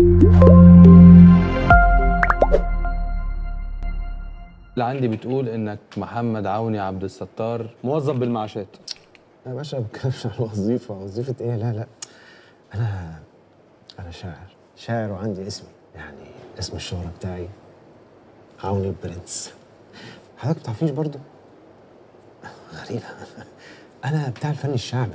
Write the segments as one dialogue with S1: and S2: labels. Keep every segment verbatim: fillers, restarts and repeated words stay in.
S1: اللي عندي بتقول انك محمد عوني عبد الستار موظف بالمعاشات.
S2: يا باشا ما بتكلمش عن وظيفه، وظيفه ايه؟ لا لا، انا انا شاعر شاعر وعندي اسمي، يعني اسم الشهرة بتاعي عوني البرنس. حضرتك ما تعرفيش برضه؟ غريبة. أنا بتاع الفن الشعبي.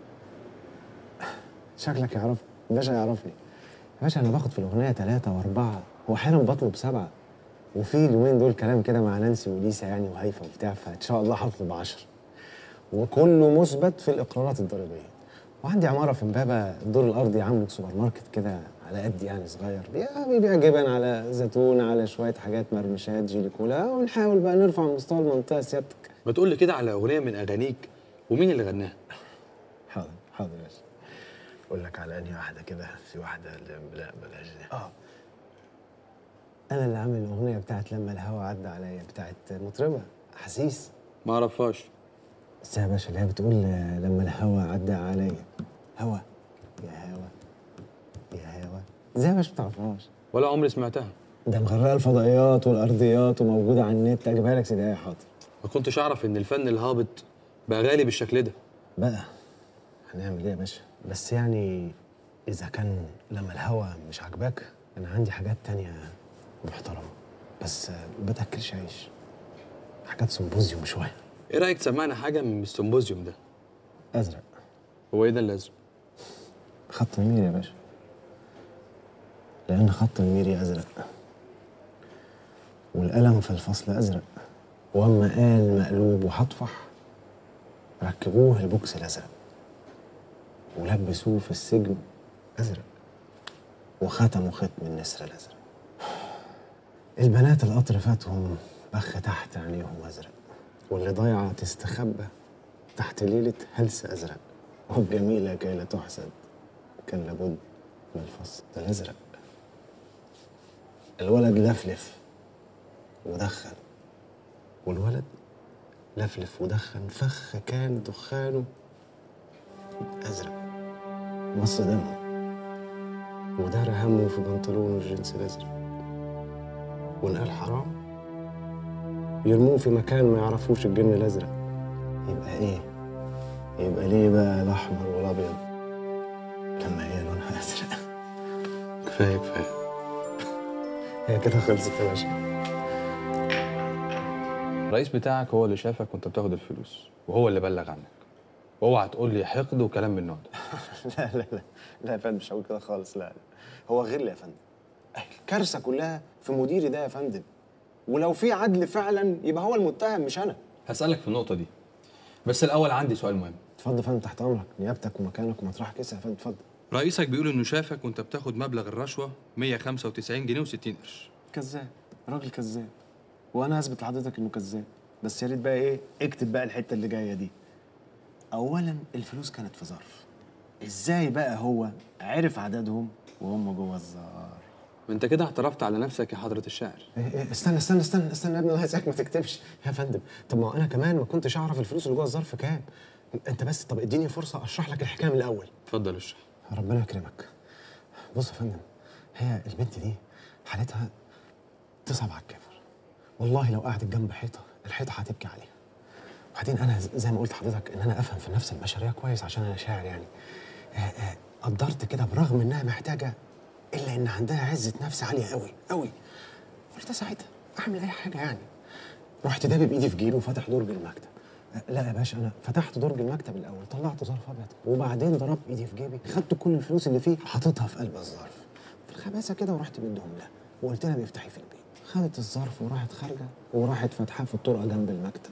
S2: شكلك يعرف باشا، يعرفني يا باشا. أنا باخد في الأغنية ثلاثة وأربعة وأحيانا بطلب سبعة، وفي اليومين دول كلام كده مع نانسي وليسا يعني وهيفا وبتاع، فإن شاء الله هطلب عشرة، وكله مثبت في الإقرارات الضريبية. وعندي عمارة في إمبابة الدور الأرضي عامل سوبر ماركت كده على قد يعني صغير، بيبيع جبن على زيتون على شوية حاجات مرمشات جيلي كولا، ونحاول بقى نرفع مستوى المنطقة سيادتك.
S1: ما تقول لي كده على اغنيه من اغانيك ومين اللي غناها؟
S2: حاضر حاضر يا باشا. أقول لك على أنهي واحدة كده، في واحدة اللي لا بلاش دي. آه أنا اللي عامل الأغنية بتاعت لما الهوا عدى عليا، بتاعت مطربة حسيس.
S1: ما اعرفهاش.
S2: بس يا باشا اللي هي بتقول لما الهوا عدى عليا، هوا يا هوا يا هوا، ازاي يا باشا ما تعرفهاش؟
S1: ولا عمري سمعتها.
S2: ده مغرقه الفضائيات والارضيات وموجوده على النت، اجيبها لك سيدي. حاضر.
S1: ما كنتش اعرف ان الفن الهابط بقى غالي بالشكل ده.
S2: بقى هنعمل ايه يا باشا؟ بس يعني اذا كان لما الهوا مش عاجباك، انا عندي حاجات تانية محترمه، بس بتاكلش عيش، حاجات سمبوزيوم شويه.
S1: ايه رايك تسمعنا حاجه من السمبوزيوم ده؟
S2: ازرق.
S1: هو ايه ده الازرق؟
S2: خط الميري يا باشا، لان خط الميري ازرق، والقلم في الفصل ازرق، واما قال مقلوب وهطفح ركبوه البوكس الازرق، ولبسوه في السجن ازرق، وختموا ختم النسر الازرق. البنات القطر فاتهم بخ تحت عينيهم ازرق، واللي ضايعه تستخبى تحت ليله هلس ازرق، والجميله كي لا تحسد كان لابد من الفصل الازرق. الولد لفلف ودخن، والولد لفلف ودخن، فخ كان دخانه ازرق، مص دمه ودار همه في بنطلونه الجنس الازرق، ونقال حرام يرموه في مكان ما يعرفوش الجن الازرق. يبقى ايه؟ يبقى ليه بقى الاحمر والابيض لما هي لونها ازرق؟
S1: كفايه كفايه.
S2: هي كده خلصت يا باشا.
S1: الرئيس بتاعك هو اللي شافك وانت بتاخد الفلوس، وهو اللي بلغ عنك. اوعى تقول لي حقد وكلام من النوع ده.
S2: لا لا لا لا يا فندم، مش هقول كده خالص. لا لا، هو غل يا فندم. الكارثه كلها في مديري ده يا فندم، ولو في عدل فعلا يبقى هو المتهم مش انا.
S1: هسألك في النقطة دي، بس الأول عندي سؤال مهم.
S2: اتفضل يا فندم، تحت امرك، نيابتك ومكانك ومطرحك. اسال يا فندم، اتفضل.
S1: رئيسك بيقول إنه شافك وأنت بتاخد مبلغ الرشوة مية وخمسة وتسعين جنيه وستين قرش.
S2: كذاب، راجل كذاب، وانا هثبت لحضرتك انه كذاب. بس يا ريت بقى ايه، اكتب بقى الحته اللي جايه دي. اولا الفلوس كانت في ظرف، ازاي بقى هو عرف عددهم وهم جوه الظرف؟
S1: وأنت كده اعترفت على نفسك يا حضرة الشاعر.
S2: إيه إيه، استنى استنى استنى استنى يا ابني، الله يعزك ما تكتبش يا فندم. طب ما انا كمان ما كنتش اعرف الفلوس اللي جوه الظرف كام. انت بس طب اديني فرصه اشرح لك الحكايه من الاول.
S1: اتفضل اشرح.
S2: ربنا يكرمك. بص يا فندم، هي البنت دي حالتها تصعب على الكافر، والله لو قعدت جنب حيطه الحيطه هتبكي عليها. وبعدين انا زي ما قلت لحضرتك ان انا افهم في النفس البشريه كويس عشان انا شاعر يعني. آه، آه، قدرت كده برغم انها محتاجه الا ان عندها عزه نفس عاليه قوي قوي. قلت ساعتها اعمل اي حاجه يعني. رحت دابب بايدي في جيبي وفتح درج المكتب. آه، لا يا باشا، انا فتحت درج المكتب الاول، طلعت ظرف ابيض، وبعدين ضربت ايدي في جيبي، خدت كل الفلوس اللي فيه حطيتها في قلب الظرف في الخباثه كده، ورحت مديهم لها وقلت لها بيفتحي في البيت. خدت الظرف وراحت خارجه وراحت فاتحاه في الطرقه جنب المكتب.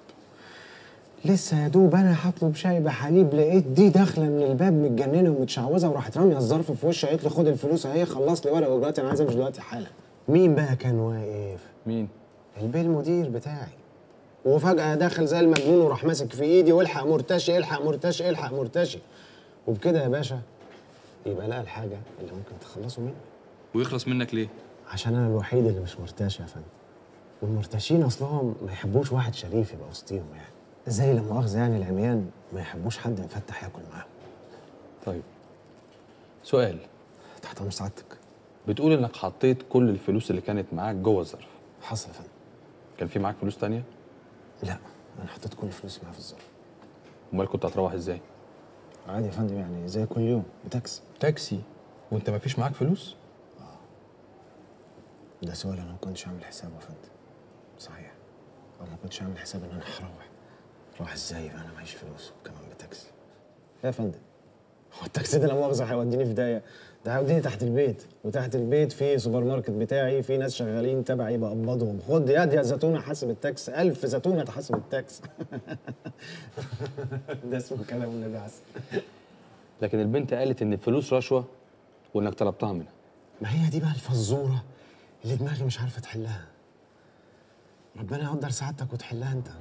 S2: لسه يا دوب انا هطلب شاي بحليب لقيت دي داخله من الباب متجننه ومتشعوذه، وراحت راميه الظرف في وشي، قالت لي خد الفلوس اهي، خلص لي ورق دلوقتي، انا عايز امشي دلوقتي حالا. مين بقى كان واقف؟
S1: مين؟
S2: البيه المدير بتاعي. وفجاه داخل زي المجنون وراح ماسك في ايدي والحق مرتشي الحق مرتشي الحق مرتشي. وبكده يا باشا يبقى لقى الحاجه اللي ممكن تخلصوا مني.
S1: ويخلص منك ليه؟
S2: عشان انا الوحيد اللي مش مرتشي يا فندم، والمرتشين اصلهم ما يحبوش واحد شريف يبقى وسطيهم يعني، زي لا مؤاخذه يعني العميان ما يحبوش حد مفتح ياكل معاهم.
S1: طيب سؤال.
S2: تحت امر سعادتك.
S1: بتقول انك حطيت كل الفلوس اللي كانت معاك جوه الظرف.
S2: حصل يا فندم.
S1: كان في معاك فلوس تانية؟
S2: لا، انا حطيت كل فلوسي معايا في الظرف.
S1: امال كنت هتروح ازاي؟
S2: عادي يا فندم، يعني زي كل يوم بتاكسي.
S1: تاكسي وانت ما فيش معاك فلوس؟
S2: ده سؤال انا ما كنتش عامل حسابه يا فندم. صحيح. او ما كنتش عامل حساب ان انا هروح. اروح ازاي بقى انا معيش فلوس وكمان بتاكسي؟ يا فندم، هو التاكسي ده لا مؤاخذه هيوديني في داهيه؟ ده هيوديني تحت البيت، وتحت البيت في سوبر ماركت بتاعي، في ناس شغالين تبعي بقبضهم. خد يد يا زيتونه حاسب التاكس، ألف زيتونه تحاسب التاكس. ده اسمه كلام النبي عسل.
S1: لكن البنت قالت ان الفلوس رشوه وانك طلبتها منها.
S2: ما هي دي بقى الفزوره اللي دماغي مش عارفه تحلها. ربنا يقدر سعادتك وتحلها انت.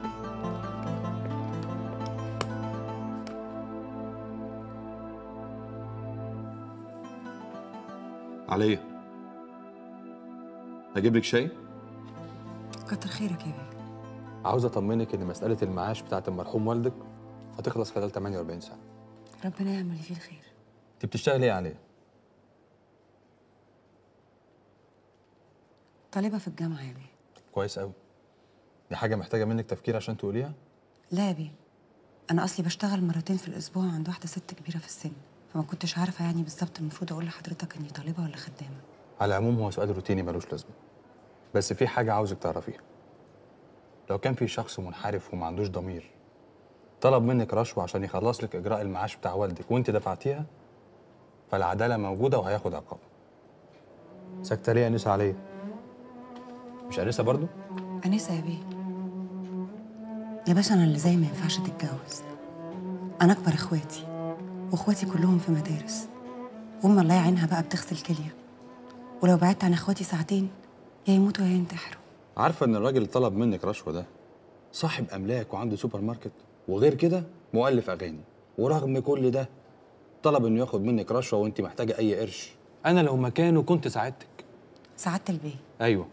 S1: عليا اجيب لك شاي؟
S3: كتر خيرك يا بيه.
S1: عاوز اطمنك ان مساله المعاش بتاعت المرحوم والدك هتخلص خلال ثمانية وأربعين ساعه.
S3: ربنا يعمل اللي فيه الخير.
S1: انت بتشتغلي ايه يا عليا؟
S3: طالبة في الجامعة يا بيه.
S1: كويس قوي. دي حاجه محتاجه منك تفكير عشان تقوليها؟
S3: لا يا بيه، أنا أصلي بشتغل مرتين في الأسبوع عند واحدة ست كبيرة في السن، فما كنتش عارفة يعني بالظبط المفروض أقول لحضرتك إني طالبة ولا خدامة.
S1: على العموم هو سؤال روتيني ملوش لازمه، بس في حاجه عاوزك تعرفيها. لو كان في شخص منحرف وما عندوش ضمير طلب منك رشوه عشان يخلص لك اجراء المعاش بتاع والدك وانت دفعتيها، فالعداله موجوده وهياخد عقابه. ساكته ليه يا انسه عليا؟ مش انسه برضو؟
S3: أنسة يا بيه. يا باشا أنا اللي زي ما ينفعش تتجوز. أنا أكبر إخواتي، وإخواتي كلهم في مدارس، وأم الله يعينها بقى بتغسل كلية، ولو بعدت عن إخواتي ساعتين يا يموتوا يا ينتحروا.
S1: عارفه ان الراجل اللي طلب منك رشوه ده صاحب املاك وعنده سوبر ماركت، وغير كده مؤلف اغاني، ورغم كل ده طلب انه ياخد منك رشوه وانت محتاجه اي قرش. انا لو مكانه كنت ساعدتك.
S3: سعادة البيه،
S1: ايوه.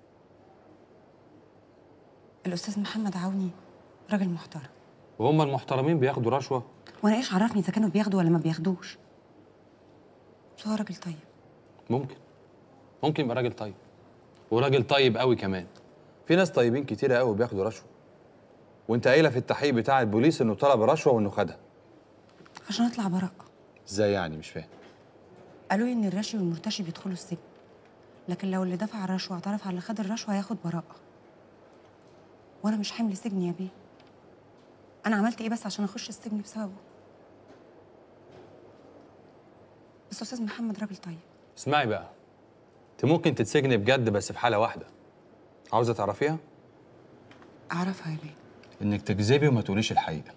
S3: الأستاذ محمد عوني راجل محترم.
S1: وهم المحترمين بياخدوا رشوه؟
S3: وأنا إيش عرفني إذا كانوا بياخدوا ولا ما بياخدوش؟ بس هو راجل طيب.
S1: ممكن ممكن يبقى راجل طيب، وراجل طيب قوي كمان. في ناس طيبين كتيره قوي بياخدوا رشوه، وانت قايله في التحقيق بتاع البوليس انه طلب رشوه وانه خدها.
S3: عشان أطلع براءة.
S1: ازاي يعني؟ مش فاهم.
S3: قالوا لي إن الراشي والمرتشي بيدخلوا السجن، لكن لو اللي دفع الرشوة اعترف على اللي خد الرشوة هياخد براءة. وأنا مش حمل سجن يا بيه. أنا عملت إيه بس عشان أخش السجن بسببه؟ بس أستاذ محمد راجل طيب.
S1: اسمعي بقى، انت ممكن تتسجني بجد بس في حاله واحده. عاوزه تعرفيها؟
S3: أعرفها يا بيه.
S1: انك تكذبي وما تقوليش الحقيقه.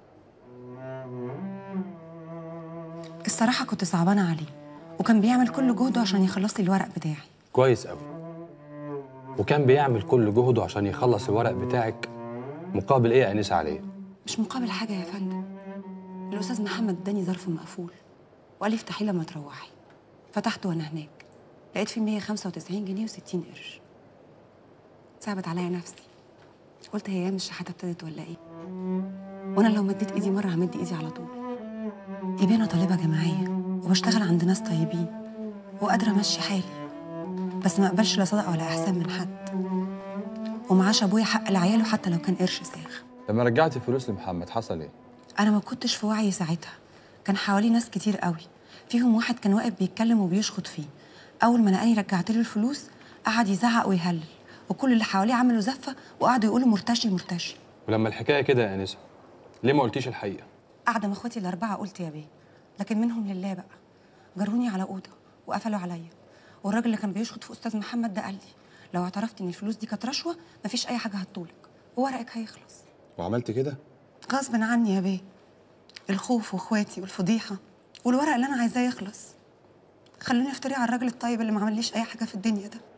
S3: الصراحة كنت صعبانة عليه، وكان بيعمل كل جهده عشان يخلص لي الورق بتاعي.
S1: كويس قوي. وكان بيعمل كل جهده عشان يخلص الورق بتاعك مقابل ايه يا انسه عليا؟
S3: مش مقابل حاجة يا فندم. الأستاذ محمد اداني ظرف مقفول وقال لي افتحيه لما تروحي. فتحته وأنا هناك لقيت فيه مية وخمسة وتسعين جنيه وستين قرش. صعبت عليا نفسي، قلت هي مش الشحاتة ابتدت ولا ايه؟ وانا لو مديت ايدي مره همد ايدي على طول. يبقى انا طالبه جامعيه وبشتغل عند ناس طيبين وقادره امشي حالي، بس ما اقبلش لا صدقه ولا احسان من حد. ومعاش ابويا حق لعياله حتى لو كان قرش ساغ.
S1: لما رجعتي الفلوس لمحمد حصل ايه؟
S3: انا ما كنتش في وعي ساعتها، كان حوالي ناس كتير قوي، فيهم واحد كان واقف بيتكلم وبيشخط فيه. اول ما لقاني رجعت له الفلوس قعد يزعق ويهلل، وكل اللي حواليه عملوا زفه وقعدوا يقولوا مرتشي مرتشي.
S1: ولما الحكايه كده يا انسه ليه ما قلتيش الحقيقه؟
S3: قاعده مع اخواتي الاربعه قلت يا بيه، لكن منهم لله بقى جروني على اوضه وقفلوا عليا. والراجل اللي كان بيشخط في استاذ محمد ده قال لي لو اعترفت ان الفلوس دي كانت رشوه مفيش اي حاجه هتطولك وورقك هيخلص.
S1: وعملت كده؟
S3: غصب عني يا بيه، الخوف واخواتي والفضيحه والورق اللي انا عايزاه يخلص خلوني افتري على الراجل الطيب اللي ما عمليش اي حاجه في الدنيا ده.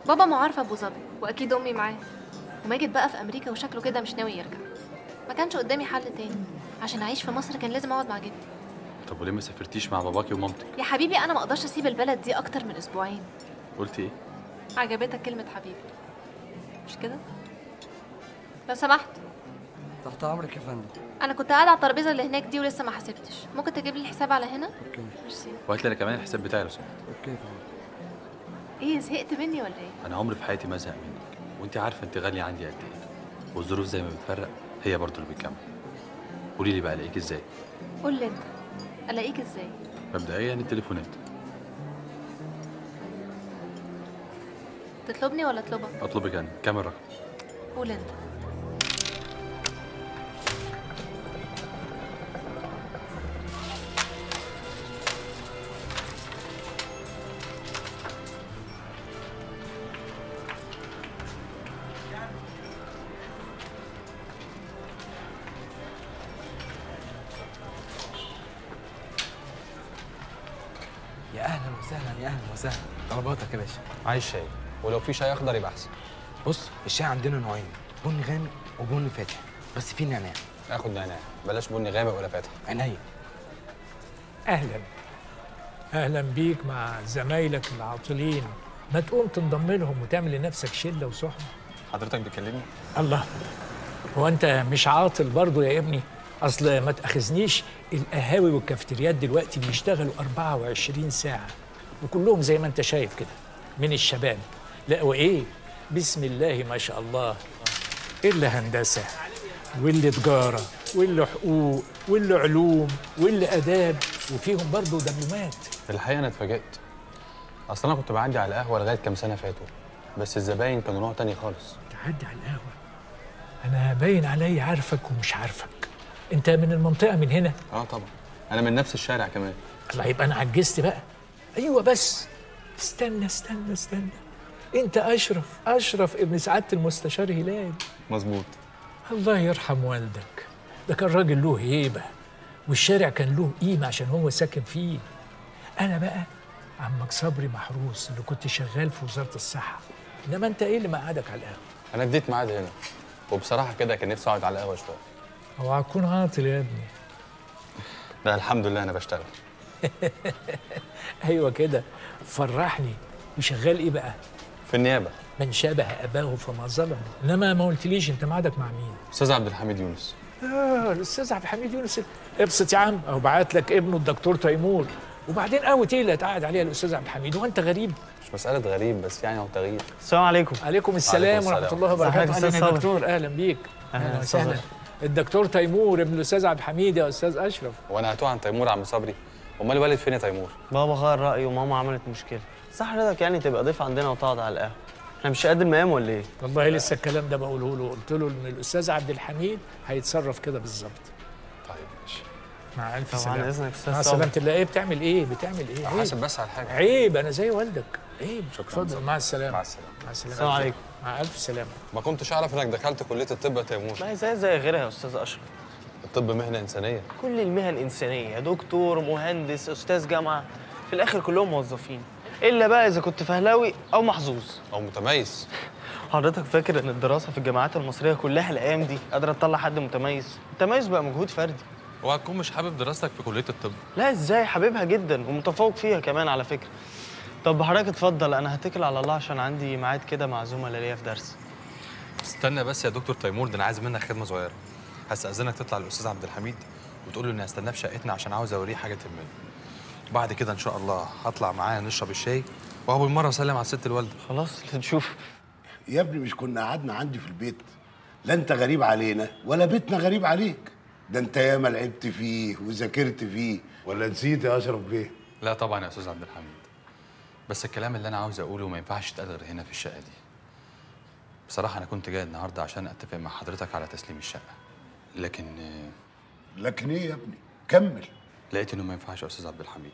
S4: بابا معاه في ابو ظبي واكيد امي معاه، وماجد بقى في امريكا وشكله كده مش ناوي يرجع. ما كانش قدامي حل تاني، عشان اعيش في مصر كان لازم اقعد مع جدي.
S1: طب وليه ما سافرتيش مع باباكي ومامتك؟
S4: يا حبيبي انا ما اقدرش اسيب البلد دي اكتر من اسبوعين.
S1: قلتي ايه؟
S4: عجبتك كلمه حبيبي مش كده؟ لو سمحت.
S5: تحت امرك يا فندم.
S4: انا كنت قاعده على الترابيزه اللي هناك دي ولسه ما حسبتش، ممكن تجيب لي الحساب على هنا؟
S5: اوكي.
S4: ميرسي.
S1: وهات لي انا كمان الحساب بتاعي لو سمحت.
S5: اوكي يا فندم.
S4: ايه زهقت مني ولا ايه؟
S1: انا عمري في حياتي ما ازهق منك، وانت عارفه انت غاليه عندي قد ايه، والظروف زي ما بتفرق هي برضو اللي بتكمل. قولي لي بقى الاقيك ازاي؟
S4: قول لي انت، الاقيك ازاي؟
S1: مبدئيا التليفونات.
S4: تطلبني ولا اطلبك؟
S1: اطلبك انا. كام الرقم؟
S4: قول انت.
S5: يا اهلا وسهلا، يا اهلا وسهلا. طلباتك يا باشا.
S1: عايز شاي، ولو في شاي اخضر يبقى احسن.
S5: بص الشاي عندنا نوعين، بني غامق وبني فاتح، بس في نعناع.
S1: اخد نعناع، بلاش بني غامق ولا فاتح.
S5: عينيا.
S6: أهلا أهلا بيك مع زمايلك العاطلين. ما تقوم تنضم لهم وتعمل لنفسك شلة وصحبة.
S1: حضرتك بتكلمني؟
S6: الله، هو أنت مش عاطل برضه يا ابني؟ أصل ما تأخذنيش، القهاوي والكافتريات دلوقتي بيشتغلوا أربعة وعشرين ساعة، وكلهم زي ما أنت شايف كده من الشباب. لا وإيه؟ بسم الله ما شاء الله، اللي هندسة واللي تجارة واللي حقوق واللي علوم واللي آداب، وفيهم برضه دبلومات.
S1: الحقيقه انا اتفاجئت. اصل انا كنت بعدي على القهوه لغايه كام سنه فاتوا، بس الزباين كانوا نوع تاني خالص.
S6: تعدي على القهوة؟ أنا باين علي عارفك ومش عارفك. أنت من المنطقة من هنا؟
S1: اه طبعا، انا من نفس الشارع كمان.
S6: الله، يبقى أنا عجزت بقى. أيوة بس استنى استنى استنى، أنت أشرف أشرف ابن سعادة المستشار هلال.
S1: مظبوط.
S6: الله يرحم والدك، ده كان راجل له هيبة، والشارع كان له قيمة عشان هو ساكن فيه. أنا بقى عمك صبري محروس اللي كنت شغال في وزارة الصحة، إنما أنت إيه اللي مقعدك على القهوة؟
S1: انا اديت ميعاد هنا، وبصراحه كده كان نفسي اقعد على القهوه شويه.
S6: هو هتكون عاطل يا ابني؟
S1: لا الحمد لله انا بشتغل.
S6: أيوة كده، فرحني. وشغال إيه بقى؟
S1: في النيابه.
S6: من شابه أباه فما ظلم. إنما ما قلتليش أنت ميعادك مع مين؟
S1: استاذ عبد الحميد يونس.
S6: آه الأستاذ عبد الحميد يونس. ابسط يا عم، أهو بعت لك ابنه الدكتور تيمور. وبعدين قهوة إيه اللي هتقعد عليها الأستاذ عبد الحميد؟ هو أنت غريب؟
S1: مش مساله غريب، بس يعني هو تغيير.
S7: السلام عليكم.
S6: عليكم السلام
S1: عليكم
S6: ورحمة
S1: السلام.
S6: الله وبركاته.
S7: ازيك يا
S6: أهلا يا
S7: أستاذ
S6: دكتور، أهلا بيك. أهلا وسهلا. الدكتور تيمور ابن الأستاذ عبد الحميد يا أستاذ أشرف.
S1: وانا هتوه عن تيمور عم صبري؟ امال الوالد فين يا تيمور؟
S7: بابا غير رأيه وماما عملت مشكلة. صح حضرتك يعني تبقى ضيف عندنا وتقعد على القهوة؟ احنا مش قد المقام ولا ايه؟
S6: والله لسه الكلام ده بقوله له، قلت له إن الأستاذ عبد الحميد هيتصرف كده بالظبط.
S1: طيب ماشي.
S6: مع ألف
S7: طبعا
S6: سلامة.
S7: إذنك أستاذ
S6: مع
S7: صابر.
S6: سلامة الله. إيه بتعمل إيه؟ بتعمل إيه؟ عيب.
S1: حاسب بس على حاجه.
S6: عيب، أنا زي والدك. عيب.
S1: شكراً.
S6: اتفضل، مع السلامة.
S1: مع السلامه.
S6: مع السلامة.
S7: السلام عليكم.
S6: مع ألف سلامة.
S1: ما كنتش اعرف انك دخلت كليه الطب يا تيمور.
S7: ما هي زي زي غيرها يا أستاذ أشرف.
S1: الطب مهنه انسانيه.
S7: كل المهن إنسانية، دكتور، مهندس، أستاذ جامعة، في الآخر كلهم موظفين. إلا بقى إذا كنت فهلاوي أو محظوظ.
S1: او متميز.
S7: حضرتك فاكر إن الدراسة في الجامعات المصرية كلها الأيام دي قادرة تطلع حد متميز؟ التميز بقى مجهود فردي.
S1: وهتكون مش حابب دراستك في كليه الطب؟
S7: لا ازاي، حبيبها جدا ومتفوق فيها كمان على فكره. طب حضرتك اتفضل، انا هتكل على الله عشان عندي ميعاد كده مع زملاء ليا في درس.
S1: استنى بس يا دكتور تيمور، ده انا عايز منك خدمه صغيره. هستأذنك تطلع للاستاذ عبد الحميد وتقول له اني هستناه في شقتنا عشان عاوز اوريه حاجه تهمني. وبعد كده ان شاء الله هطلع معاه نشرب الشاي، وهو بالمره اسلم على الست الوالده.
S7: خلاص اللي تشوف.
S8: يا ابني مش كنا قعدنا عندي في البيت؟ لا انت غريب علينا ولا بيتنا غريب عليك. ده انت ياما لعبت فيه وذاكرت فيه، ولا نسيت يا اشرف بيه؟
S1: لا طبعا يا استاذ عبد الحميد، بس الكلام اللي انا عاوز اقوله ما ينفعش يتقال غير هنا في الشقه دي. بصراحه انا كنت جاي النهارده عشان اتفق مع حضرتك على تسليم الشقه، لكن
S8: لكن ايه يا ابني؟ كمل.
S1: لقيت انه ما ينفعش يا استاذ عبد الحميد.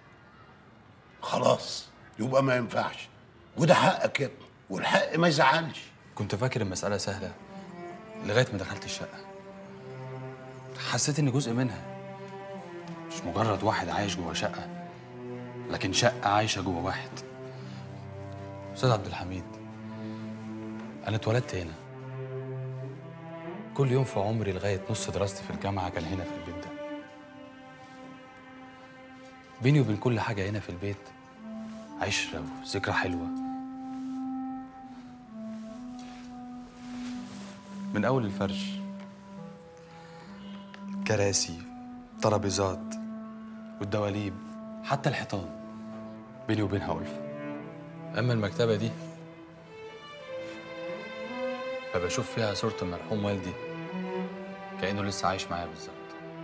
S8: خلاص يبقى ما ينفعش، وده حقك يا ابني، والحق ما يزعلش.
S1: كنت فاكر المساله سهله لغايه ما دخلت الشقه. حسيت اني جزء منها، مش مجرد واحد عايش جوه شقه، لكن شقه عايشه جوه واحد. استاذ عبد الحميد، انا اتولدت هنا. كل يوم في عمري لغايه نص دراستي في الجامعه كان هنا في البيت ده. بيني وبين كل حاجه هنا في البيت عشره وذكرى حلوه. من اول الفرش، كراسي، ترابيزات والدواليب، حتى الحيطان بيني وبينها ألفة. أما المكتبة دي فبشوف فيها صورة المرحوم والدي كأنه لسه عايش معايا بالظبط.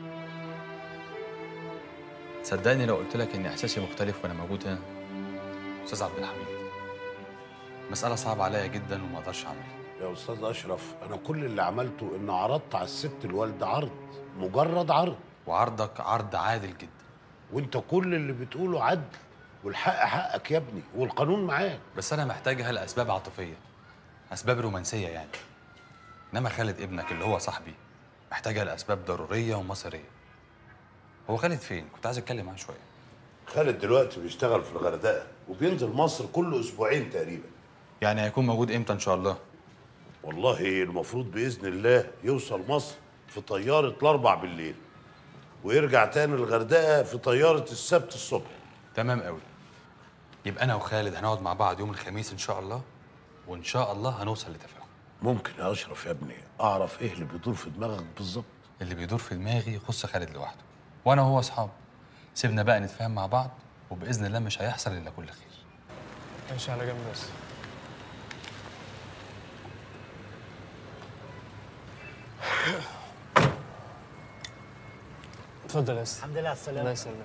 S1: صدقني لو قلت لك إن إحساسي مختلف وأنا موجود هنا أستاذ عبد الحميد. مسألة صعبة عليا جدا وما أقدرش أعملها.
S8: يا استاذ اشرف، انا كل اللي عملته ان عرضت على الست الوالده عرض، مجرد عرض.
S1: وعرضك عرض عادل جدا.
S8: وانت كل اللي بتقوله عدل، والحق حقك يا ابني، والقانون معاك.
S1: بس أنا محتاجها لأسباب عاطفية، أسباب رومانسية يعني. إنما خالد ابنك اللي هو صاحبي محتاجها لأسباب ضرورية ومصيرية. هو خالد فين؟ كنت عايز أتكلم معاه شوية.
S8: خالد دلوقتي بيشتغل في الغردقه وبينزل مصر كل اسبوعين تقريبا.
S1: يعني هيكون موجود إمتى إن شاء الله؟
S8: والله المفروض باذن الله يوصل مصر في طياره الاربع بالليل، ويرجع تاني الغردقه في طياره السبت الصبح.
S1: تمام قوي. يبقى انا وخالد هنقعد مع بعض يوم الخميس ان شاء الله، وان شاء الله هنوصل لتفاهم.
S8: ممكن يا اشرف يا ابني اعرف ايه اللي بيدور في دماغك بالظبط؟
S1: اللي بيدور في دماغي يخص خالد لوحده، وانا وهو اصحاب. سيبنا بقى نتفاهم مع بعض، وباذن الله مش هيحصل الا كل خير.
S7: ماشي على جنب بس. اتفضل يا اسطى.
S9: الحمد لله على السلامة.
S7: الله يسلمك.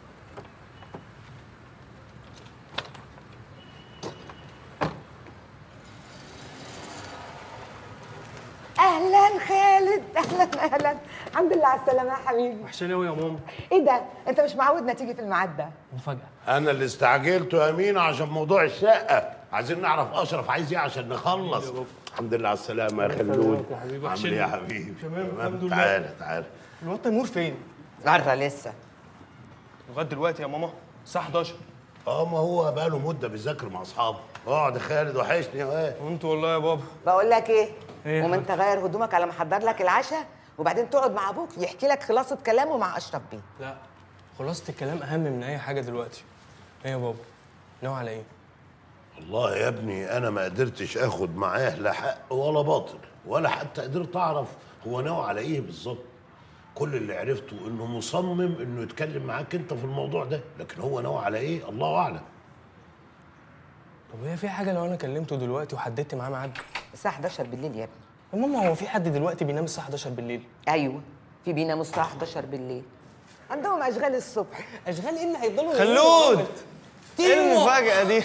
S10: اهلا خالد، اهلا اهلا. الحمد لله على السلامه يا حبيبي.
S7: وحشاني قوي يا ماما.
S10: ايه ده؟ انت مش معودنا تيجي في الميعاد ده.
S7: مفاجأة.
S8: انا اللي استعجلت يا امينه عشان موضوع الشقه، عايزين نعرف اشرف عايز ايه عشان نخلص. الحمد لله على السلامه يا خلود.
S7: يا حبيبي.
S8: عامل ايه يا حبيبي؟
S7: تمام الحمد لله.
S8: تعالى تعالى.
S7: الواد تيمور فين؟
S10: بره لسه.
S7: لغايه دلوقتي يا ماما الساعه حداشر.
S8: اه ما هو بقاله مده بيذاكر مع اصحابه. اقعد يا خالد، وحشني يا واد.
S7: وانت والله يا بابا.
S10: بقول لك ايه؟
S7: ايه؟
S10: قوم انت غير هدومك على ما احضر لك العشاء، وبعدين تقعد مع ابوك يحكي لك خلاصه كلامه مع اشرف بيه.
S7: لا، خلاصة الكلام اهم من اي حاجه دلوقتي. ايه يا بابا؟ ناوي على ايه؟
S8: والله يا ابني انا ما قدرتش اخد معاه لا حق ولا باطل، ولا حتى قدرت اعرف هو ناوي على ايه بالظبط. كل اللي عرفته انه مصمم انه يتكلم معاك انت في الموضوع ده، لكن هو ناوي على ايه الله اعلم.
S7: طب هي في حاجه لو انا كلمته دلوقتي وحددت معاه ميعاد؟
S10: الساعه حداشر بالليل يا ابني.
S7: يا ماما هو في حد دلوقتي بينام الساعه حداشر بالليل؟
S10: ايوه، في بيناموا الساعه حداشر بالليل، عندهم اشغال الصبح.
S7: اشغال ايه اللي هيفضلوا؟
S11: خلود،
S7: ايه
S11: المفاجأة دي؟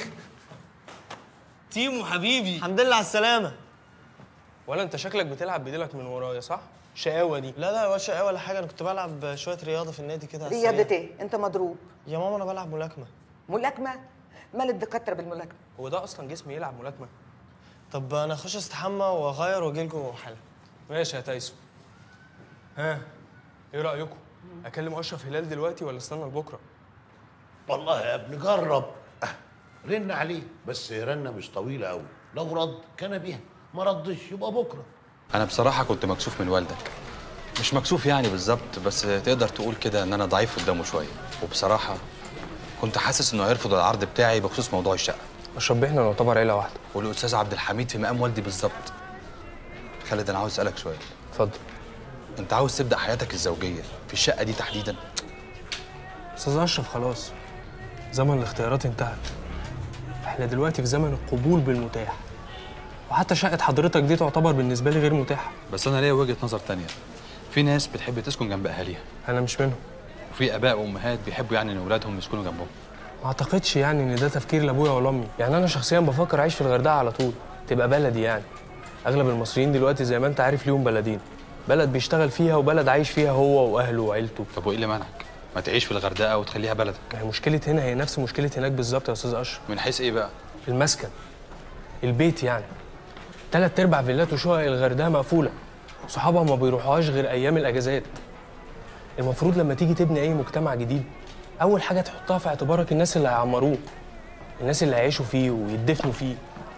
S11: تيمو حبيبي، الحمد لله على السلامة.
S7: ولا انت شكلك بتلعب بديلك من ورايا صح؟ شقاوة دي.
S11: لا لا يا باشا ولا حاجة، أنا كنت بلعب شوية رياضة في النادي كده.
S10: رياضة ايه؟ انت مضروب.
S11: يا ماما أنا بلعب ملاكمة.
S10: ملاكمة؟ مال الدكاترة بالملاكمة؟
S7: هو ده أصلا جسمي يلعب ملاكمة؟
S11: طب أنا أخش أستحمى وأغير وأجي لكم حالا.
S7: ماشي يا تايسو. ها إيه رأيكم؟ أكلم أشرف هلال دلوقتي ولا استنى لبكرة؟
S8: والله يا ابني جرب، رن عليه، بس رنه مش طويله قوي، لو رد كان بيها، ما ردش يبقى بكره.
S1: انا بصراحه كنت مكسوف من والدك. مش مكسوف يعني بالظبط، بس تقدر تقول كده ان انا ضعيف قدامه شويه. وبصراحه كنت حاسس انه هيرفض العرض بتاعي بخصوص موضوع الشقه.
S7: أشرف بيه احنا نعتبر عيلة واحدة.
S1: والاستاذ عبد الحميد في مقام والدي بالظبط. خالد انا عاوز اسالك سؤال.
S7: اتفضل.
S1: انت عاوز تبدا حياتك الزوجيه في الشقه دي تحديدا؟
S7: أستاذ أشرف خلاص زمن الاختيارات انتهت. احنا دلوقتي في زمن القبول بالمتاح. وحتى شقة حضرتك دي تعتبر بالنسبة لي غير متاحة.
S1: بس انا ليا وجهه نظر تانية. في ناس بتحب تسكن جنب اهاليها.
S7: أنا مش منهم.
S1: وفي اباء وامهات بيحبوا يعني ان اولادهم يسكنوا جنبهم.
S7: ما اعتقدش يعني ان ده تفكير لابويا ولا امي، يعني انا شخصيا بفكر اعيش في الغردقه على طول، تبقى بلدي يعني. اغلب المصريين دلوقتي زي ما انت عارف ليهم بلدين، بلد بيشتغل فيها وبلد عايش فيها هو واهله وعيلته.
S1: طب وايه اللي منعك؟ ما تعيش في الغردقه وتخليها بلدك.
S7: ما هي مشكله هنا هي نفس مشكله هناك بالظبط يا استاذ اشرف.
S1: من حيث ايه بقى؟
S7: المسكن، البيت يعني. تلات ارباع فيلات وشقق الغردقه مقفوله، صحابها ما بيروحوهاش غير ايام الاجازات. المفروض لما تيجي تبني اي مجتمع جديد اول حاجه تحطها في اعتبارك الناس اللي هيعمروه، الناس اللي هيعيشوا فيه ويدفنوا فيه.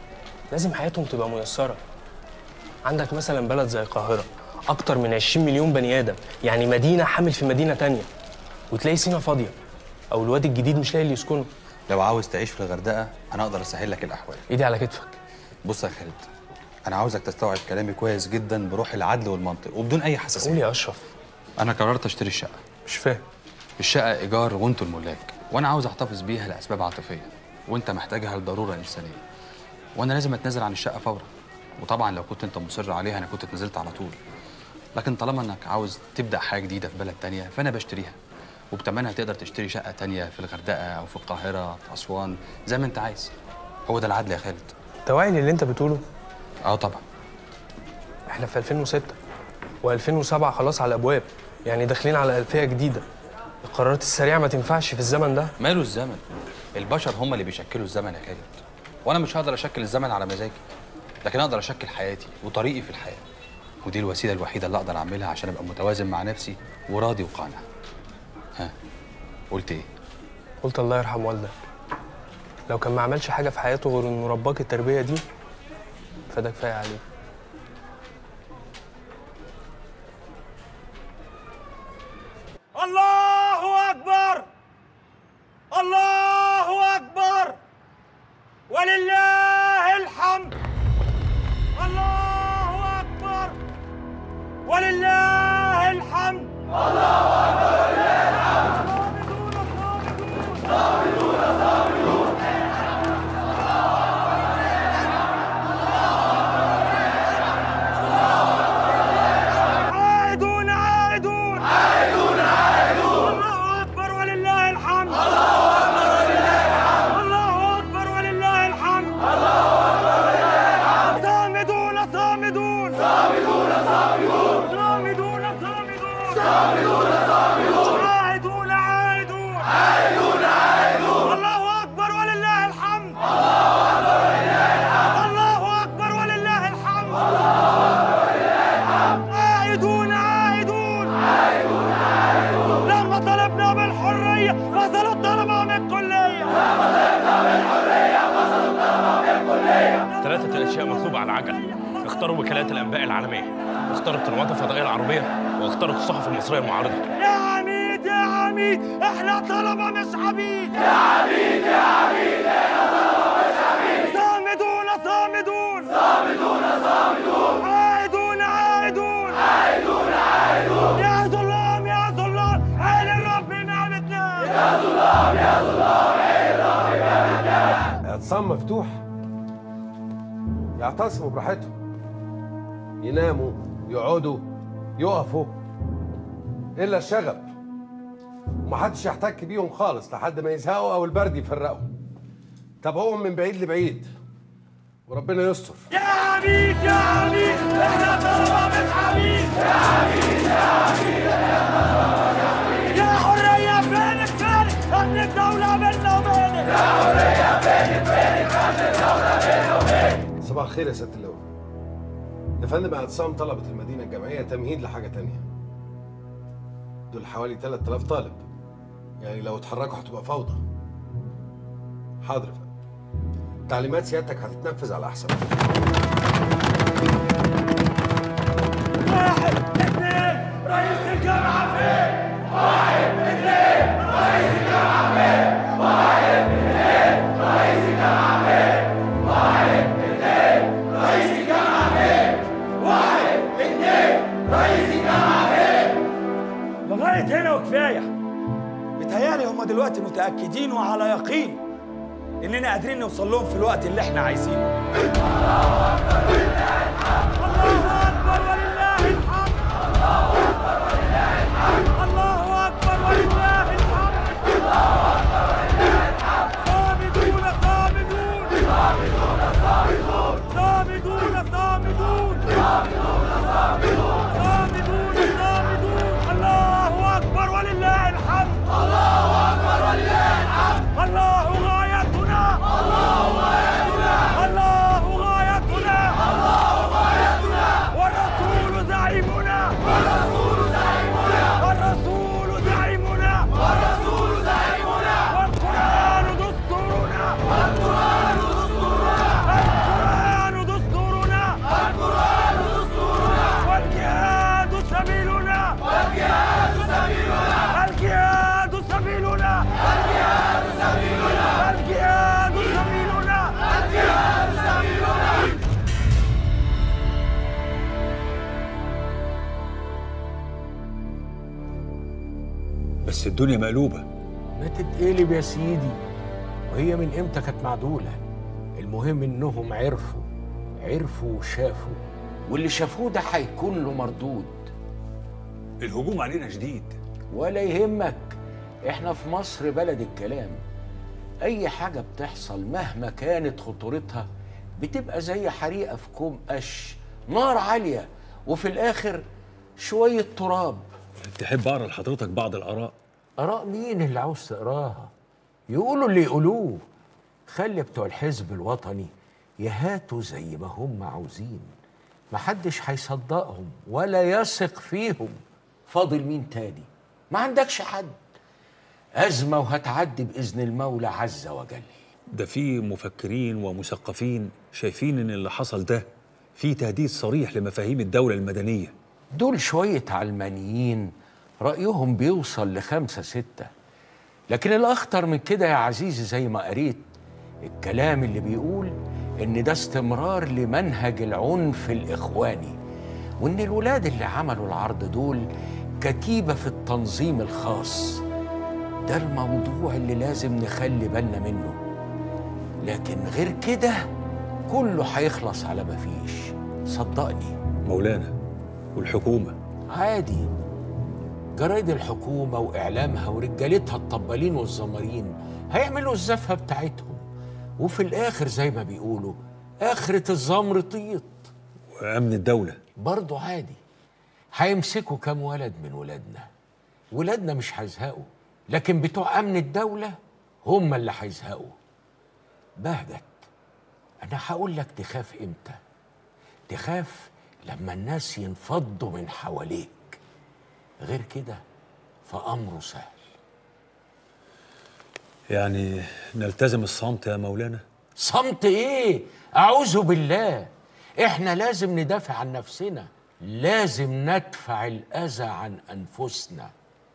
S7: لازم حياتهم تبقى ميسرة. عندك مثلا بلد زي القاهرة أكتر من عشرين مليون بني آدم، يعني مدينة حامل في مدينة تانية، وتلاقي سينا فاضية أو الواد الجديد مش لاقي اللي يسكنه.
S1: لو عاوز تعيش في الغردقة أنا أقدر أسهل لك الأحوال.
S7: إيدي على كتفك.
S1: بص يا خالد، أنا عاوزك تستوعب كلامي كويس جدا بروح العدل والمنطق وبدون أي حساسية.
S7: قول يا أشرف.
S1: أنا قررت أشتري الشقة.
S7: مش فاهم.
S1: الشقة إيجار وأنتوا الملاك، وأنا عاوز أحتفظ بيها لأسباب عاطفية، وأنت محتاجها لضرورة إنسانية. وأنا لازم أتنازل عن الشقة فورا، وطبعا لو كنت أنت مصر عليها أنا كنت اتنازلت على طول. لكن طالما إنك عاوز تبدأ حاجة جديدة في بلد تانية فأنا بشتريها، وبتمنها تقدر تشتري شقة تانية في الغردقة أو في القاهرة في أسوان زي ما أنت عايز. هو ده العدل يا خالد.
S7: أنت واعي للي أنت بتقوله؟
S1: أه طبعا.
S7: إحنا في ألفين وستة وألفين وسبعة خلاص على الأبواب، يعني داخلين على ألفية جديدة. القرارات السريعة ما تنفعش في الزمن ده.
S1: ماله الزمن؟ البشر هم اللي بيشكلوا الزمن يا خالد، وأنا مش هقدر أشكل الزمن على مزاجي، لكن أقدر أشكل حياتي وطريقي في الحياة، ودي الوسيلة الوحيدة اللي أقدر أعملها عشان أبقى متوازن مع نفسي وراضي وقانع. ها قلت إيه؟
S7: قلت الله يرحم والدك. لو كان ما عملش حاجة في حياته غير إنه رباك التربية دي فده كفاية عليه.
S9: الله أكبر، الله أكبر، ولله الحمد. الله أكبر ولله الحمد. الله أكبر ولله الحمد. صامدون صامدون صامدون. عائدون عائدون عائدون عائدون. الله أكبر ولله الحمد. الله أكبر ولله الحمد. الله أكبر ولله الحمد. الله أكبر ولله الحمد. صامدون صامدون صامدون صامدون صامدون صامدون صامدون صامدون. عائدون عائدون عائدون عائدون. الله أكبر ولله الحمد. الله أكبر ولله الحمد. الله أكبر ولله الحمد. الله أكبر ولله الحمد. عائدون عائدون عائدون عائدون. لما طلبنا بالحرية فصلوا الطلبة من الكلية. لما طلبنا بالحرية فصلوا الطلبة من الكلية.
S12: ثلاثة أشياء مطلوبة على العجل. اختاروا وكالات الأنباء العالمية، واختاروا القنوات الفضائية العربية، واختاروا الصحف المصرية المعارضة.
S9: يا عميد يا عميد احنا طلبة مش عبيد. يا عميد يا عميد احنا طلبة مش عبيد. صامدون صامدون صامدون صامدون. عائدون عائدون عائدون عائدون. يا ظلام يا ظلام عين الرب نعمتنا. يا ظلام يا ظلام عين الرب نعمتنا.
S13: اعتصام مفتوح، يعتصموا براحتهم، يناموا يقعدوا يقفوا الا الشغب، ومحدش يحتك بيهم خالص لحد ما يزهقوا او البرد يفرقوا. تابعوهم من بعيد لبعيد وربنا يستر.
S9: يا عبيد يا عبيد احنا طلبة مش عبيد. يا عبيد يا عبيد احنا طلبة مش عبيد. يا حرية فينك فينك امن الدولة بينا وبينك. يا حرية فينك فينك امن الدولة بينا وبينك.
S13: صباح الخير يا سيادة اللواء. يا فندم اعتصام طلبة المدينة الجامعية تمهيد لحاجة تانية. دول حوالي ثلاثة آلاف طالب، يعني لو اتحركوا هتبقى فوضى. حاضر يا فندم. تعليمات سيادتك هتتنفذ على أحسن.
S9: واحد اثنين رئيس الجامعة فين؟ واحد اثنين رئيس الجامعة فين؟ واحد اثنين رئيس الجامعة فين؟ واحد اثنين رئيس الجامعة فين؟ واحد اثنين رئيس الجامعة فين؟ لغاية هنا وكفاية. متهيألي هم دلوقتي متأكدين وعلى يقين إننا قادرين نوصل لهم في الوقت اللي إحنا عايزينه. الله أكبر ولله الحمد. الله أكبر ولله الحمد. الله أكبر ولله الحمد. الله أكبر ولله الحمد. الله أكبر ولله الحمد. صامدون صامدون صامدون صامدون صامدون صامدون صامدون صامدون صامدون صامدون. الله أكبر ولله الحمد. الله أكبر ولله الحمد. الله غايتنا. الله غايتنا. الله غايتنا. الله
S14: الدنيا مقلوبة.
S6: ما تتقلب يا سيدي، وهي من امتى كانت معدولة؟ المهم انهم عرفوا عرفوا وشافوا، واللي شافوه ده هيكون له مردود.
S14: الهجوم علينا شديد.
S6: ولا يهمك، احنا في مصر بلد الكلام. اي حاجة بتحصل مهما كانت خطورتها بتبقى زي حريقة في كوم قش، نار عالية وفي الاخر شوية تراب.
S14: تحب اقرا لحضرتك بعض الاراء؟
S6: اراء مين اللي عاوز تقراها؟ يقولوا اللي يقولوه. خلي بتوع الحزب الوطني يهاتوا زي ما هم عاوزين، محدش هيصدقهم ولا يثق فيهم. فاضل مين تاني؟ ما عندكش حد. أزمة وهتعدي بإذن المولى عز وجل.
S14: ده في مفكرين ومثقفين شايفين ان اللي حصل ده في تهديد صريح لمفاهيم الدولة المدنية.
S6: دول شوية علمانيين رأيهم بيوصل لخمسة ستة، لكن الأخطر من كده يا عزيزي زي ما قريت الكلام اللي بيقول إن ده استمرار لمنهج العنف الإخواني، وإن الولاد اللي عملوا العرض دول كتيبة في التنظيم الخاص. ده الموضوع اللي لازم نخلي بالنا منه، لكن غير كده كله هيخلص على مفيش، صدقني.
S14: مولانا والحكومة
S6: عادي، جرايد الحكومة وإعلامها ورجالتها الطبالين والزمارين هيعملوا الزفة بتاعتهم، وفي الآخر زي ما بيقولوا آخرة الزمر طيط.
S14: وأمن الدولة
S6: برضو عادي، هيمسكوا كام ولد من ولادنا. ولادنا مش هيزهقوا، لكن بتوع أمن الدولة هم اللي هيزهقوا. بهجت، أنا هقول لك تخاف إمتى؟ تخاف لما الناس ينفضوا من حواليك، غير كده فأمره سهل.
S14: يعني نلتزم الصمت يا مولانا؟
S6: صمت إيه؟ أعوذ بالله، إحنا لازم ندافع عن نفسنا، لازم ندفع الأذى عن أنفسنا.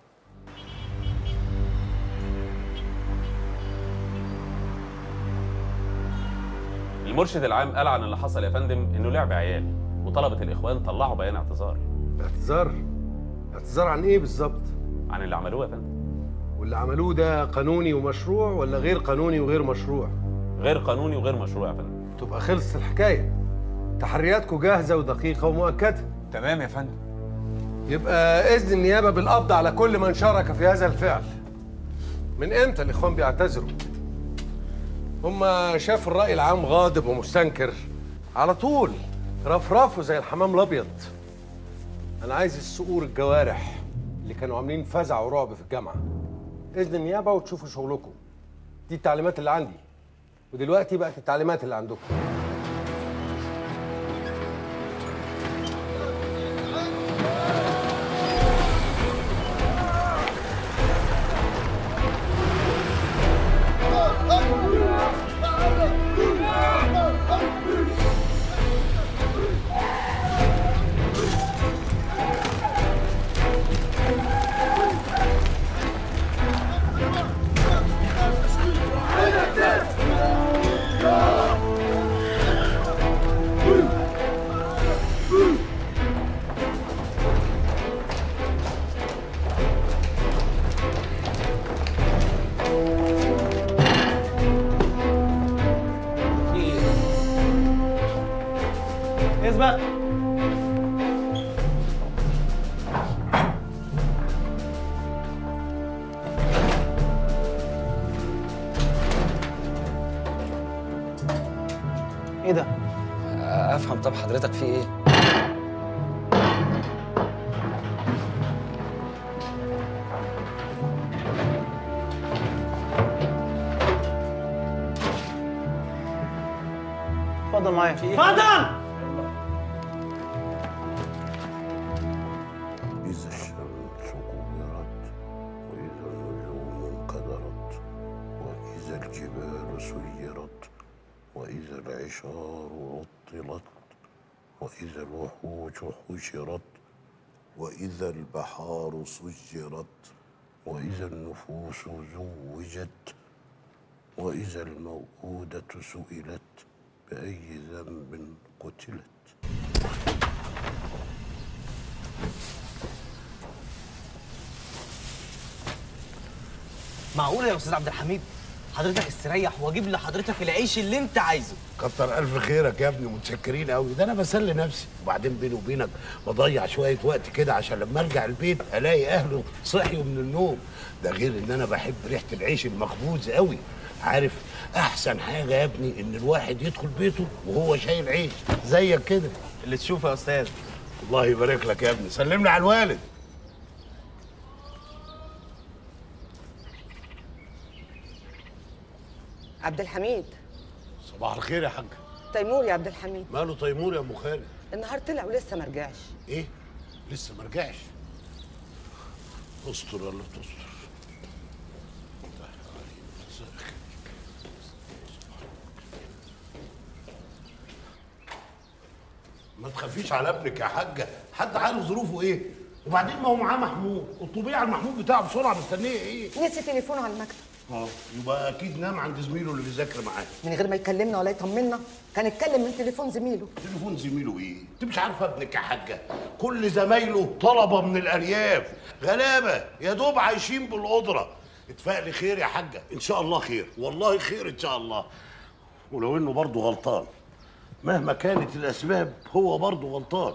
S15: المرشد العام قال عن اللي حصل يا فندم انه لعب عيال، وطلبة الاخوان طلعوا بيان اعتذار.
S13: اعتذار؟ اعتذار عن ايه بالظبط؟
S15: عن اللي عملوه يا فندم.
S13: واللي عملوه ده قانوني ومشروع ولا غير قانوني وغير مشروع؟
S15: غير قانوني وغير مشروع يا فندم.
S13: تبقى خلصت الحكايه. تحرياتكم جاهزه ودقيقه ومؤكده.
S1: تمام يا فندم.
S13: يبقى اذن النيابه بالقبض على كل من شارك في هذا الفعل. من امتى الاخوان بيعتذروا؟ هما شافوا الرأي العام غاضب ومستنكر على طول رفرفوا زي الحمام الأبيض. أنا عايز الصقور الجوارح اللي كانوا عاملين فزع ورعب في الجامعة. إذن النيابة وتشوفوا شغلكم. دي التعليمات اللي عندي، ودلوقتي بقت التعليمات اللي عندكم.
S11: اسبق.
S2: ايه ده؟ افهم. طب حضرتك في ايه؟
S11: اتفضل معايا. في ايه؟
S9: اتفضل.
S8: إذا الشمس كورت وإذا النجوم انكدرت وإذا الجبال سيرت وإذا العشار عطلت وإذا الوحوش حشرت وإذا البحار سجرت وإذا النفوس زوجت وإذا الموءودة سئلت بأي ذنب قتلت.
S11: معقوله يا استاذ عبد الحميد؟ حضرتك استريح واجيب لحضرتك العيش اللي انت عايزه.
S8: كتر الف خيرك يا ابني، متشكرين قوي. ده انا بسلي نفسي، وبعدين بيني وبينك بضيع شويه وقت كده عشان لما ارجع البيت الاقي اهله صحيوا من النوم. ده غير ان انا بحب ريحه العيش المخبوز قوي. عارف احسن حاجه يا ابني ان الواحد يدخل بيته وهو شايل عيش زيك كده.
S11: اللي تشوفه يا استاذ.
S8: الله يبارك لك يا ابني، سلمني على الوالد.
S10: عبد الحميد.
S8: صباح الخير يا حاج.
S10: تيمور يا عبد الحميد.
S8: ماله تيمور يا ام خالد؟
S10: النهار طلع ولسه ما رجعش.
S8: ايه؟ لسه ما رجعش؟ استر ولا تستر. ما تخافيش على ابنك يا حاجه، حد عارف ظروفه ايه؟ وبعدين ما هو معاه محمود، اطلبيه على المحمود بتاعه بسرعه، مستنيه ايه؟
S10: نسي تليفونه على المكتب.
S8: اه يبقى اكيد نام عند زميله اللي بيذاكر معاه.
S10: من غير ما يكلمنا ولا يطمنا، كان اتكلم من تليفون زميله.
S8: تليفون زميله ايه؟ انت مش عارفه ابنك يا حاجه، كل زمايله طلبه من الارياف، غلابه يا دوب عايشين بالقدره. اتفائلي خير يا حاجه، ان شاء الله خير، والله خير ان شاء الله. ولو انه برضه غلطان، مهما كانت الاسباب هو برضه غلطان.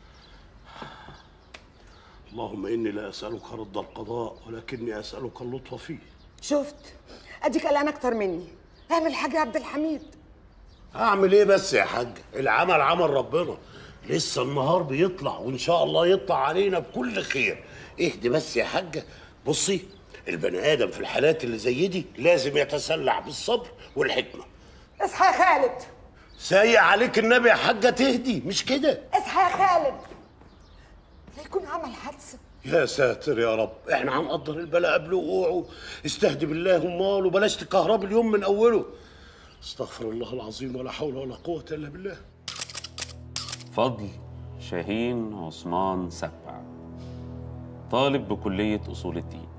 S8: اللهم اني لا اسالك رد القضاء ولكني اسالك اللطف فيه.
S10: شفت؟ اديك قلقان اكتر مني. اعمل حاجه يا عبد الحميد.
S8: اعمل ايه بس يا حاج؟ العمل عمل ربنا، لسه النهار بيطلع وان شاء الله يطلع علينا بكل خير. اهدي بس يا حاجه. بصي، البني ادم في الحالات اللي زي دي لازم يتسلح بالصبر والحكمه.
S10: اصحى يا خالد.
S8: سايق عليك النبي يا حاجه، تهدي مش كده.
S10: اصحى يا خالد، لا يكون عمل حادثه.
S8: يا ساتر يا رب، احنا هنقدر البلاء قبل وقوعه. استهدي بالله امال، وبلاش تكهرب اليوم من اوله. استغفر الله العظيم، ولا حول ولا قوه الا بالله.
S15: فضل شاهين عثمان سبع، طالب بكليه اصول الدين.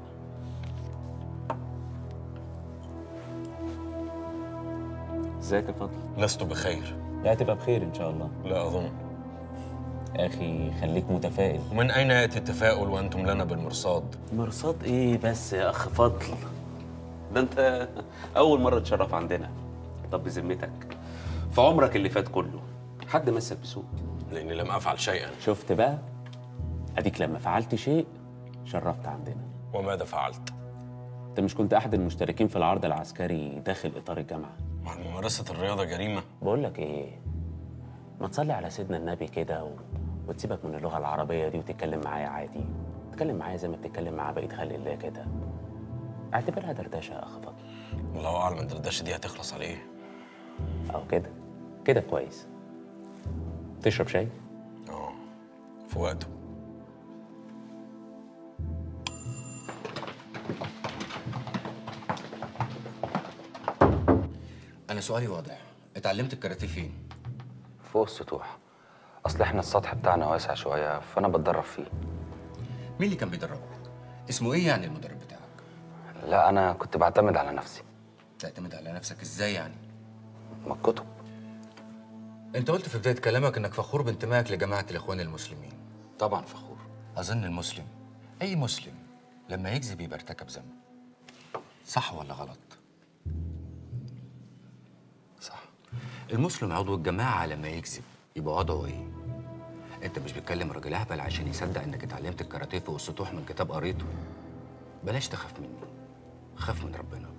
S15: ازيك يا فضل؟
S16: لست بخير.
S15: لا تبقى بخير ان شاء الله.
S16: لا اظن.
S15: يا اخي خليك متفائل.
S16: ومن اين ياتي التفاؤل وانتم لنا بالمرصاد؟
S15: مرصاد ايه بس يا اخ فضل؟ ده انت اول مره تشرف عندنا. طب بذمتك، في عمرك اللي فات كله حد مسك بسوق؟
S16: لاني لم افعل شيئا.
S15: شفت بقى؟ اديك لما فعلت شيء شرفت عندنا.
S16: وماذا فعلت؟
S15: انت مش كنت احد المشتركين في العرض العسكري داخل اطار الجامعه؟
S16: مع ممارسه الرياضه جريمه؟
S15: بقول لك ايه، ما تصلي على سيدنا النبي كده و... وتسيبك من اللغه العربيه دي وتتكلم معايا عادي. تتكلم معايا زي ما بتتكلم مع بقيه خلق الله كده. اعتبرها دردشه يا اخ فضل.
S16: والله اعلم الدردشه دي هتخلص على ايه.
S15: او كده كده كويس. تشرب شاي؟
S16: اه في وقته.
S17: أنا سؤالي واضح، اتعلمت الكاراتيه فين؟
S18: فوق السطوح. أصل إحنا السطح بتاعنا واسع شوية فأنا بتدرب فيه.
S17: مين اللي كان بيدربك؟ اسمه إيه يعني المدرب بتاعك؟
S18: لا أنا كنت بعتمد على نفسي.
S17: تعتمد على نفسك إزاي يعني؟
S18: ما الكتب.
S17: أنت قلت في بداية كلامك إنك فخور بانتمائك لجماعة الإخوان المسلمين.
S18: طبعا فخور.
S17: أظن المسلم، أي مسلم لما يكذب يبقى ارتكب ذنب. صح ولا غلط؟ صح. المسلم عضو الجماعة لما يكذب يبقى وضعه إيه؟ أنت مش بتكلم راجل أهبل عشان يصدق إنك اتعلمت الكاراتيه فوق السطوح من كتاب قريته. بلاش تخاف مني، خاف من ربنا.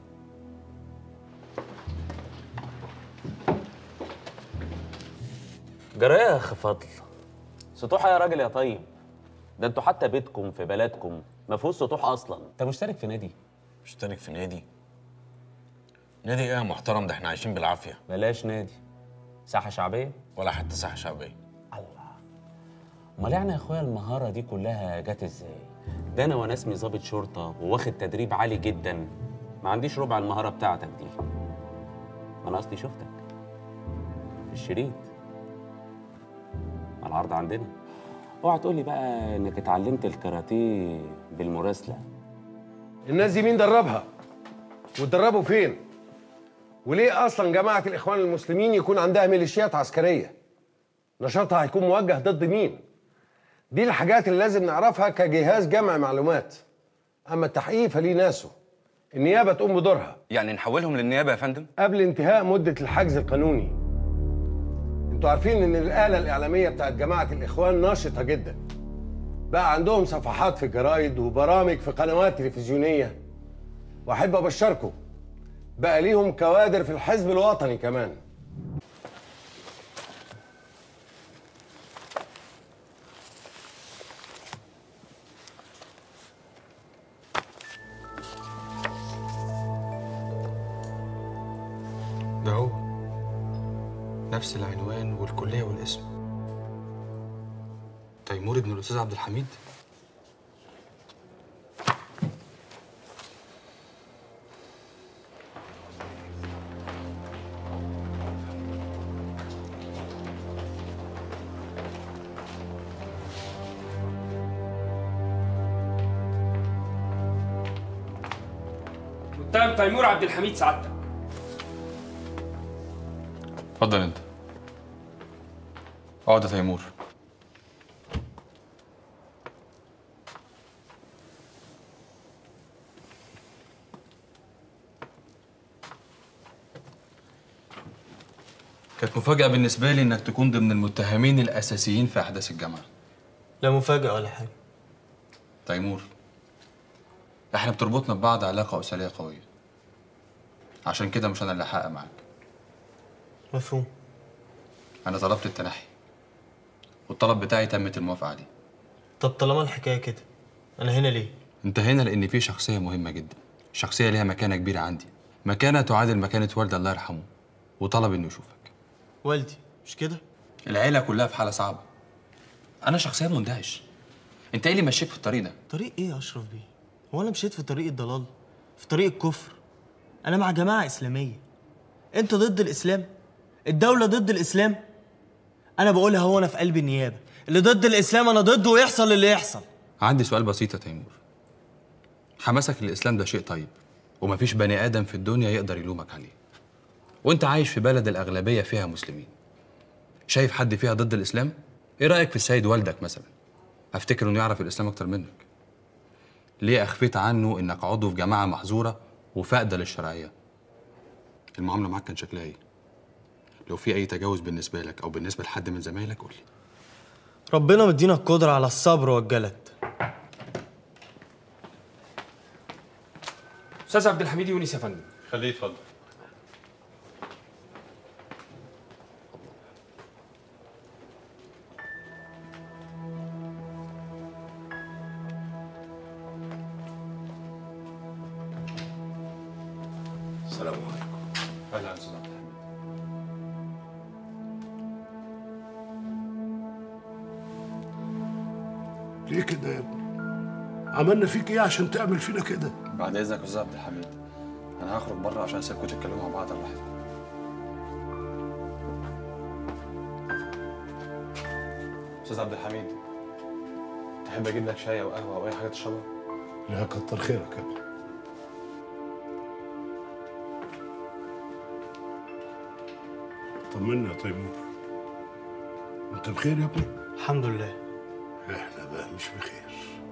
S15: جرايه يا اخ فضل، سطوحه يا راجل يا طيب. ده انتوا حتى بيتكم في بلدكم ما فيهوش سطوح اصلا. انت مشترك في نادي؟
S16: مشترك في نادي؟ نادي ايه يا محترم؟ ده احنا عايشين بالعافيه.
S15: بلاش نادي، ساحه شعبيه؟
S16: ولا حتى ساحه شعبيه.
S15: الله، امال يعني يا اخويا المهاره دي كلها جت ازاي؟ ده انا وانا اسمي ضابط شرطه وواخد تدريب عالي جدا ما عنديش ربع المهاره بتاعتك دي. انا قصدي شفتك في الشريط على العرض عندنا. اوعى تقول لي بقى انك اتعلمت الكاراتيه بالمراسله.
S13: الناس دي مين دربها؟ وتدربوا فين؟ وليه اصلا جماعه الاخوان المسلمين يكون عندها ميليشيات عسكريه؟ نشاطها هيكون موجه ضد مين؟ دي الحاجات اللي لازم نعرفها كجهاز جمع معلومات. اما التحقيق فليه ناسه. النيابه تقوم بدورها.
S17: يعني نحولهم للنيابه يا فندم؟
S13: قبل انتهاء مده الحجز القانوني. انتوا عارفين ان الاله الاعلاميه بتاعت جماعه الاخوان ناشطه جدا. بقى عندهم صفحات في الجرايد وبرامج في قنوات تلفزيونيه. واحب ابشركم بقى ليهم كوادر في الحزب الوطني كمان.
S5: ده هو نفس العنوان والكلية والاسم. تيمور ابن الأستاذ عبد الحميد.
S19: متهم تيمور عبد الحميد سعادتك.
S1: اتفضل انت. اقعد يا تيمور. كانت مفاجأة بالنسبة لي انك تكون ضمن المتهمين الأساسيين في أحداث الجامعة.
S11: لا مفاجأة ولا حاجة.
S1: تيمور، احنا بتربطنا ببعض علاقة أسرية قوية. عشان كده مش أنا اللي هحقق معاك.
S11: مفهوم.
S1: أنا طلبت التنحي والطلب بتاعي تمت الموافقة عليه.
S11: طب طالما الحكاية كده أنا هنا ليه؟
S1: أنت هنا لأن في شخصية مهمة جدا، شخصية ليها مكانة كبيرة عندي، مكانة تعادل مكانة والدي الله يرحمه، وطلب إنه يشوفك.
S11: والدي مش كده؟
S1: العيلة كلها في حالة صعبة. أنا شخصيا مندهش. أنت إيه اللي مشيك في الطريق ده؟
S11: طريق إيه يا أشرف بيه؟ هو أنا مشيت في طريق الضلال؟ في طريق الكفر؟ أنا مع جماعة إسلامية. أنت ضد الإسلام؟ الدولة ضد الإسلام؟ أنا بقولها هو أنا في قلب النيابة، اللي ضد الإسلام أنا ضده ويحصل اللي يحصل.
S1: عندي سؤال بسيط يا تيمور. حماسك للإسلام ده شيء طيب، ومفيش بني آدم في الدنيا يقدر يلومك عليه. وأنت عايش في بلد الأغلبية فيها مسلمين. شايف حد فيها ضد الإسلام؟ إيه رأيك في السيد والدك مثلا؟ أفتكر إنه يعرف الإسلام أكتر منك. ليه أخفيت عنه إنك عضو في جماعة محظورة وفاقدة للشرعية؟ المعاملة معاك كان شكلها إيه؟ لو في أي تجاوز بالنسبة لك أو بالنسبة لحد من زمايلك قول لي.
S11: ربنا مدينا القدرة على الصبر والجلد.
S19: أستاذ عبد الحميد يونس يا فندم.
S1: خليه يتفضل.
S8: السلام عليكم.
S1: أهلا أستاذ عبد الحميد.
S8: ليه كده يا ابني؟ عملنا فيك ايه عشان تعمل فينا كده؟
S1: بعد إذنك يا أستاذ عبد الحميد، أنا هخرج بره عشان أسيبكم تتكلموا مع بعض لوحدكم. أستاذ عبد الحميد، تحب أجيب لك شاي أو قهوة أو أي حاجة تشربها؟
S8: لا كتر خيرك يا ابني. طمنا يا تيمور. أنت بخير يا ابني؟
S11: الحمد لله.
S8: إحنا بقى مش بخير.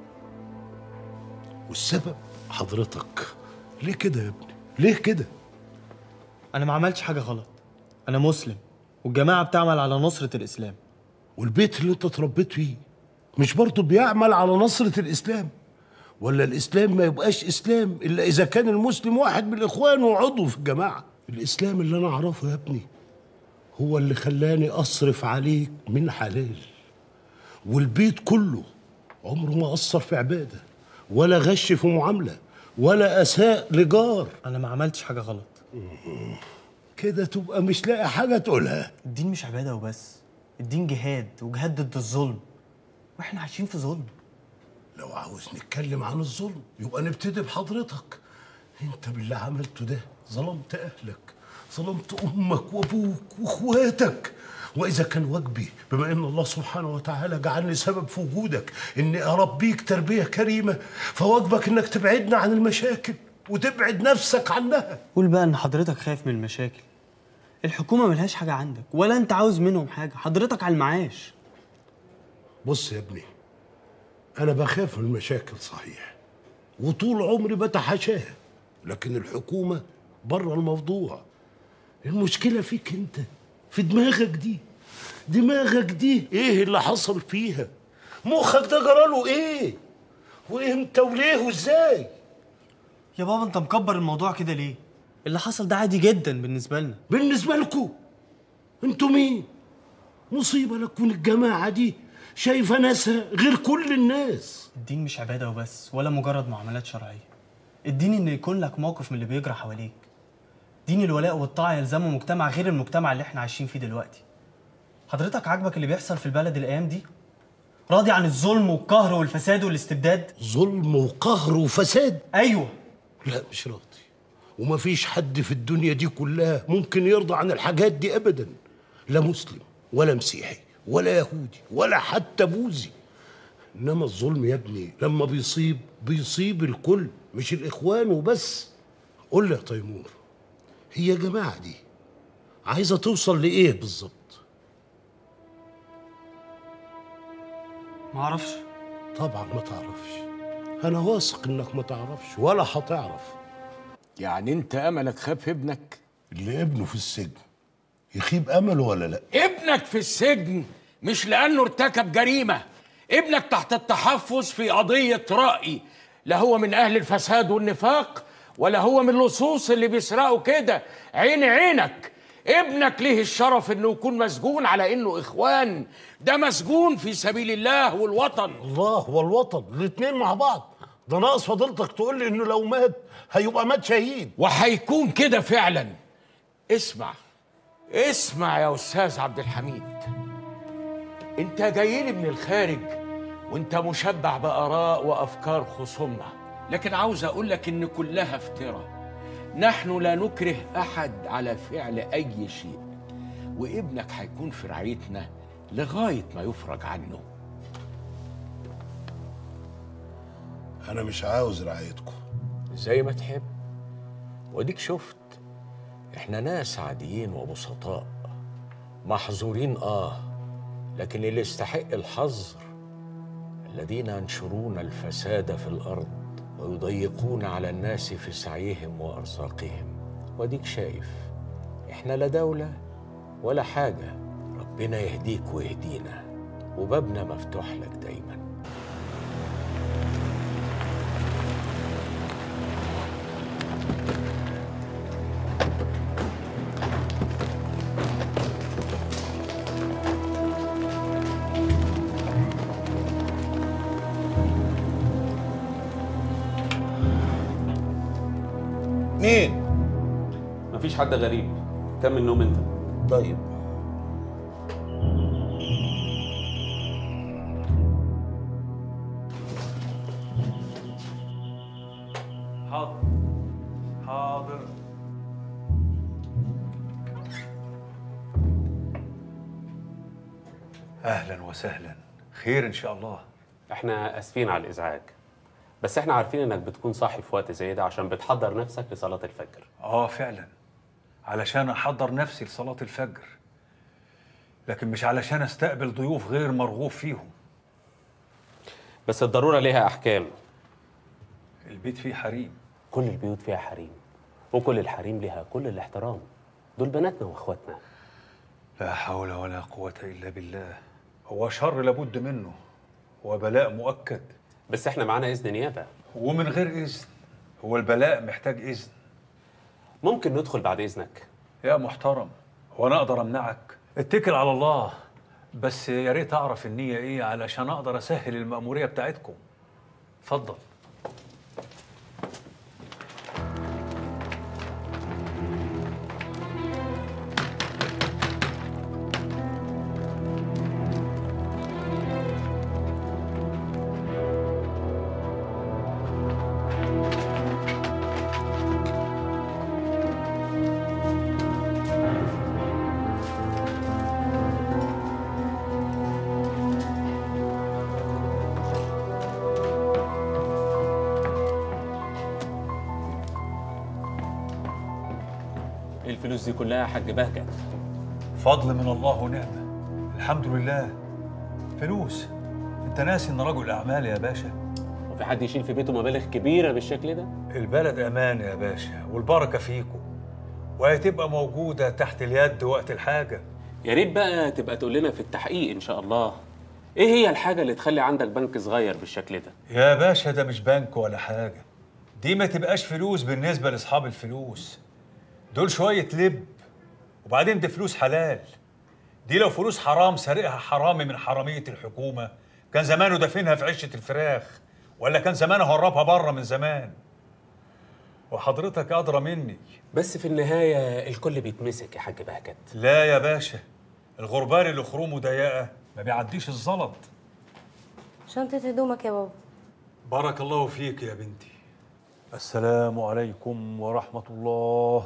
S8: والسبب حضرتك. ليه كده يا ابني؟ ليه كده؟
S11: أنا ما عملتش حاجة غلط. أنا مسلم والجماعة بتعمل على نصرة الإسلام.
S8: والبيت اللي أنت اتربيت فيه مش برضه بيعمل على نصرة الإسلام؟ ولا الإسلام ما يبقاش إسلام إلا إذا كان المسلم واحد من الإخوان وعضو في الجماعة؟ الإسلام اللي أنا أعرفه يا ابني هو اللي خلاني أصرف عليك من حلال. والبيت كله عمره ما قصر في عبادة ولا غش في معاملة ولا أساء لجار.
S11: أنا ما عملتش حاجة غلط.
S8: كده تبقى مش لاقي حاجة تقولها.
S11: الدين مش عبادة وبس، الدين جهاد، وجهاد ضد الظلم، واحنا عايشين في ظلم.
S8: لو عاوز نتكلم عن الظلم يبقى نبتدي بحضرتك. انت باللي عملته ده ظلمت اهلك، ظلمت امك وابوك واخواتك. واذا كان واجبي بما ان الله سبحانه وتعالى جعلني سبب في وجودك اني اربيك تربيه كريمه، فواجبك انك تبعدنا عن المشاكل وتبعد نفسك عنها.
S11: قول بقى ان حضرتك خايف من المشاكل. الحكومه ملهاش حاجه عندك ولا انت عاوز منهم حاجه، حضرتك على المعاش.
S8: بص يا ابني، انا بخاف من المشاكل صحيح وطول عمري بتحاشاها، لكن الحكومة بره الموضوع. المشكلة فيك انت، في دماغك دي. دماغك دي ايه اللي حصل فيها؟ مخك ده جراله ايه؟ وامتى وليه وازاي؟
S11: يا بابا انت مكبر الموضوع كده ليه؟ اللي حصل ده عادي جدا بالنسبة لنا.
S8: بالنسبة لكم؟ انتوا مين؟ مصيبة لكم الجماعة دي شايفة ناسها غير كل الناس.
S11: الدين مش عبادة وبس ولا مجرد معاملات شرعية. الدين ان يكون لك موقف من اللي بيجرى حواليك. دين الولاء والطاعة يلزموا مجتمع غير المجتمع اللي احنا عايشين فيه دلوقتي. حضرتك عاجبك اللي بيحصل في البلد الايام دي؟ راضي عن الظلم والقهر والفساد والاستبداد؟
S8: ظلم وقهر وفساد؟
S11: ايوه.
S8: لا مش راضي، ومفيش حد في الدنيا دي كلها ممكن يرضى عن الحاجات دي ابدا. لا مسلم ولا مسيحي ولا يهودي ولا حتى بوذي. انما الظلم يا ابني لما بيصيب بيصيب الكل مش الاخوان وبس. قول لي يا تيمور، هي الجماعه دي عايزه توصل لايه بالظبط؟
S11: ما اعرفش.
S8: طبعا ما تعرفش، انا واثق انك ما تعرفش ولا هتعرف.
S20: يعني انت املك خاب في ابنك؟
S8: اللي ابنه في السجن يخيب امله ولا لا؟
S20: ابنك في السجن مش لانه ارتكب جريمه، ابنك تحت التحفظ في قضيه رأي، لا هو من اهل الفساد والنفاق ولا هو من اللصوص اللي بيسرقوا كده. عين عينك، ابنك ليه الشرف انه يكون مسجون على انه اخوان، ده مسجون في سبيل الله والوطن.
S8: الله والوطن الاتنين مع بعض. ده ناقص فضيلتك تقول لي انه لو مات هيبقى مات شهيد.
S20: وهيكون كده فعلا. اسمع اسمع يا استاذ عبد الحميد، انت جاي لي من الخارج وانت مشبع باراء وافكار خصومنا، لكن عاوز اقول لك ان كلها افتراء. نحن لا نكره احد على فعل اي شيء، وابنك هيكون في رعايتنا لغايه ما يفرج عنه.
S8: انا مش عاوز رعايتكم.
S20: زي ما تحب. وديك شفت، احنا ناس عاديين وبسطاء محظورين اه، لكن اللي يستحق الحظر الذين ينشرون الفساد في الارض ويضيقون على الناس في سعيهم وارزاقهم. وديك شايف، احنا لا دوله ولا حاجه. ربنا يهديك ويهدينا، وبابنا مفتوح لك دايما.
S8: مين؟
S15: مفيش حد غريب. كمل نوم انت.
S8: طيب.
S14: حاضر حاضر. اهلا وسهلا، خير ان شاء الله.
S15: احنا اسفين على الازعاج، بس احنا عارفين انك بتكون صاحي في وقت زي ده عشان بتحضر نفسك لصلاة الفجر.
S14: اه فعلا، علشان احضر نفسي لصلاة الفجر، لكن مش علشان استقبل ضيوف غير مرغوب فيهم.
S15: بس الضرورة ليها احكام.
S14: البيت فيه حريم.
S15: كل البيوت فيها حريم، وكل الحريم ليها كل الاحترام. دول بناتنا واخواتنا.
S14: لا حول ولا قوة الا بالله. هو شر لابد منه، هو بلاء مؤكد.
S15: بس احنا معانا اذن نيابه.
S14: ومن غير اذن؟ هو البلاء محتاج اذن؟
S15: ممكن ندخل بعد اذنك.
S14: يا محترم، هو انا اقدر امنعك؟ اتكل على الله، بس يا ريت اعرف النيه ايه علشان اقدر اسهل المأمورية بتاعتكم. اتفضل.
S15: الفلوس دي كلها يا حاج بهجت؟
S14: فضل من الله ونعمة، الحمد لله. فلوس؟ انت ناسي ان رجل اعمال يا باشا.
S15: في حد يشيل في بيته مبالغ كبيره بالشكل ده؟
S14: البلد امان يا باشا، والبركه فيكم، وهتبقى موجوده تحت اليد وقت الحاجه.
S15: يا ريت بقى تبقى تقول لنا في التحقيق ان شاء الله ايه هي الحاجه اللي تخلي عندك بنك صغير بالشكل ده؟
S14: يا باشا ده مش بنك ولا حاجه، دي ما تبقاش فلوس بالنسبه لاصحاب الفلوس، دول شويه لب، وبعدين دي فلوس حلال. دي لو فلوس حرام سارقها حرامي من حراميه الحكومه كان زمانه دافنها في عشه الفراخ، ولا كان زمانه هربها بره من زمان. وحضرتك ادرى مني.
S15: بس في النهايه الكل بيتمسك يا حاج بهجت.
S14: لا يا باشا، الغربال اللي خرومه ضيقه ما بيعديش الزلط.
S21: شنطة هدومك يا بابا.
S14: بارك الله فيك يا بنتي. السلام عليكم ورحمة الله.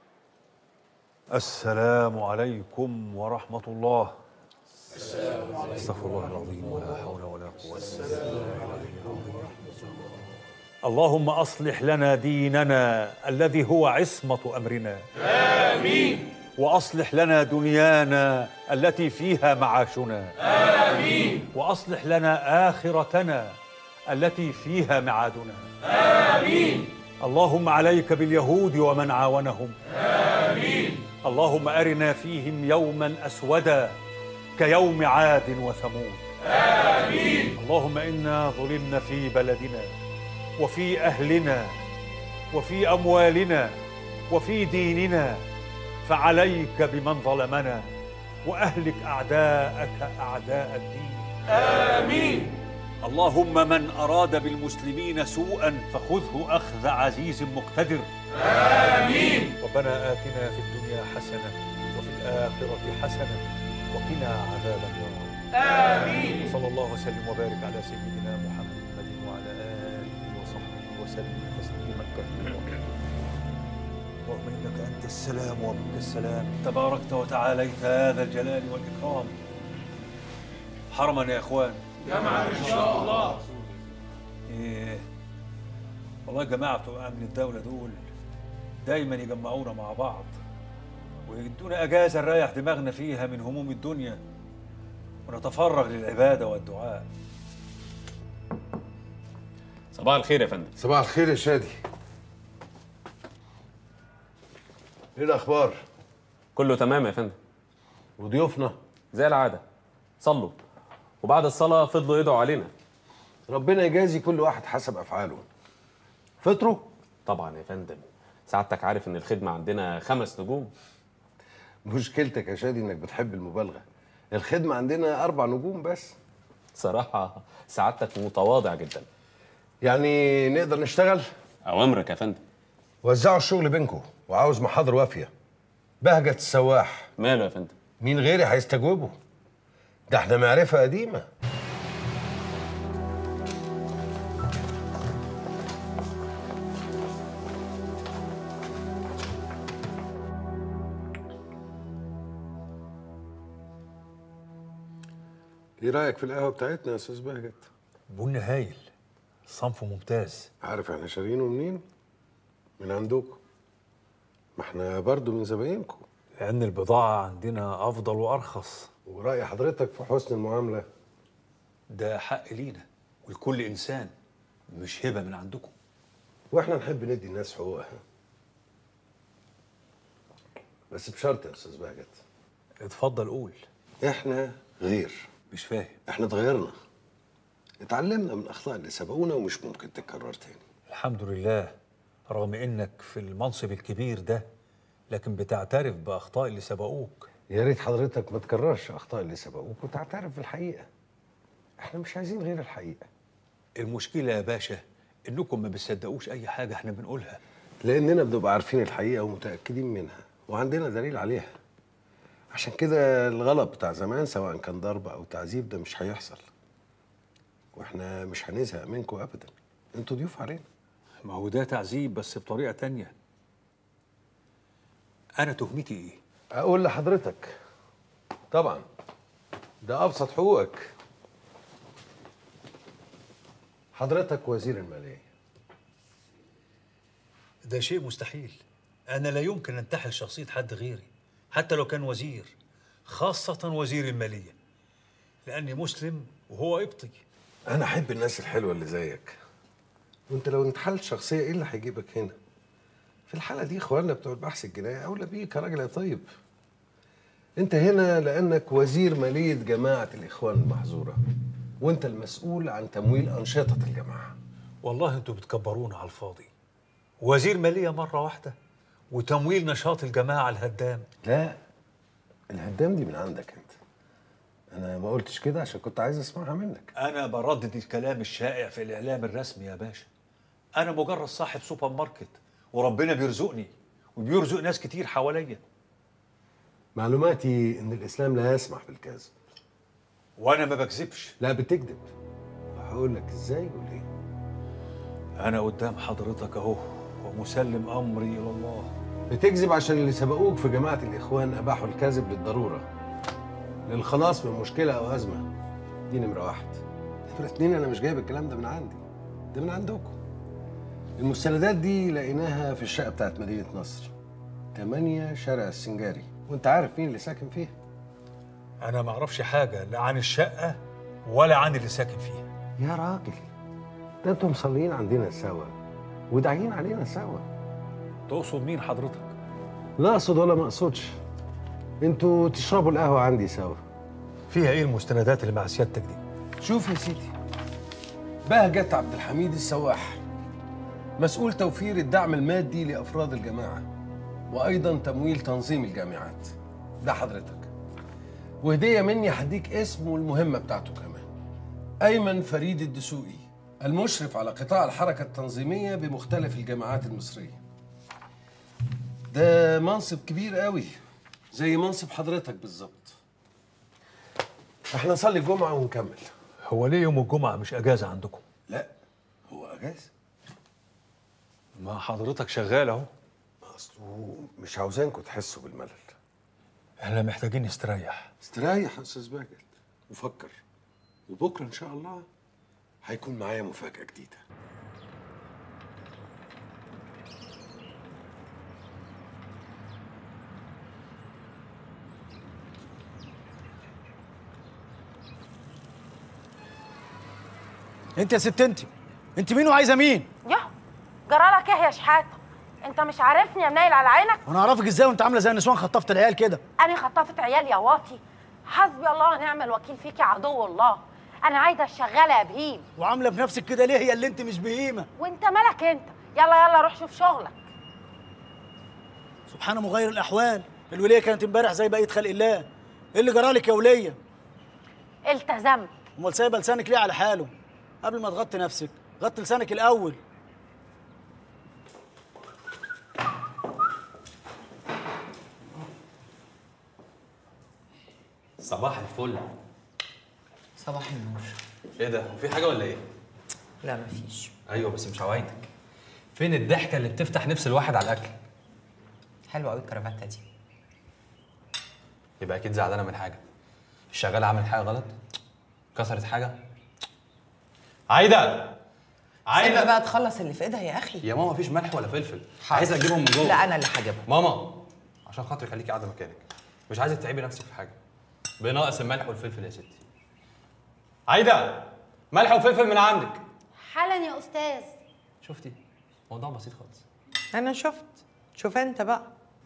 S14: السلام عليكم ورحمة الله. استغفر الله العظيم ولا حول ولا قوة إلا بالله. اللهم أصلح لنا ديننا الذي هو عصمة أمرنا.
S9: آمين.
S14: وأصلح لنا دنيانا التي فيها معاشنا.
S9: آمين.
S14: وأصلح لنا آخرتنا التي فيها معادنا.
S9: آمين.
S14: اللهم عليك باليهود ومن عاونهم.
S9: آمين.
S14: اللهم أرنا فيهم يوما أسودا كيوم عاد وثمود.
S9: آمين.
S14: اللهم إنا ظلمنا في بلدنا وفي أهلنا وفي أموالنا وفي ديننا، فعليك بمن ظلمنا وأهلك أعداءك أعداء الدين.
S9: آمين.
S14: اللهم من أراد بالمسلمين سوءا فخذه أخذ عزيز مقتدر.
S9: آمين.
S14: ربنا آتنا في الدنيا حسنة وفي الآخرة حسنة وقنا عذاب النار.
S9: آمين.
S14: صلى الله وسلم وبارك على سيدنا محمد وعلى آله وصحبه وسلم تسليما كثيرا. اللهم إنك أنت السلام ومنك السلام، تباركت وتعاليت هذا الجلال والإكرام. حرما يا إخوان.
S9: جمعا إن شاء الله.
S14: إيه والله جماعة بتوع أمن الدولة دول دايما يجمعونا مع بعض ويدونا أجازة نريح دماغنا فيها من هموم الدنيا ونتفرغ للعبادة والدعاء.
S15: صباح الخير يا فندم.
S13: صباح الخير يا شادي. ايه الاخبار؟
S15: كله تمام يا فندم.
S13: وضيوفنا؟
S15: زي العاده صلوا، وبعد الصلاه فضلوا يدعوا علينا.
S13: ربنا يجازي كل واحد حسب افعاله. فطروا؟
S15: طبعا يا فندم، سعادتك عارف ان الخدمه عندنا خمس نجوم.
S13: مشكلتك يا شادي انك بتحب المبالغه. الخدمه عندنا اربع نجوم بس.
S15: صراحه سعادتك متواضع جدا.
S13: يعني نقدر نشتغل؟
S15: اوامرك يا فندم.
S13: وزعوا الشغل بينكم، وعاوز محاضر وافيه. بهجت السواح
S15: ماله يا فندم؟
S13: مين غيري هيستجوبه؟ ده احنا معرفه قديمه. ايه رايك في القهوه بتاعتنا يا استاذ بهجت؟
S14: بن هايل، صنفه ممتاز.
S13: عارف احنا شارينه منين؟ من عندكم. ما احنا برضو من زباينكم.
S14: لأن البضاعة عندنا أفضل وأرخص.
S13: ورأي حضرتك في حسن المعاملة؟
S14: ده حق لينا ولكل إنسان، مش هبة من عندكم.
S13: واحنا نحب ندي الناس حقوقها، بس بشرط يا أستاذ بهجت.
S14: اتفضل قول.
S13: احنا غير.
S14: مش فاهم.
S13: احنا اتغيرنا، اتعلمنا من أخطاء اللي سبقونا ومش ممكن تتكرر تاني.
S14: الحمد لله، رغم إنك في المنصب الكبير ده لكن بتعترف بأخطاء اللي سبقوك.
S13: يا ريت حضرتك ما تكررش أخطاء اللي سبقوك وتعترف بالحقيقة. احنا مش عايزين غير الحقيقة.
S14: المشكلة يا باشا إنكم ما بتصدقوش أي حاجة احنا بنقولها.
S13: لأننا بنبقى عارفين الحقيقة ومتأكدين منها وعندنا دليل عليها. عشان كده الغلط بتاع زمان سواء كان ضرب أو تعذيب ده مش هيحصل. واحنا مش هنزهق منكم أبدا، انتوا ضيوف علينا.
S14: ما هو ده تعذيب بس بطريقة تانية. أنا تهمتي إيه؟
S13: أقول لحضرتك طبعا ده أبسط حقوقك. حضرتك وزير المالية.
S14: ده شيء مستحيل. أنا لا يمكن أنتحل شخصية حد غيري حتى لو كان وزير، خاصة وزير المالية، لأني مسلم وهو قبطي.
S13: أنا أحب الناس الحلوة اللي زيك. وانت لو انتحلت شخصيه ايه اللي هيجيبك هنا؟ في الحاله دي اخواننا بتوع البحث الجنائي اولى بيك يا راجل يا طيب. انت هنا لانك وزير ماليه جماعه الاخوان المحظوره، وانت المسؤول عن تمويل انشطه الجماعه.
S14: والله انتوا بتكبرونا على الفاضي. وزير ماليه مره واحده وتمويل نشاط الجماعه الهدام.
S13: لا، الهدام دي من عندك انت. انا ما قلتش كده عشان كنت عايز اسمعها منك.
S14: انا بردد الكلام الشائع في الاعلام الرسمي يا باشا. انا مجرد صاحب سوبر ماركت وربنا بيرزقني وبيرزق ناس كتير حواليا.
S13: معلوماتي ان الاسلام لا يسمح بالكذب.
S14: وانا ما بكذبش.
S13: لا بتكذب. هقول لك ازاي وليه.
S14: انا قدام حضرتك اهو ومسلم امري الى الله.
S13: بتكذب عشان اللي سبقوك في جماعه الاخوان اباحوا الكذب للضروره، للخلاص من مشكله او ازمه. دي نمره واحد. نمره اتنين، انا مش جايب الكلام ده من عندي، ده من عندكم. المستندات دي لقيناها في الشقه بتاعت مدينه نصر، تمانية شارع السنجاري، وانت عارف مين اللي ساكن فيها.
S14: انا ما اعرفش حاجه لا عن الشقه ولا عن اللي ساكن فيها.
S13: يا راجل، ده انتوا مصلين عندنا سوا وداعين علينا سوا.
S14: تقصد مين حضرتك؟
S13: لا اقصد ولا ما اقصدش. انتوا تشربوا القهوه عندي سوا.
S14: فيها ايه المستندات اللي مع سيادتك دي؟
S13: شوف يا سيدي، بهجت عبد الحميد السواح مسؤول توفير الدعم المادي لافراد الجماعه، وايضا تمويل تنظيم الجامعات. ده حضرتك. وهديه مني هديك اسمه والمهمه بتاعته كمان. ايمن فريد الدسوقي، المشرف على قطاع الحركه التنظيميه بمختلف الجامعات المصريه. ده منصب كبير قوي زي منصب حضرتك بالظبط. احنا نصلي الجمعه ونكمل.
S14: هو ليه يوم الجمعه مش اجازه عندكم؟
S13: لا هو اجازه.
S14: ما حضرتك شغال اهو.
S13: اصله مش عاوزينكم تحسوا بالملل.
S14: احنا محتاجين نستريح.
S13: استريح يا استاذ باجد وفكر، وبكره ان شاء الله هيكون معايا مفاجاه جديده.
S3: انت يا ست انت انت مين وعايزه مين؟
S22: يا جرالك ايه يا شحاته؟ انت مش عارفني يا منيل على عينك؟
S3: وانا اعرفك ازاي وانت عامله زي النسوان خطفت العيال كده؟
S22: انا خطفت عيال يا واطي؟ حسبي الله ونعم الوكيل فيك يا عدو الله. انا عايزه الشغاله يا بهيم.
S3: وعامله بنفسك كده ليه؟ هي اللي انت مش بهيمه.
S22: وانت مالك انت؟ يلا يلا روح شوف شغلك.
S3: سبحان مغير الاحوال، الوليه كانت امبارح زي بقيه خلق الله. ايه اللي جرالك يا وليه؟
S22: التزمت.
S3: امال سايبه لسانك ليه على حاله؟ قبل ما تغطي نفسك غطي لسانك الاول.
S1: صباح الفل.
S23: صباح النور.
S1: ايه ده؟ هو في حاجه ولا ايه؟
S23: لا مفيش.
S1: ايوه بس مش عوايدك. فين الضحكه اللي بتفتح نفس الواحد على الاكل؟
S23: حلوه قوي الكرافته دي.
S1: يبقى اكيد زعلانه من حاجه. الشغاله عملت حاجه غلط؟ كسرت حاجه؟ عايده عايده
S23: سيبها بقى تخلص اللي في ايدها يا اخي.
S1: يا ماما مفيش ملح ولا فلفل. عايزه اجيبهم من جوه.
S23: لا انا اللي هجيبهم.
S1: ماما عشان خاطري خليكي قاعده مكانك. مش عايزه تتعبي نفسك في حاجه. بناقص الملح والفلفل يا ستي. عايده ملح وفلفل من عندك.
S22: حالا يا استاذ.
S1: شفتي؟ موضوع بسيط خالص.
S23: انا شفت. شوف انت بقى.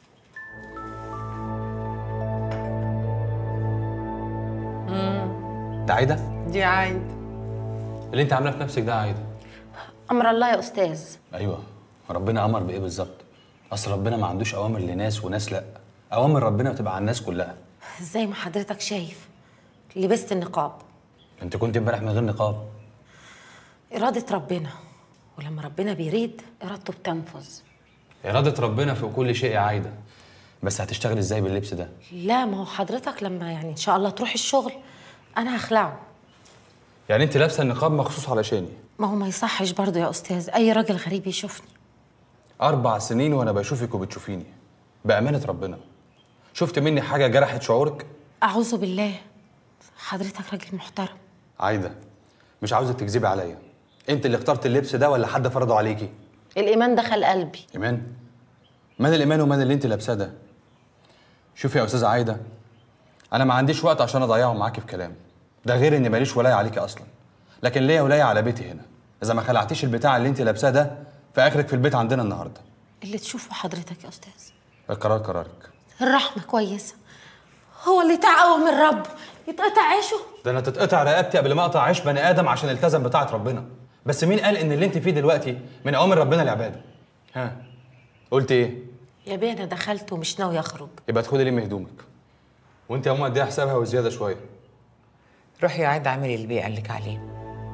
S1: ده عايده؟
S23: دي عايده.
S1: اللي انت عاملاه في نفسك ده عايده.
S22: امر الله يا استاذ.
S1: ايوه، ربنا امر بايه بالظبط؟ اصل ربنا ما عندوش اوامر لناس وناس لا. اوامر ربنا بتبقى على الناس كلها.
S22: زي ما حضرتك شايف لبست النقاب.
S1: انت كنت امبارح من غير نقاب.
S22: اراده ربنا، ولما ربنا بيريد ارادته بتنفذ.
S1: اراده ربنا في كل شيء يا عايده. بس هتشتغل ازاي باللبس ده؟
S22: لا ما هو حضرتك لما يعني ان شاء الله تروح الشغل انا هخلعه.
S1: يعني انت لابسه النقاب مخصوص علشاني؟
S22: ما هو ما يصحش برضه يا استاذ اي راجل غريب يشوفني.
S1: اربع سنين وانا بشوفك وبتشوفيني. بامانه ربنا شفت مني حاجه جرحت شعورك؟
S22: اعوذ بالله، حضرتك راجل محترم.
S1: عايده مش عاوزك تكذبي عليا. انت اللي اخترت اللبس ده ولا حد فرضه عليكي؟
S22: الايمان دخل قلبي.
S1: ايمان؟ من الايمان ومن اللي انت لابساه ده؟ شوفي يا استاذه عايده، انا ما عنديش وقت عشان اضيعه معاكي في كلام. ده غير اني ماليش ولايه عليكي اصلا، لكن ليا ولايه على بيتي هنا. اذا ما خلعتيش البتاع اللي انت لابساه ده فاخرك في البيت عندنا النهارده.
S22: اللي تشوفه حضرتك يا استاذ.
S1: القرار قرارك.
S22: الرحمه كويسه. هو اللي تعقه من الرب يتقطع عيشه.
S1: ده انا تتقطع رقبتي قبل ما اقطع عيش بني ادم عشان التزم بطاعه ربنا. بس مين قال ان اللي انت فيه دلوقتي من اوامر ربنا لعباده؟ ها قلت ايه؟
S22: يا بيه انا دخلت ومش ناوي اخرج.
S1: يبقى ادخلي لمي هدومك. وانت يا ماما اديها حسابها وزياده شويه.
S23: روحي يا عايده اعملي اللي بيه قال لك عليه.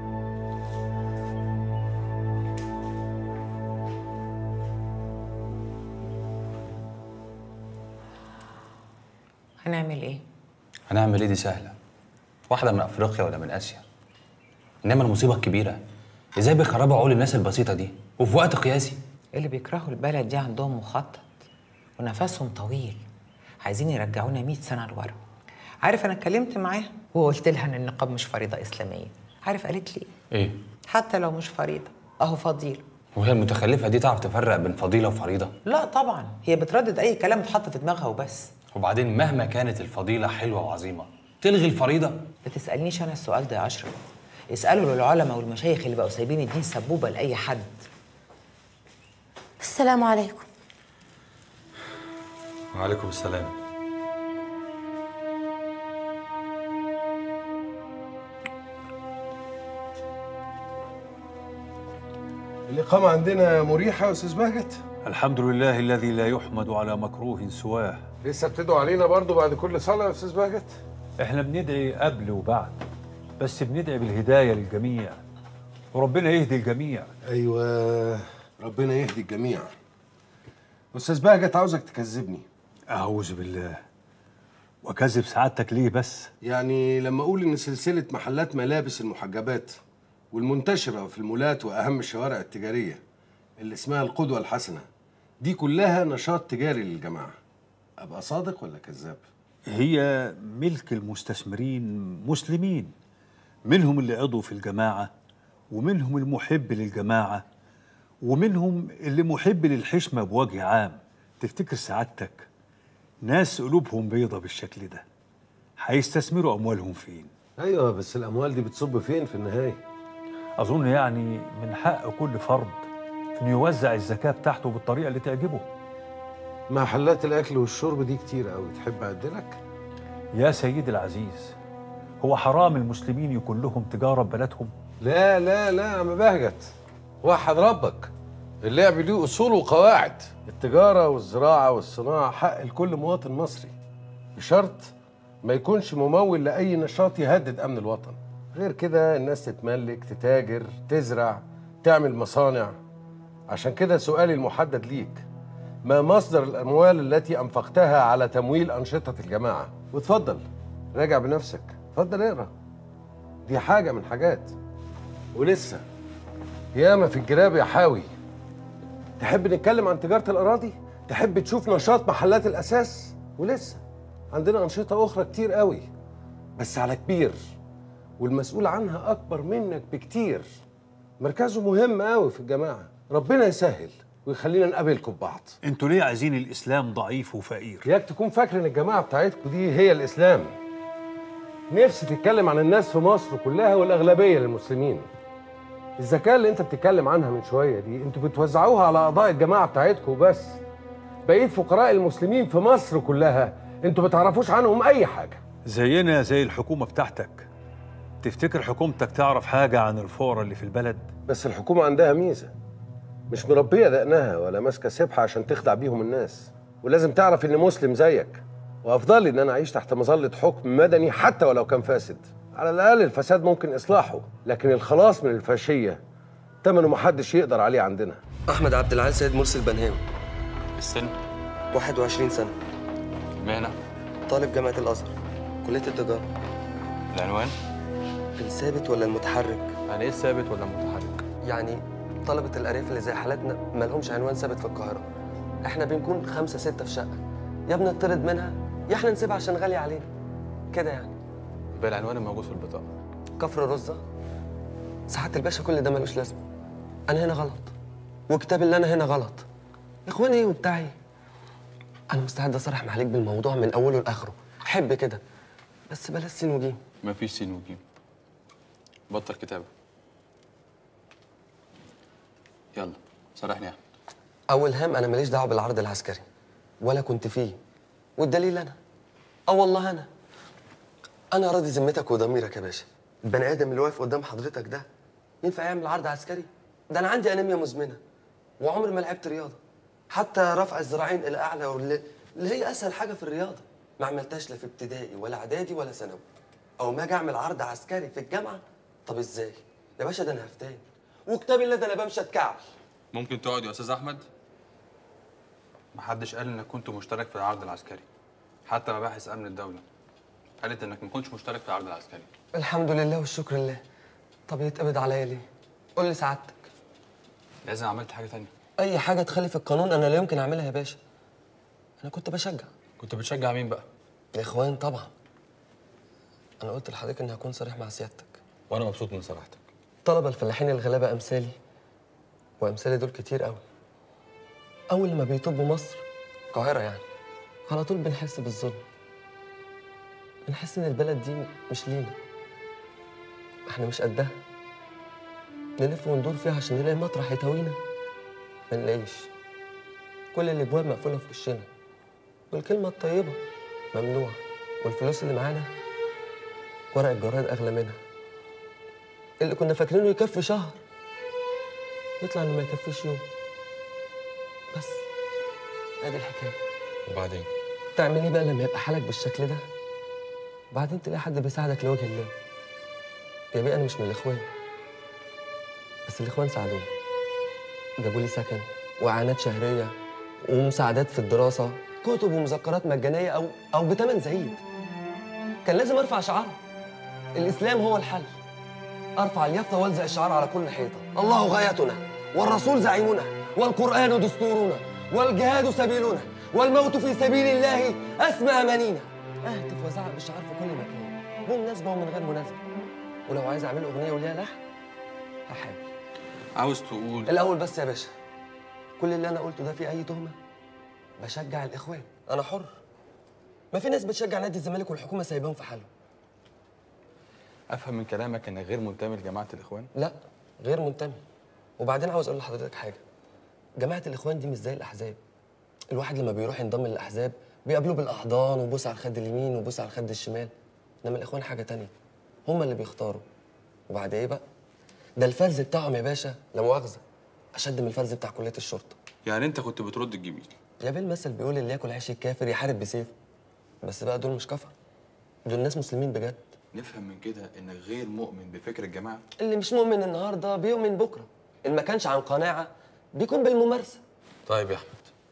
S23: هنعمل ايه؟
S1: هنعمل ايه دي سهله. واحده من افريقيا ولا من اسيا. انما المصيبه الكبيره ازاي بيخربوا عقول الناس البسيطه دي وفي وقت قياسي.
S23: اللي بيكرهوا البلد دي عندهم مخطط ونفسهم طويل، عايزين يرجعونا مئة سنه لورا. عارف انا اتكلمت معاها وقلت لها ان النقاب مش فريضه اسلاميه. عارف قالت لي
S1: ايه؟
S23: حتى لو مش فريضه اهو فضيله.
S1: وهي المتخلفه دي تعرف تفرق بين فضيله وفريضه؟
S23: لا طبعا، هي بتردد اي كلام اتحط في دماغها وبس.
S1: وبعدين مهما كانت الفضيله حلوه وعظيمه تلغي الفريضه؟
S23: ما تسالنيش انا السؤال ده يا اشرف، اسالوا للعلماء والمشايخ اللي بقوا سايبين الدين سبوبه لاي حد.
S22: السلام عليكم.
S1: وعليكم السلام.
S13: الإقامة عندنا مريحة يا أستاذ بهجت؟
S14: الحمد لله الذي لا يحمد على مكروه سواه.
S13: لسه بتدعوا علينا برضو بعد كل صلاة يا أستاذ بهجت؟
S14: احنا بندعي قبل وبعد، بس بندعي بالهداية للجميع وربنا يهدي الجميع.
S13: أيوة ربنا يهدي الجميع. أستاذ بهجت عاوزك تكذبني.
S14: أعوذ بالله. وكذب سعادتك ليه بس؟
S13: يعني لما أقول إن سلسلة محلات ملابس المحجبات والمنتشرة في المولات وأهم الشوارع التجارية اللي اسمها القدوة الحسنة دي كلها نشاط تجاري للجماعة، أبقى صادق ولا كذاب؟
S14: هي ملك المستثمرين مسلمين، منهم اللي عضو في الجماعة ومنهم المحب للجماعة ومنهم اللي محب للحشمة بوجه عام. تفتكر سعادتك ناس قلوبهم بيضة بالشكل ده هيستثمروا أموالهم فين؟
S13: أيوة بس الأموال دي بتصب فين في النهاية؟
S14: أظن يعني من حق كل فرد إنه يوزع الزكاة بتاعته بالطريقة اللي تعجبه.
S13: محلات الأكل والشرب دي كتير أوي، تحب أعدلك؟
S14: يا سيدي العزيز، هو حرام المسلمين يكون لهم تجارة ببلدهم؟
S13: لا لا لا يا عم بهجت، وحد ربك. اللعب ليه أصول وقواعد. التجارة والزراعة والصناعة حق لكل مواطن مصري، بشرط ما يكونش ممول لأي نشاط يهدد أمن الوطن. غير كده الناس تتملك، تتاجر، تزرع، تعمل مصانع. عشان كده سؤالي المحدد ليك، ما مصدر الأموال التي أنفقتها على تمويل أنشطة الجماعة؟ وتفضل راجع بنفسك، اتفضل اقرا. دي حاجة من حاجات. ولسه ياما في الجراب يا حاوي. تحب نتكلم عن تجارة الأراضي؟ تحب تشوف نشاط محلات الأساس؟ ولسه عندنا أنشطة أخرى كتير قوي بس على كبير، والمسؤول عنها أكبر منك بكتير. مركزه مهم قوي في الجماعة. ربنا يسهل ويخلينا نقابلكم ببعض.
S14: انتوا ليه عايزين الإسلام ضعيف وفقير؟
S13: ياك تكون فاكر إن الجماعة بتاعتكم دي هي الإسلام. نفسي تتكلم عن الناس في مصر كلها والأغلبية للمسلمين. الزكاة اللي أنت بتتكلم عنها من شوية دي أنتوا بتوزعوها على أعضاء الجماعة بتاعتكم بس. بقية فقراء المسلمين في مصر كلها أنتوا ما تعرفوش عنهم أي حاجة.
S14: زينا زي الحكومة بتاعتك. تفتكر حكومتك تعرف حاجة عن الفقراء اللي في البلد؟
S13: بس الحكومة عندها ميزة، مش مربية دقنها ولا ماسكة سبحة عشان تخدع بيهم الناس. ولازم تعرف إني مسلم زيك، وأفضل إن أنا أعيش تحت مظلة حكم مدني حتى ولو كان فاسد. على الأقل الفساد ممكن إصلاحه، لكن الخلاص من الفاشية تمنه محدش يقدر عليه عندنا.
S4: أحمد عبد العال سيد مرسي البنهاوي.
S1: السن؟
S4: واحد وعشرين سنة.
S1: المهنة؟
S4: طالب جامعة الأزهر، كلية التجارة.
S1: العنوان؟
S4: الثابت ولا المتحرك؟
S1: يعني إيه الثابت ولا المتحرك؟
S4: يعني طلبة الأرياف اللي زي حالاتنا ما لهمش عنوان ثابت في القاهرة. إحنا بنكون خمسة ستة في شقة، يا بنطرد منها يا إحنا نسيبها عشان غالية علينا. كده يعني.
S1: يبقى العنوان الموجود في البطاقة
S4: كفر رزة. سعادة الباشا كل ده ملوش لازمة. أنا هنا غلط، وكتاب اللي أنا هنا غلط. يا إخواني إيه وبتاعي؟ أنا مستعد أصرح معاك بالموضوع من أوله لآخره، أحب كده. بس بلاش سين وجيم.
S1: مفيش سين وجيم. بطل كتابة. يلا صرحني يا احمد.
S4: اول هام انا ماليش دعوه بالعرض العسكري ولا كنت فيه، والدليل انا اه والله انا انا راضي ذمتك وضميرك يا باشا. البني ادم اللي واقف قدام حضرتك ده ينفع يعمل عرض عسكري؟ ده انا عندي انيميا مزمنه وعمري ما لعبت رياضه، حتى رفع الذراعين الى اعلى واللي اللي هي اسهل حاجه في الرياضه ما عملتهاش لا في ابتدائي ولا اعدادي ولا ثانوي. او ما اجي اعمل عرض عسكري في الجامعه؟ طب ازاي يا باشا؟ ده انا هفتان وكتاب الله ده انا بمشي اتكعبل.
S1: ممكن تقعد يا استاذ احمد؟ محدش قال انك كنت مشترك في العرض العسكري، حتى مباحث امن الدوله قالت انك ما كنتش مشترك في العرض العسكري.
S4: الحمد لله والشكر لله. طب يتقبض عليا ليه؟ قول لي سعادتك.
S1: لازم عملت حاجه تانية.
S4: اي حاجه تخالف القانون انا لا يمكن اعملها يا باشا. انا كنت بشجع.
S1: كنت بتشجع مين بقى؟
S4: الاخوان طبعا. انا قلت لحضرتك اني هكون صريح مع سيادتك.
S1: وانا مبسوط من صراحتك.
S4: طلبه الفلاحين الغلابه امثالي وامثالي دول كتير قوي. اول ما بيطبوا مصر القاهره يعني على طول بنحس بالظلم، بنحس ان البلد دي مش لينا، احنا مش قدها. نلف وندور فيها عشان نلاقي مطرح يتوينا ما نلاقيش. كل الابواب مقفوله في وشنا والكلمه الطيبه ممنوعه، والفلوس اللي معانا ورق الجرائد اغلى منها. اللي كنا فاكرينه يكفي شهر يطلع انه ما يكفيش يوم. بس ادي الحكايه.
S1: وبعدين
S4: تعمل ايه بقى لما يبقى حالك بالشكل ده؟ بعدين تلاقي حد بيساعدك لوجه الله. يا بيه انا مش من الاخوان، بس الاخوان ساعدوني، جابوا لي سكن واعانات شهريه ومساعدات في الدراسه، كتب ومذكرات مجانيه او او بثمن زهيد. كان لازم ارفع شعار الاسلام هو الحل. ارفع اليافطه والزق الشعار على كل حيطه: الله غايتنا والرسول زعيمنا والقران دستورنا والجهاد سبيلنا والموت في سبيل الله اسمى امانينا. اهتف وازعق بالشعار في كل مكان بمناسبه ومن غير مناسبه. ولو عايز اعمل اغنيه وليها لحن هحاول.
S1: عاوز تقول
S4: الاول بس يا باشا، كل اللي انا قلته ده فيه اي تهمه؟ بشجع الاخوان، انا حر. ما في ناس بتشجع نادي الزمالك والحكومه سايباهم في حالهم.
S1: افهم من كلامك انك غير منتمي لجماعه الاخوان؟
S4: لا غير منتمي. وبعدين عاوز اقول لحضرتك حاجه، جماعه الاخوان دي مش زي الاحزاب. الواحد لما بيروح ينضم للاحزاب بيقابلوه بالاحضان وبوس على الخد اليمين وبوس على الخد الشمال، انما الاخوان حاجه تانية، هم اللي بيختاروا. وبعد ايه بقى؟ ده الفرز بتاعهم يا باشا لا مؤاخذه اشد من الفرز بتاع كليه الشرطه.
S1: يعني انت كنت بترد الجميل؟
S4: يا بيه المثل بيقول اللي ياكل عيش الكافر يحارب بسيف. بس بقى دول مش كفر، دول ناس مسلمين بجد.
S1: نفهم من كده انك غير مؤمن بفكر الجماعه؟
S4: اللي مش مؤمن النهارده بيؤمن بكره، ان ما كانش عن قناعه بيكون بالممارسه.
S1: طيب يا احمد،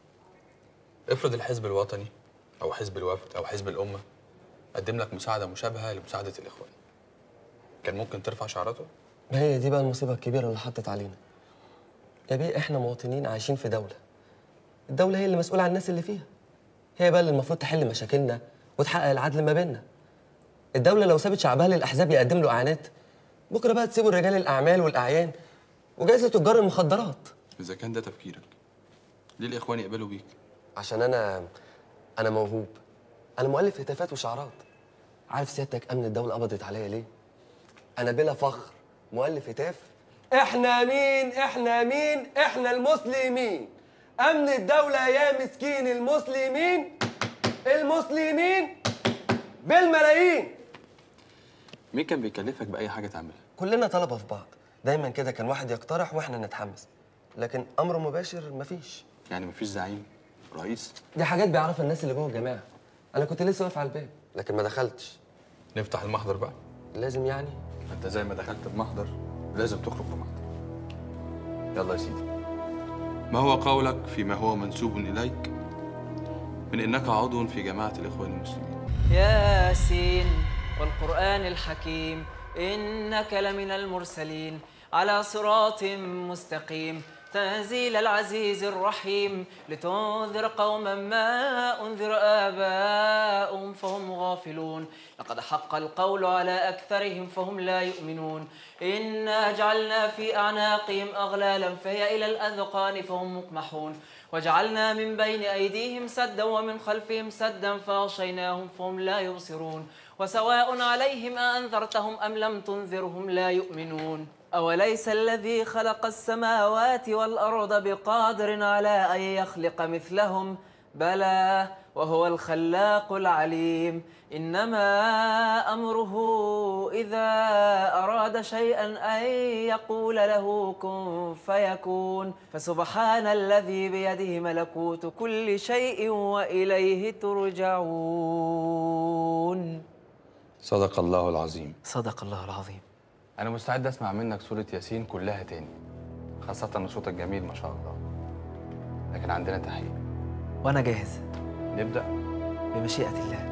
S1: افرض الحزب الوطني او حزب الوفد او حزب الامه قدم لك مساعده مشابهه لمساعده الاخوان، كان ممكن ترفع شعارته؟
S4: ما هي دي بقى المصيبه الكبيره اللي حطت علينا. يا بيه احنا مواطنين عايشين في دوله، الدوله هي اللي مسؤوله عن الناس اللي فيها، هي بقى اللي المفروض تحل مشاكلنا وتحقق العدل ما بيننا. الدوله لو سابت شعبها للاحزاب يقدم له اعانات، بكره بقى تسيبوا رجال الاعمال والاعيان وجايزه تجار المخدرات.
S1: اذا كان ده تفكيرك، ليه الاخوان يقبلوا بيك؟
S4: عشان انا انا موهوب، انا مؤلف هتافات وشعارات. عارف سيادتك امن الدوله قبضت عليا ليه؟ انا بلا فخر مؤلف هتاف: احنا مين احنا مين احنا المسلمين، امن الدوله يا مسكين المسلمين، المسلمين بالملايين.
S1: مين كان بيكلفك باي حاجه تعملها؟
S4: كلنا طلبه في بعض، دايما كده كان واحد يقترح واحنا نتحمس، لكن امر مباشر مفيش.
S1: يعني مفيش زعيم رئيس؟
S4: دي حاجات بيعرفها الناس اللي جوه الجماعه. انا كنت لسه واقف على الباب لكن ما دخلتش.
S1: نفتح المحضر بقى؟
S4: لازم يعني؟
S1: انت زي ما دخلت بمحضر لازم تخرج بمحضر. يلا يا سيدي، ما هو قولك فيما هو منسوب اليك من انك عضو في جماعه الاخوان المسلمين؟
S6: ياسين والقرآن الحكيم إنك لمن المرسلين على صراط مستقيم تنزيل العزيز الرحيم لتنذر قوما ما أنذر آباؤهم فهم غافلون لقد حق القول على أكثرهم فهم لا يؤمنون إنا جعلنا في أعناقهم أغلالا فهي إلى الأذقان فهم مقمحون وجعلنا من بين أيديهم سدا ومن خلفهم سدا فأغشيناهم فهم لا يبصرون وسواء عليهم أأنذرتهم أم لم تنذرهم لا يؤمنون. أوليس الذي خلق السماوات والأرض بقادر على أن يخلق مثلهم بلى وهو الخلاق العليم إنما أمره إذا أراد شيئا أن يقول له كن فيكون فسبحان الذي بيده ملكوت كل شيء وإليه ترجعون.
S1: صدق الله العظيم.
S6: صدق الله العظيم.
S1: أنا مستعد أسمع منك سورة ياسين كلها تاني، خاصة إن صوتك جميل ما شاء الله. لكن عندنا تحقيق.
S6: وأنا جاهز.
S1: نبدأ
S6: بمشيئة الله.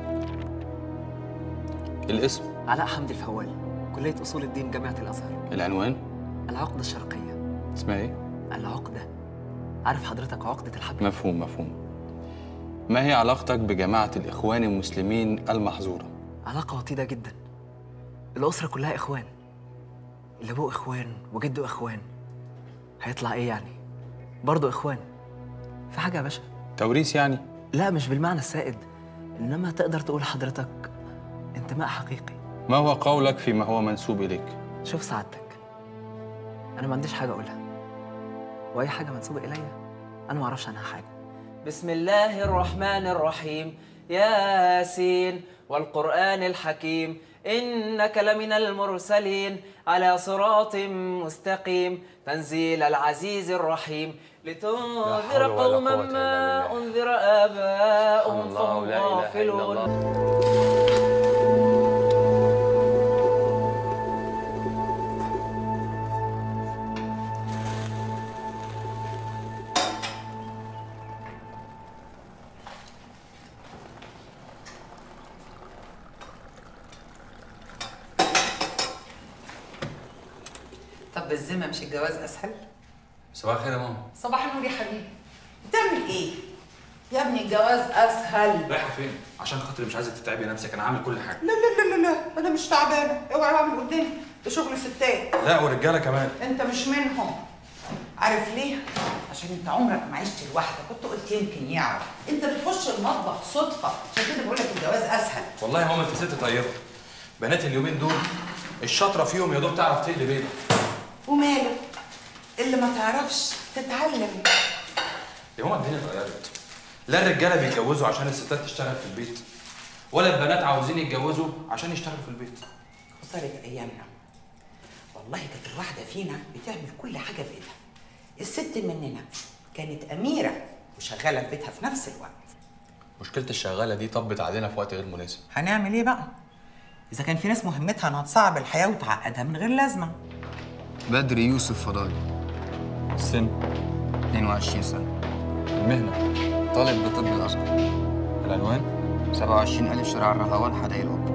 S1: الاسم؟
S6: علاء حمدي الفوال، كلية أصول الدين جامعة الأزهر.
S1: العنوان؟
S6: العقدة الشرقية.
S1: اسمها إيه؟
S6: العقدة. عارف حضرتك عقدة الحبل؟
S1: مفهوم مفهوم. ما هي علاقتك بجماعة الإخوان المسلمين المحظورة؟
S6: علاقة وطيدة جدا. الأسرة كلها إخوان. اللي أبوه إخوان وجده إخوان. هيطلع إيه يعني؟ برضه إخوان. في حاجة يا باشا؟
S1: توريث يعني؟
S6: لا مش بالمعنى السائد، إنما تقدر تقول حضرتك انتماء حقيقي.
S1: ما هو قولك فيما هو منسوب إليك؟
S6: شوف سعادتك، أنا ما عنديش حاجة أقولها، وأي حاجة منسوبة إليا أنا ما أعرفش عنها حاجة. بسم الله الرحمن الرحيم. ياسين والقرآن الحكيم إنك لمن المرسلين على صراط مستقيم تنزيل العزيز الرحيم لتنذر قوما ما أنذر آباؤهم فهم غافلون.
S23: طب بالذمة مش الجواز أسهل؟
S1: صباح الخير يا ماما.
S23: صباح النور يا حبيبي. بتعمل إيه؟ يا ابني الجواز أسهل.
S2: رايحة فين؟ عشان خاطري مش عايزة تتعبي نفسك، أنا عامل كل حاجة.
S23: لا لا لا لا لا أنا مش تعبانة، اوعى اعمل قدامي، ده شغل ستات.
S2: لا ورجالة كمان.
S23: أنت مش منهم. عارف ليه؟ عشان أنت عمرك ما عشت لوحدك، كنت قلت يمكن يعرف. أنت بتخش المطبخ صدفة، عشان كده بقول لك الجواز أسهل.
S2: والله يا ماما أنت ست طيبة. بنات اليومين دول الشاطرة فيهم يا دوب تعرف تقلي بيضة.
S23: وماله؟ اللي ما تعرفش تتعلم.
S2: يا ماما الدنيا اتغيرت. لا الرجالة بيتجوزوا عشان الستات تشتغل في البيت، ولا البنات عاوزين يتجوزوا عشان يشتغلوا في البيت.
S23: وصلت أيامنا. والله كانت الواحدة فينا بتعمل كل حاجة بإيدها. الست مننا كانت أميرة وشغالة في بيتها في نفس الوقت.
S1: مشكلة الشغالة دي طبت علينا في وقت غير مناسب.
S23: هنعمل إيه بقى؟ إذا كان في ناس مهمتها إنها تصعب الحياة وتعقدها من غير لازمة.
S4: بدري يوسف فضالي.
S1: السن؟
S4: اتنين وعشرين سنة.
S1: المهنة؟
S4: طالب بطب الأزهر.
S1: العنوان؟
S4: سبعة وعشرين ألف شارع الرهوان حدائق القبة.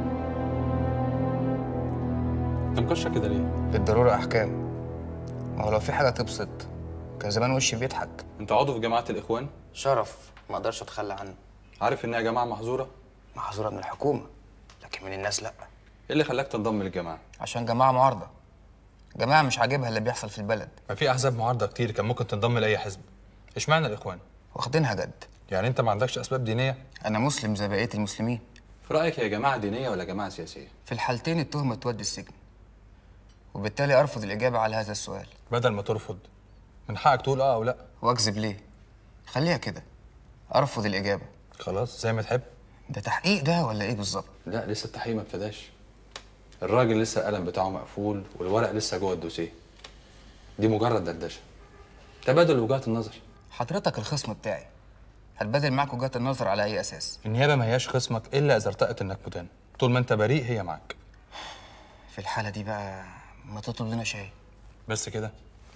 S1: أنت مكشر كده ليه؟
S4: بالضرورة أحكام. ما هو لو في حاجة تبسط كان زمان وشي بيضحك.
S1: أنت عضو في جماعة الإخوان؟
S4: شرف ما أقدرش أتخلى عنه.
S1: عارف إنها جماعة محظورة؟
S4: محظورة من الحكومة، لكن من الناس لأ.
S1: إيه اللي خلاك تنضم للجماعة؟
S4: عشان جماعة معارضة. جماعة مش عاجبها اللي بيحصل في البلد.
S1: ما في أحزاب معارضة كتير كان ممكن تنضم لأي حزب. اشمعنى الإخوان؟
S4: واخدينها جد.
S1: يعني أنت ما عندكش أسباب دينية؟
S4: أنا مسلم زي بقية المسلمين.
S1: في رأيك هي جماعة دينية ولا جماعة سياسية؟
S4: في الحالتين التهمة تودي السجن. وبالتالي أرفض الإجابة على هذا السؤال.
S1: بدل ما ترفض من حقك تقول آه أو لأ.
S4: وأكذب ليه؟ خليها كده. أرفض الإجابة.
S1: خلاص زي ما تحب.
S4: ده تحقيق ده ولا إيه بالظبط؟
S1: لا لسه التحقيق ما ابتداش. الراجل لسه القلم بتاعه مقفول والورق لسه جوه الدوسيه. دي مجرد دردشه. تبادل وجهات النظر.
S4: حضرتك الخصم بتاعي. هتبادل معاك وجهات النظر على أي أساس؟
S1: النيابة ما هياش خصمك إلا إذا ارتأت إنك مدان. طول ما أنت بريء هي معاك.
S4: في الحالة دي بقى ما تطلب لنا شاي.
S1: بس كده؟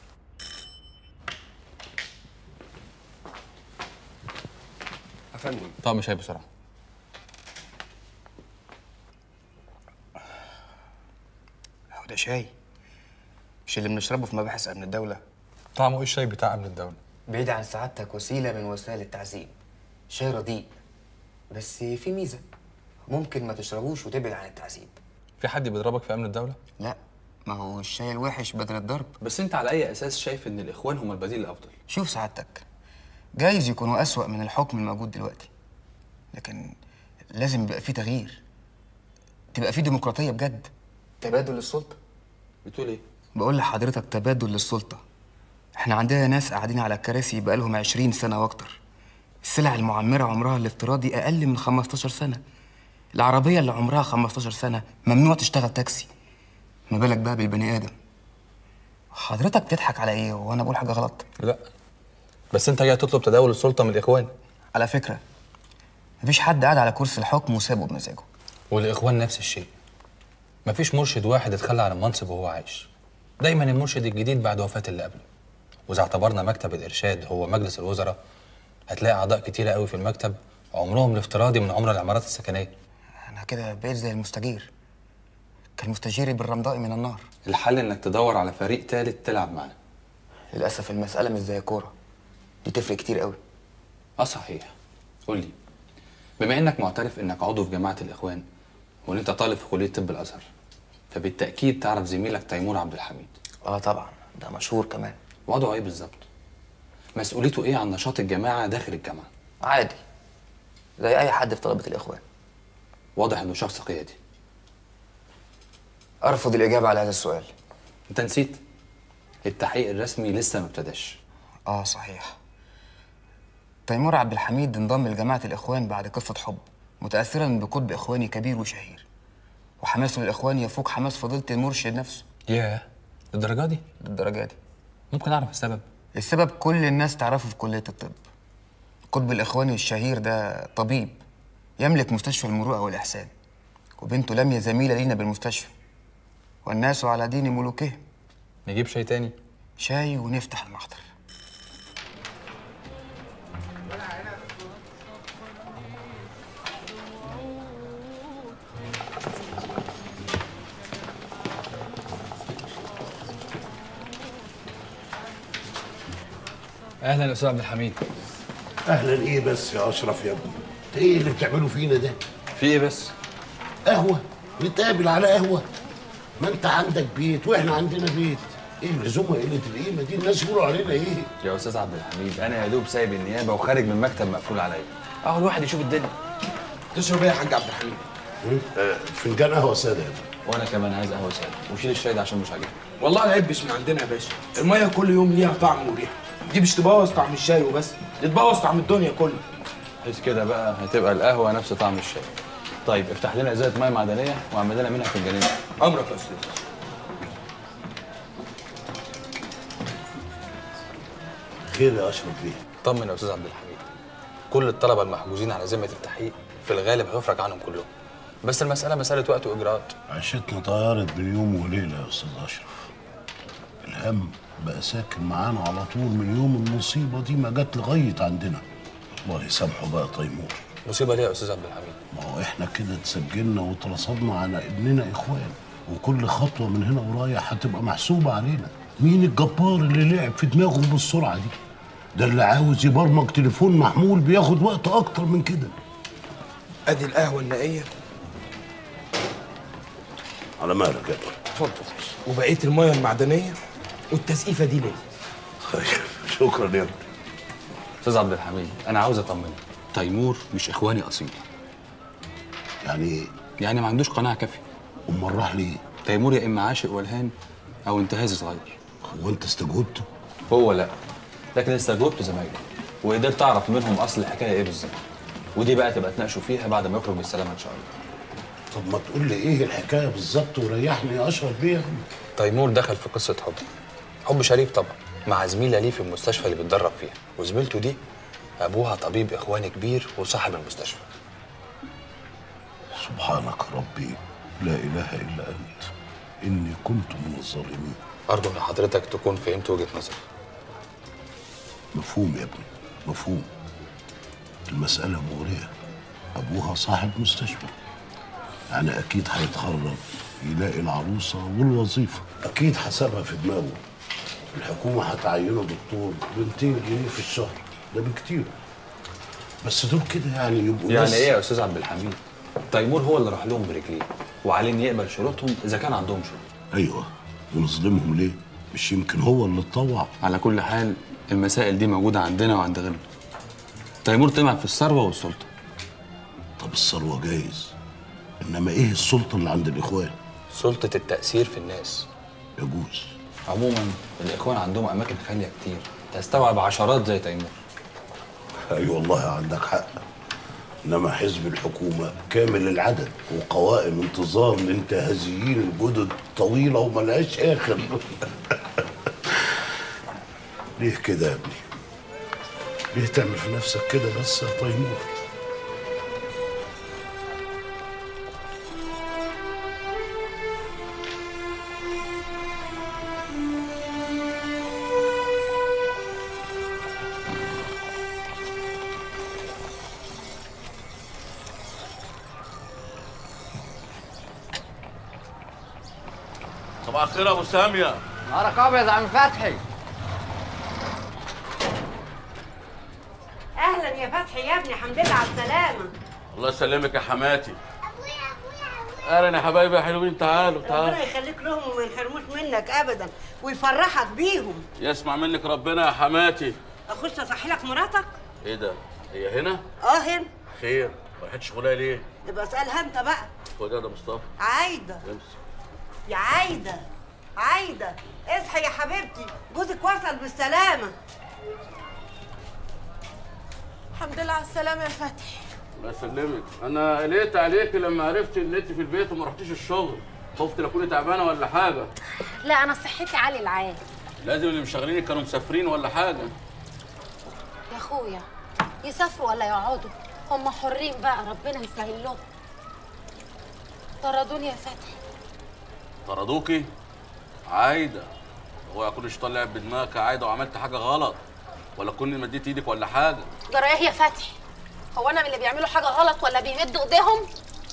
S4: يا فندم.
S1: طقم شاي بسرعة.
S4: هو ده شاي؟ مش اللي بنشربه في مباحث أمن الدولة؟
S1: طعمه إيه الشاي بتاع أمن الدولة؟
S4: بعيد عن سعادتك وسيلة من وسائل التعذيب. شاي رديء بس في ميزة، ممكن ما تشربوش وتبعد عن التعذيب.
S1: في حد بيضربك في أمن الدولة؟
S4: لا، ما هو الشاي الوحش بدل الضرب.
S1: بس أنت على أي أساس شايف إن الإخوان هم البديل الأفضل؟
S4: شوف سعادتك، جايز يكونوا أسوأ من الحكم الموجود دلوقتي، لكن لازم يبقى في تغيير، تبقى في ديمقراطية بجد، تبادل السلطة.
S1: بتقول إيه؟
S7: بقول لحضرتك تبادل للسلطة. احنا عندنا ناس قاعدين على الكراسي بقالهم عشرين سنة واكتر. السلع المعمرة عمرها الافتراضي أقل من خمستاشر سنة. العربية اللي عمرها خمستاشر سنة ممنوع تشتغل تاكسي. ما بالك بقى بالبني آدم؟ حضرتك بتضحك على ايه وانا بقول حاجة غلط؟
S1: لا بس انت جاي تطلب تداول السلطة من الإخوان.
S7: على فكرة مفيش حد قاعد على كرسي الحكم وسابه بمزاجه.
S1: والإخوان نفس الشيء. مفيش مرشد واحد اتخلى عن المنصب وهو عايش. دايما المرشد الجديد بعد وفاة اللي قبله. وإذا اعتبرنا مكتب الإرشاد هو مجلس الوزراء هتلاقي أعضاء كتيرة قوي في المكتب عمرهم الافتراضي من عمر العمارات السكنية.
S7: انا كده بقيت زي المستجير، كالمستجير بالرمضاء من النار.
S1: الحل إنك تدور على فريق تالت تلعب معاه.
S7: للأسف المسألة مش زي كورة، دي تفرق كتير قوي.
S1: اه صحيح. قول لي، بما إنك معترف إنك عضو في جماعة الإخوان وإن أنت طالب في كلية طب الأزهر، فبالتأكيد تعرف زميلك تيمور عبد الحميد.
S7: اه طبعا، ده مشهور كمان.
S1: وضعه إيه بالظبط؟ مسؤوليته إيه عن نشاط الجماعة داخل الجامعة؟
S7: عادي زي أي حد في طلبة الإخوان.
S1: واضح إنه شخص قيادي.
S7: أرفض الإجابة على هذا السؤال.
S1: أنت نسيت؟ التحقيق الرسمي لسه ما ابتداش.
S7: اه صحيح. تيمور عبد الحميد انضم لجماعة الإخوان بعد قصة حب، متأثرا بقطب إخواني كبير وشهير. وحماسه للإخوان يفوق حماس فضيلة المرشد نفسه.
S1: ياه، للدرجة دي؟
S7: للدرجة دي.
S1: ممكن أعرف السبب؟
S7: السبب كل الناس تعرفه في كلية الطب. القطب الإخواني الشهير ده طبيب يملك مستشفى المروءة والإحسان، وبنته لميا زميلة لينا بالمستشفى، والناس على دين ملوكهم.
S1: نجيب شاي تاني؟
S7: شاي ونفتح المحضر.
S1: اهلا يا استاذ عبد الحميد.
S8: اهلا ايه بس يا اشرف يا ابني؟ انت ايه اللي بتعمله فينا ده؟
S1: في ايه بس؟
S8: قهوه، نتقابل على قهوه. ما انت عندك بيت واحنا عندنا بيت، ايه اللزومه قله القيمه دي؟ الناس يقولوا علينا ايه؟
S1: يا استاذ عبد الحميد انا يا دوب سايب النيابه وخارج من مكتب مقفول عليا. اهو الواحد يشوف الدنيا.
S19: تشرب ايه يا حاج عبد الحميد؟
S8: آه فنجان قهوه ساده يا ابني.
S1: وانا كمان عايز قهوه ساده، وشيل الشاي ده عشان مش عاجبني.
S19: والله العيب مش من عندنا يا باشا، الميه كل يوم ليها طعم وريحه، دي مش تبوظ طعم الشاي وبس، دي تبوظ طعم الدنيا كله.
S1: حيث كده بقى هتبقى القهوه نفس طعم الشاي. طيب افتح لنا ازازه ميه معدنيه واعمل لنا منها فنجانين.
S19: امرك يا استاذ.
S8: خير يا اشرف بيه؟
S1: طمن يا استاذ عبد الحميد، كل الطلبه المحجوزين على ذمه التحقيق في الغالب هيفرج عنهم كلهم، بس المساله مساله وقت واجراءات.
S8: عشتنا طيارت بين يوم وليله يا استاذ اشرف. الهم بقى ساكن معانا على طول من يوم المصيبه دي ما جت لغايه عندنا. الله يسامحه بقى تيمور.
S1: مصيبه ليه يا استاذ عبد الحميد؟
S8: ما هو احنا كده اتسجلنا واترصدنا على ابننا اخوان، وكل خطوه من هنا ورايح هتبقى محسوبه علينا. مين الجبار اللي لعب في دماغه بالسرعه دي؟ ده اللي عاوز يبرمج تليفون محمول بياخد وقت اكتر من كده.
S19: ادي القهوه النقيه.
S8: على مالك يا ابني؟
S19: اتفضل. وبقيه الميه المعدنيه والتسقيفه دي ليه؟
S8: طيب شكرا يا ابني.
S1: استاذ عبد الحميد انا عاوز اطمنك، تيمور مش اخواني اصيل.
S8: يعني ايه؟
S1: يعني ما عندوش قناعه كافيه.
S8: امال راح ليه؟
S1: تيمور يا اما عاشق ولهان او انتهازي صغير.
S8: هو انت استجوبته؟
S1: هو لا، لكن استجوبت زمايله وقدرت اعرف منهم اصل الحكايه ايه بالظبط، ودي بقى تبقى تناقشوا فيها بعد ما يخرج بالسلامه ان شاء الله.
S8: طب ما تقول لي ايه الحكايه بالظبط وريحني يا اشرف بيه.
S1: تيمور دخل في قصه حب، حب شريف طبعا، مع زميله ليه في المستشفى اللي بيتدرب فيها، وزميلته دي ابوها طبيب اخواني كبير وصاحب المستشفى.
S8: سبحانك ربي لا اله الا انت اني كنت من الظالمين.
S1: ارجو ان حضرتك تكون فهمت وجهه نظري.
S8: مفهوم يا ابني مفهوم. المساله مغريه، ابوها صاحب مستشفى، يعني اكيد هيتخرج يلاقي العروسه والوظيفه، اكيد حسبها في دماغه. الحكومه هتعينه دكتور ب مئتين جنيه في الشهر، ده بكتير. بس دول كده يعني يبقوا
S1: يعني ايه يا استاذ عبد الحميد؟ تيمور هو اللي راح لهم برجليه وعليه ان يقبل شروطهم اذا كان عندهم شروط.
S8: ايوه، ونظلمهم ليه؟ مش يمكن هو اللي اتطوع؟
S1: على كل حال المسائل دي موجوده عندنا وعند غيرنا. تيمور طمع في الثروه والسلطه.
S8: طب الثروه جايز، انما ايه السلطه اللي عند الاخوان؟
S1: سلطه التاثير في الناس.
S8: يجوز،
S1: عموما الاخوان عندهم اماكن خاليه كتير تستوعب عشرات زي تيمور.
S8: اي أيوة والله عندك حق، انما حزب الحكومه كامل العدد وقوائم انتظار لانتهازيين الجدد طويله وملهاش اخر. ليه كده يا ابني؟ ليه تعمل في نفسك كده بس يا تيمور؟
S10: صباح الخير يا ابو ساميه.
S12: نهارك ابيض يا عم فتحي.
S18: اهلا يا فتحي يا ابني، الحمد لله على السلامه.
S10: الله يسلمك يا حماتي. اهلا يا حبايبي يا حلوين، تعالوا تعالوا.
S18: ربنا يخليك لهم وما ينحرموش منك ابدا ويفرحك بيهم.
S10: يسمع منك ربنا يا حماتي.
S18: اخش اصحي لك مراتك؟
S10: ايه ده؟ هي هنا؟
S18: اه هنا.
S10: خير، ما راحتش غلايه ليه؟
S18: يبقى اسالها انت بقى.
S10: خد يا ده مصطفى.
S18: عايده
S10: امسك.
S18: يا عايده عايده اصحي يا حبيبتي، جوزك وصل بالسلامه. الحمد لله على السلامه يا فتحي.
S10: الله يسلمك. انا قلقت عليك لما عرفت ان انت في البيت وما رحتيش الشغل، خفت لا تكوني تعبانه ولا حاجه.
S22: لا انا صحتي عالي العال.
S10: لازم اللي مشغلينك كانوا مسافرين ولا حاجه.
S22: يا اخويا يسافروا ولا يقعدوا هم حرين بقى، ربنا يسهل لهم. طردوني يا فتحي.
S10: طردوكي؟ عايده، هو يكون الشيطان لعب بدماغك يا عايده وعملت حاجه غلط، ولا كوني مديت ايدك ولا حاجه؟
S22: جرى ايه يا فتحي؟ هو انا من اللي بيعملوا حاجه غلط ولا بيمدوا ايديهم؟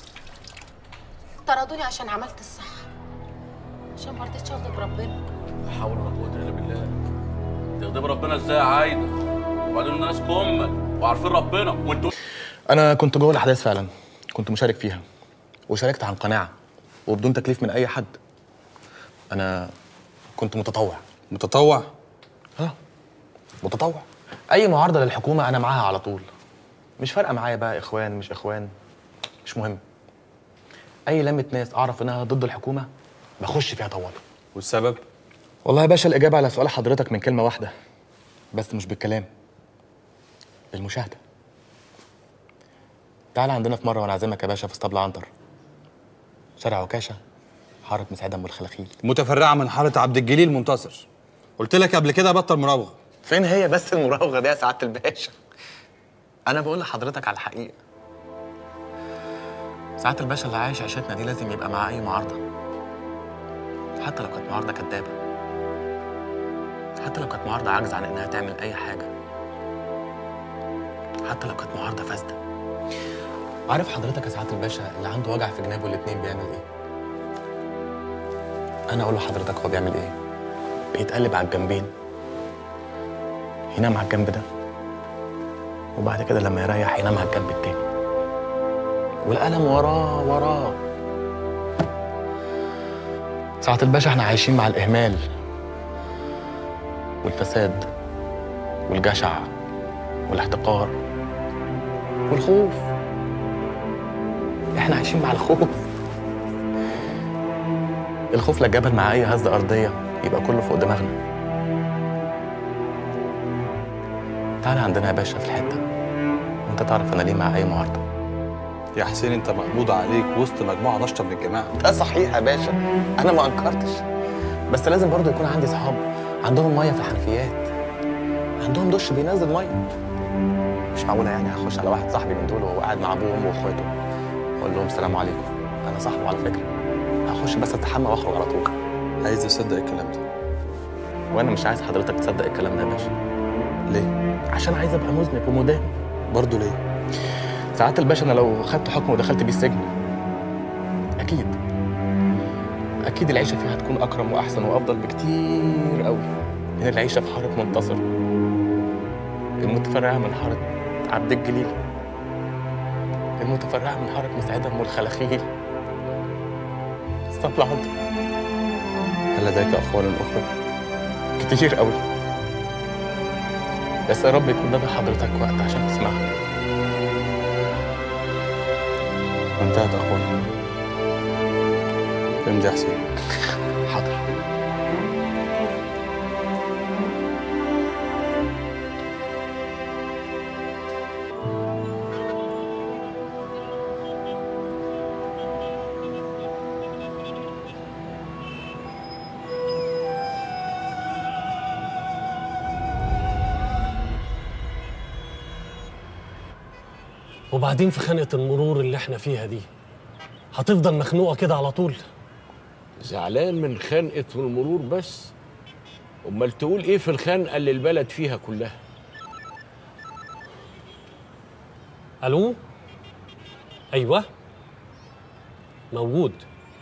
S22: طردوني عشان عملت الصح، عشان ما رضيتش اغضب ربنا.
S10: لا حول ولا قوه الا بالله. تغضب ربنا ازاي يا عايده؟ وبعدين الناس كمل وعارفين ربنا وانتوا.
S24: انا كنت جوه الاحداث فعلا، كنت مشارك فيها وشاركت عن قناعه وبدون تكليف من اي حد. انا كنت متطوع.
S1: متطوع؟
S24: ها متطوع. اي معارضه للحكومه انا معاها على طول، مش فارقه معايا بقى اخوان مش اخوان، مش مهم. اي لمه ناس اعرف انها ضد الحكومه بخش فيها طوال.
S1: والسبب؟
S24: والله يا باشا الاجابه على سؤال حضرتك من كلمه واحده بس، مش بالكلام، بالمشاهده. تعال عندنا في مره وانا عازمك يا باشا في اسطبل عنتر، شارع عكاشه، حاره مسعده ام الخلاخيل،
S1: متفرعه من حاره عبد الجليل منتصر. قلت لك قبل كده بطل مراوغه.
S24: فين هي بس المراوغه دي يا سعاده الباشا؟ انا بقول لحضرتك على الحقيقه. سعاده الباشا اللي عايش عيشتنا دي لازم يبقى مع اي معارضه، حتى لو كانت معارضه كدابه، حتى لو كانت معارضه عاجزه عن انها تعمل اي حاجه، حتى لو كانت معارضه فاسده. عارف حضرتك يا سعاده الباشا اللي عنده وجع في جنابه الاتنين بيعمل ايه؟ انا اقول لحضرتك هو بيعمل ايه؟ بيتقلب على الجنبين، ينام على الجنب ده وبعد كده لما يريح ينام على الجنب التاني، والقلم وراه وراه. سعاده الباشا احنا عايشين مع الاهمال والفساد والجشع والاحتقار والخوف. احنا عايشين مع الخوف. الخوف لا جبل مع اي هزه ارضيه يبقى كله فوق دماغنا. تعالى عندنا يا باشا في الحته وانت تعرف انا ليه مع اي معارضه.
S1: يا حسين انت مقبوض عليك وسط مجموعه نشطه من الجماعه.
S24: ده صحيح يا باشا، انا ما انكرتش، بس لازم برضو يكون عندي صحاب عندهم ميه في الحنفيات، عندهم دش بينزل ميه. مش معقوله يعني هخش على واحد صاحبي من دول وهو قاعد مع ابوه وامه واخواته اقول لهم السلام عليكم انا صاحبه على فكره، هخش بس استحمى واخرج على طول.
S1: عايز تصدق الكلام ده؟
S24: وانا مش عايز حضرتك تصدق الكلام ده يا باشا.
S1: ليه؟
S24: عشان عايز ابقى مذنب ومدان.
S1: برضه ليه؟
S24: ساعات الباشا انا لو خدت حكم ودخلت بيه السجن اكيد اكيد العيشه فيها هتكون اكرم واحسن وافضل بكتير قوي من العيشه في حاره منتصر المتفرعه من حاره عبد الجليل المتفرعه من حاره مسعده ام الخلاخيل. اسطبل عنتر.
S1: هل لديك اقوال اخرى؟
S24: كتير قوي، بس يا رب يكون ده حضرتك وقت عشان تسمعها.
S1: انتهت اقوالي. امضي يا حسين.
S24: حاضر.
S5: وبعدين في خانقة المرور اللي احنا فيها دي هتفضل مخنوقة كده على طول؟
S20: زعلان من خنقة المرور بس؟ امال تقول ايه في الخنقة اللي البلد فيها كلها؟
S5: الو؟ ايوه موجود.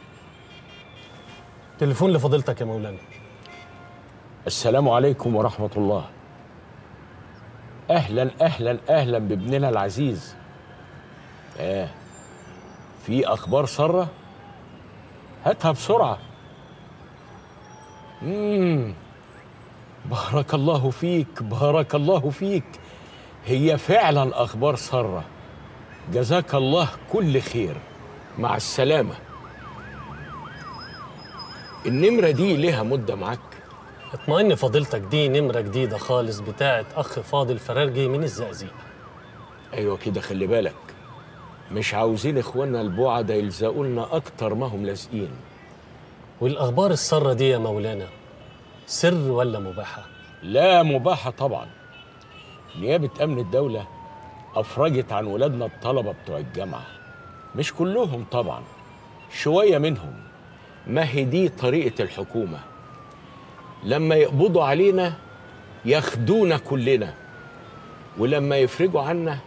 S5: تليفون لفضيلتك يا مولانا.
S20: السلام عليكم ورحمة الله. أهلا أهلا أهلا بابننا العزيز. آه في أخبار سارة؟ هاتها بسرعة. مم. بارك الله فيك بارك الله فيك. هي فعلا أخبار سارة. جزاك الله كل خير. مع السلامة. النمرة دي ليها مدة معاك؟
S5: اطمئن فضيلتك، دي نمرة جديدة خالص بتاعت أخ فاضل فرارجي من الزقازيق.
S20: أيوة كده، خلي بالك مش عاوزين إخواننا البعدة يلزقولنا أكتر ما هم لازقين.
S5: والأخبار السارة دي يا مولانا سر ولا مباحة؟
S20: لا مباحة طبعا. نيابة أمن الدولة أفرجت عن ولادنا الطلبة بتوع الجامعة، مش كلهم طبعا، شوية منهم. ما هي دي طريقة الحكومة، لما يقبضوا علينا ياخدونا كلنا، ولما يفرجوا عنا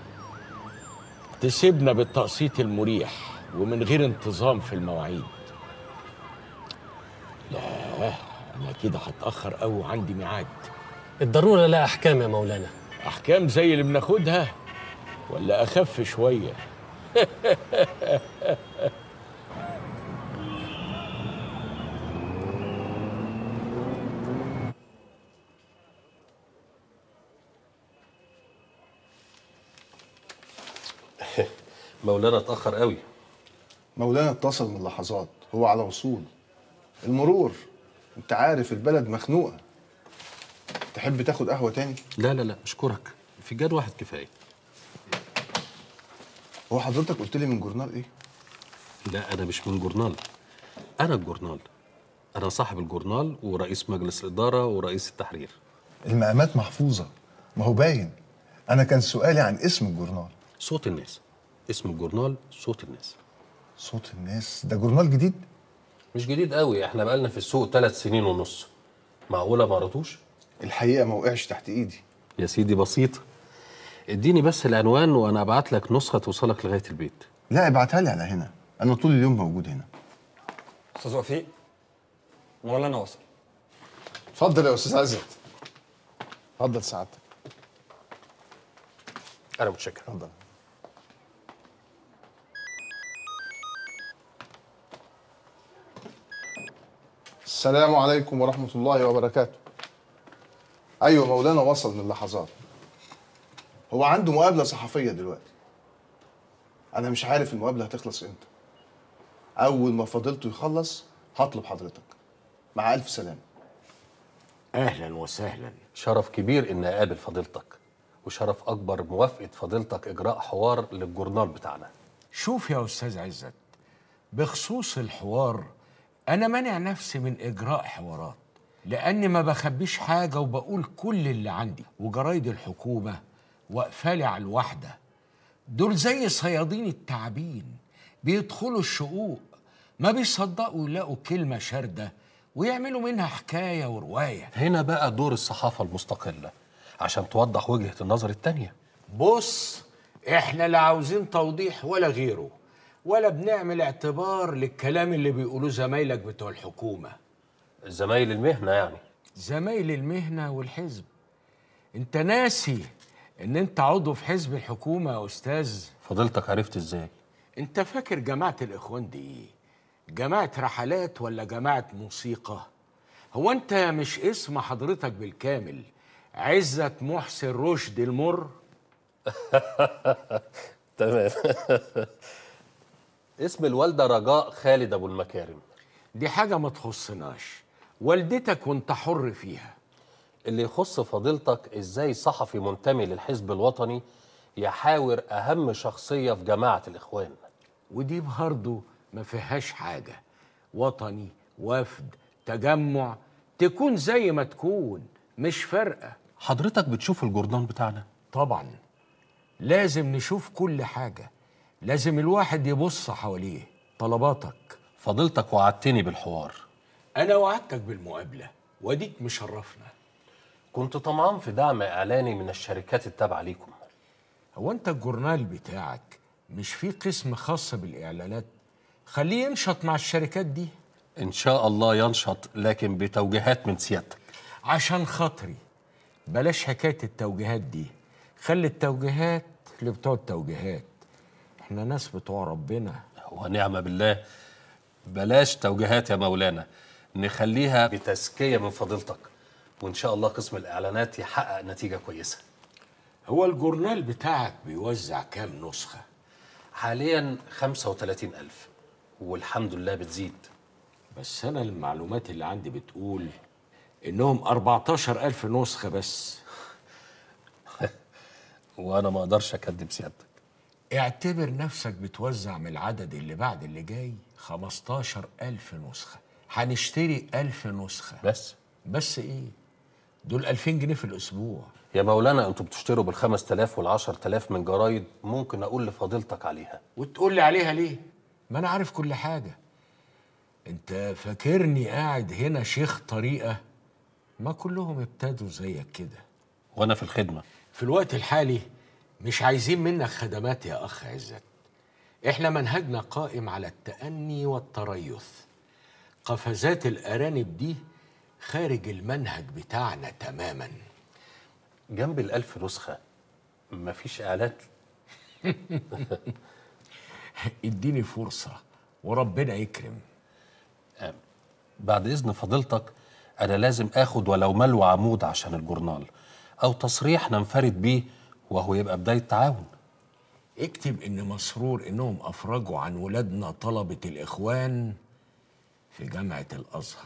S20: تسيبنا بالتقسيط المريح ومن غير انتظام في المواعيد. لا أنا كده هتأخر أوي وعندي ميعاد.
S5: الضرورة لا أحكام يا مولانا.
S20: أحكام زي اللي بناخدها ولا أخف شوية؟
S11: مولانا اتأخر قوي.
S16: مولانا اتصل من لحظات، هو على وصول. المرور انت عارف البلد مخنوقة. تحب تاخد قهوة تاني؟
S11: لا لا لا اشكرك، فنجان واحد كفاية.
S16: هو حضرتك قلت لي من جورنال ايه؟
S11: لا أنا مش من جورنال، أنا الجورنال. أنا صاحب الجورنال ورئيس مجلس الإدارة ورئيس التحرير.
S16: المقامات محفوظة، ما هو باين. أنا كان سؤالي عن اسم الجورنال.
S11: صوت الناس. اسم الجورنال صوت الناس.
S16: صوت الناس ده جورنال جديد؟
S11: مش جديد قوي، احنا بقالنا في السوق ثلاث سنين ونص. معقولة ما قريتوش؟
S16: الحقيقة ما وقعش تحت ايدي.
S11: يا سيدي بسيطة، اديني بس العنوان وانا ابعت لك نسخة توصلك لغاية البيت.
S16: لا ابعتها لي على هنا، أنا طول اليوم موجود هنا.
S17: استاذ وفيق، مولانا وصل.
S16: اتفضل يا أستاذ عزت. اتفضل سعادتك.
S11: أنا متشكر.
S16: اتفضل. السلام عليكم ورحمة الله وبركاته. أيوة مولانا وصل من لحظات. هو عنده مقابلة صحفية دلوقتي. أنا مش عارف المقابلة هتخلص إمتى. أول ما فضيلته يخلص هطلب حضرتك. مع ألف سلامة.
S20: أهلا وسهلا.
S11: شرف كبير إن أقابل فضيلتك، وشرف أكبر موافقة فضيلتك إجراء حوار للجورنال بتاعنا.
S20: شوف يا أستاذ عزت، بخصوص الحوار أنا مانع نفسي من إجراء حوارات، لأني ما بخبيش حاجة وبقول كل اللي عندي، وجرايد الحكومة واقفالي على الواحدة. دول زي صيادين التعابين، بيدخلوا الشقوق ما بيصدقوا يلاقوا كلمة شاردة ويعملوا منها حكاية ورواية.
S11: هنا بقى دور الصحافة المستقلة عشان توضح وجهة النظر التانية.
S20: بص، احنا لا عاوزين توضيح ولا غيره، ولا بنعمل اعتبار للكلام اللي بيقولوه زمايلك بتوع الحكومة.
S11: زمايل المهنة يعني؟
S20: زمايل المهنة والحزب. انت ناسي ان انت عضو في حزب الحكومة يا استاذ؟
S11: فضيلتك عرفت ازاي؟
S20: انت فاكر جماعة الاخوان دي ايه؟ جماعة رحلات ولا جماعة موسيقى؟ هو انت مش اسم حضرتك بالكامل عزت محسن رشد المر؟
S11: تمام. اسم الوالدة رجاء خالد أبو المكارم.
S20: دي حاجة ما تخصناش، والدتك وانت حر فيها.
S11: اللي يخص فضيلتك ازاي صحفي منتمي للحزب الوطني يحاور أهم شخصية في جماعة الإخوان.
S20: ودي برضه ما فيهاش حاجة. وطني، وفد، تجمع، تكون زي ما تكون، مش فارقة.
S11: حضرتك بتشوف الجورنال بتاعنا؟
S20: طبعا، لازم نشوف كل حاجة، لازم الواحد يبص حواليه. طلباتك.
S11: فضيلتك وعدتني بالحوار.
S20: أنا وعدتك بالمقابلة واديك مشرفنا.
S11: كنت طمعان في دعم إعلاني من الشركات التابعة ليكم.
S20: هو أنت الجورنال بتاعك مش فيه قسم خاص بالإعلانات؟ خليه ينشط مع الشركات دي.
S11: إن شاء الله ينشط، لكن بتوجيهات من سيادتك.
S20: عشان خاطري بلاش حكاية التوجيهات دي، خلي التوجيهات لبتوع التوجيهات. احنا ناس بتوع ربنا.
S11: ونعم بالله. بلاش توجيهات يا مولانا، نخليها بتزكية من فضيلتك، وإن شاء الله قسم الإعلانات يحقق نتيجة كويسة.
S20: هو الجورنال بتاعك بيوزع كام نسخة؟
S11: حاليا خمسة وثلاثين ألف، والحمد لله بتزيد.
S20: بس أنا المعلومات اللي عندي بتقول إنهم أربعتاشر ألف نسخة بس.
S11: وأنا ما أقدرش أكدب سيادتك.
S20: اعتبر نفسك بتوزع من العدد اللي بعد اللي جاي خمستاشر ألف نسخة. هنشتري ألف نسخة
S11: بس.
S20: بس إيه؟ دول ألفين جنيه في الأسبوع.
S11: يا مولانا أنتوا بتشتروا بالخمس تلاف والعشر تلاف من جرايد، ممكن أقول لفضيلتك عليها.
S20: وتقول لي عليها ليه؟ ما أنا عارف كل حاجة. أنت فاكرني قاعد هنا شيخ طريقة؟ ما كلهم ابتدوا زيك كده.
S11: وأنا في الخدمة.
S20: في الوقت الحالي مش عايزين منك خدمات يا أخ عزت. إحنا منهجنا قائم على التأني والتريث. قفزات الأرانب دي خارج المنهج بتاعنا تماما.
S11: جنب الألف نسخة مفيش إعلان؟
S20: اديني فرصة وربنا يكرم.
S11: بعد إذن فضيلتك أنا لازم آخد ولو ملو عمود عشان الجورنال، أو تصريح ننفرد بيه وهو يبقى بداية تعاون.
S20: اكتب إن مسرور إنهم أفرجوا عن ولادنا طلبة الإخوان في جامعة الأزهر.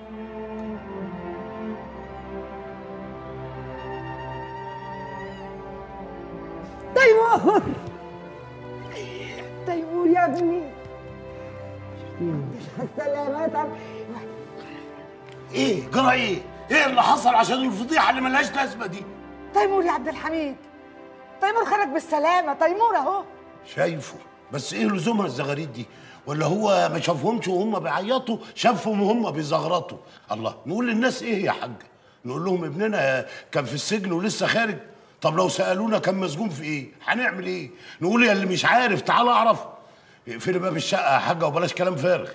S18: تيمور تيمور يا ابني، السلامات.
S8: ايه جرى ايه؟ ايه اللي حصل عشان الفضيحه اللي ملهاش لازمه دي؟
S18: تيمور يا عبد الحميد، تيمور خرج بالسلامه. تيمور اهو.
S8: شايفه، بس ايه لزومها الزغاريد دي؟ ولا هو ما شافهمش وهم بيعيطوا، شافهم وهم بيزغرطوا؟ الله، نقول للناس ايه يا حاجه؟ نقول لهم ابننا كان في السجن ولسه خارج؟ طب لو سالونا كان مسجون في ايه؟ هنعمل ايه؟ نقول يا اللي مش عارف تعال اعرف؟ اقفلي باب الشقه يا حاجه وبلاش كلام فارغ.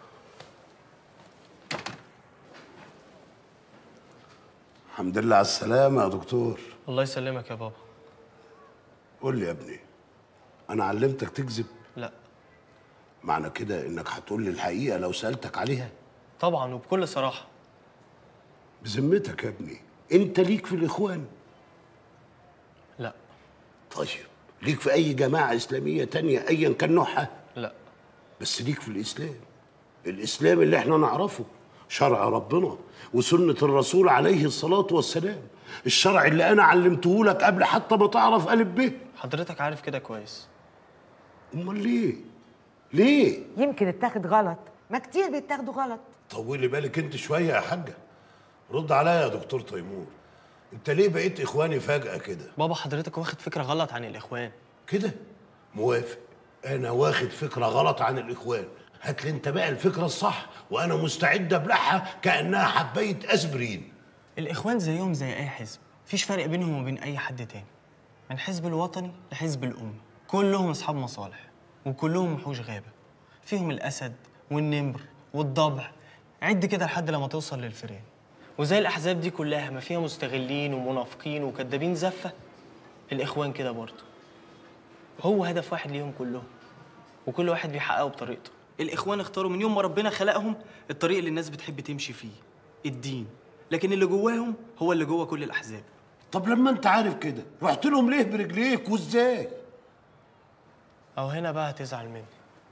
S8: الحمد لله على السلامه يا دكتور.
S3: الله يسلمك يا بابا.
S8: قول لي يا ابني، انا علمتك تكذب؟
S3: لا.
S8: معنى كده انك هتقول لي الحقيقه لو سالتك عليها؟
S3: طبعا وبكل صراحه.
S8: بذمتك يا ابني انت ليك في الاخوان؟
S3: لا.
S8: طيب ليك في اي جماعه اسلاميه تانية ايا كان نوعها؟
S3: لا.
S8: بس ليك في الاسلام، الاسلام اللي احنا نعرفه، شرع ربنا وسنه الرسول عليه الصلاه والسلام، الشرع اللي انا علمته لك قبل حتى ما تعرف الف ب.
S3: حضرتك عارف كده كويس.
S8: امال ليه؟ ليه؟
S18: يمكن اتاخد غلط، ما كتير بيتاخدوا غلط.
S8: طولي بالك انت شويه يا حاجه. رد عليا يا دكتور تيمور، انت ليه بقيت اخواني فجاه كده؟
S3: بابا حضرتك واخد فكره غلط عن الاخوان.
S8: كده؟ موافق، انا واخد فكره غلط عن الاخوان. هات لي انت بقى الفكره الصح وانا مستعد ابلعها كانها حبايه اسبرين.
S3: الاخوان زيهم زي اي حزب، مفيش فرق بينهم وبين اي حد تاني. من حزب الوطني لحزب الامه، كلهم اصحاب مصالح وكلهم وحوش غابه. فيهم الاسد والنمر والضبع، عد كده لحد لما توصل للفئران. وزي الاحزاب دي كلها ما فيها مستغلين ومنافقين وكدابين زفه، الاخوان كده برضه. هو هدف واحد ليهم كلهم، وكل واحد بيحققه بطريقته. الاخوان اختاروا من يوم ما ربنا خلقهم الطريق اللي الناس بتحب تمشي فيه، الدين. لكن اللي جواهم هو اللي جوه كل الاحزاب.
S8: طب لما انت عارف كده رحت لهم ليه برجليك وازاي؟
S3: او هنا بقى هتزعل مني،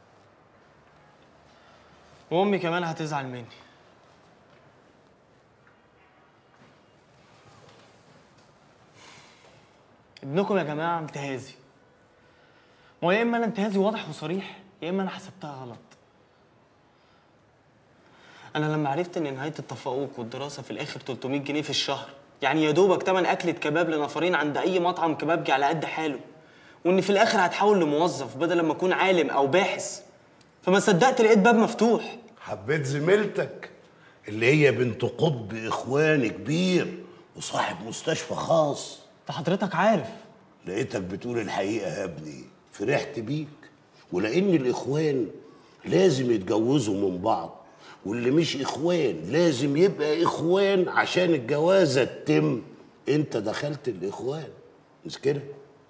S3: وامي كمان هتزعل مني. ابنكم يا جماعه انتهازي، ويا اما انا انتهازي واضح وصريح يا اما انا حسبتها غلط. انا لما عرفت ان نهايه التفوق والدراسه في الاخر تلتمية جنيه في الشهر، يعني يا دوبك تمن اكله كباب لنفرين عند اي مطعم كبابجي على قد حاله، وإني في الآخر هتحول لموظف بدل ما أكون عالم أو باحث. فما صدقت لقيت باب مفتوح.
S8: حبيت زميلتك اللي هي بنت قطب إخواني كبير وصاحب مستشفى خاص.
S3: أنت حضرتك عارف.
S8: لقيتك بتقول الحقيقة يا ابني، فرحت بيك. ولأن الإخوان لازم يتجوزوا من بعض، واللي مش إخوان لازم يبقى إخوان عشان الجوازة تتم، أنت دخلت الإخوان، مش كده؟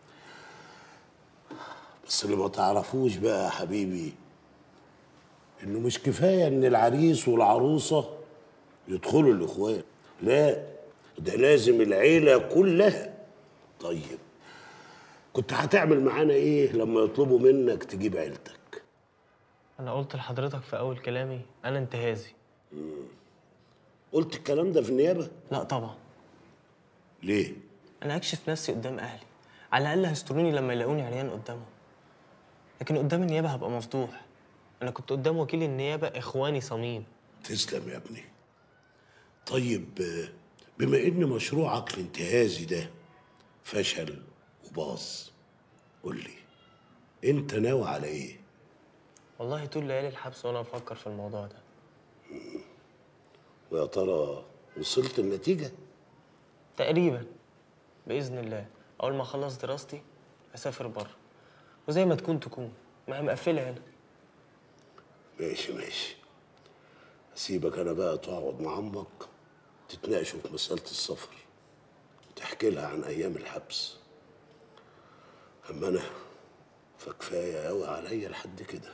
S8: بس اللي ما تعرفوش بقى يا حبيبي إنه مش كفاية إن العريس والعروسة يدخلوا الإخوان، لا ده لازم العيلة كلها. طيب كنت هتعمل معانا إيه لما يطلبوا منك تجيب عيلتك؟
S3: أنا قلت لحضرتك في أول كلامي أنا انتهازي.
S8: مم. قلت الكلام ده في النيابة؟
S3: لا طبعا.
S8: ليه؟
S3: أنا أكشف نفسي قدام أهلي، على الأقل هيستروني لما يلاقوني عريان قدامهم. لكن قدام النيابة هبقى مفضوح. أنا كنت قدام وكيل النيابة إخواني صميم.
S8: تسلم يا ابني. طيب بما إن مشروعك الانتهازي ده فشل وباظ، قول لي أنت ناوي على إيه؟
S3: والله طول ليالي الحبس وأنا بفكر في الموضوع ده.
S8: مم. ويا ترى وصلت النتيجة؟
S3: تقريبا. بإذن الله أول ما أخلص دراستي أسافر بره، وزي ما تكون تكون، ما هي مقفلة هنا.
S8: ماشي ماشي. أسيبك أنا بقى تقعد مع عمك تتناقشوا في مسألة السفر وتحكي لها عن أيام الحبس. أما أنا فكفاية أوي عليا لحد كده.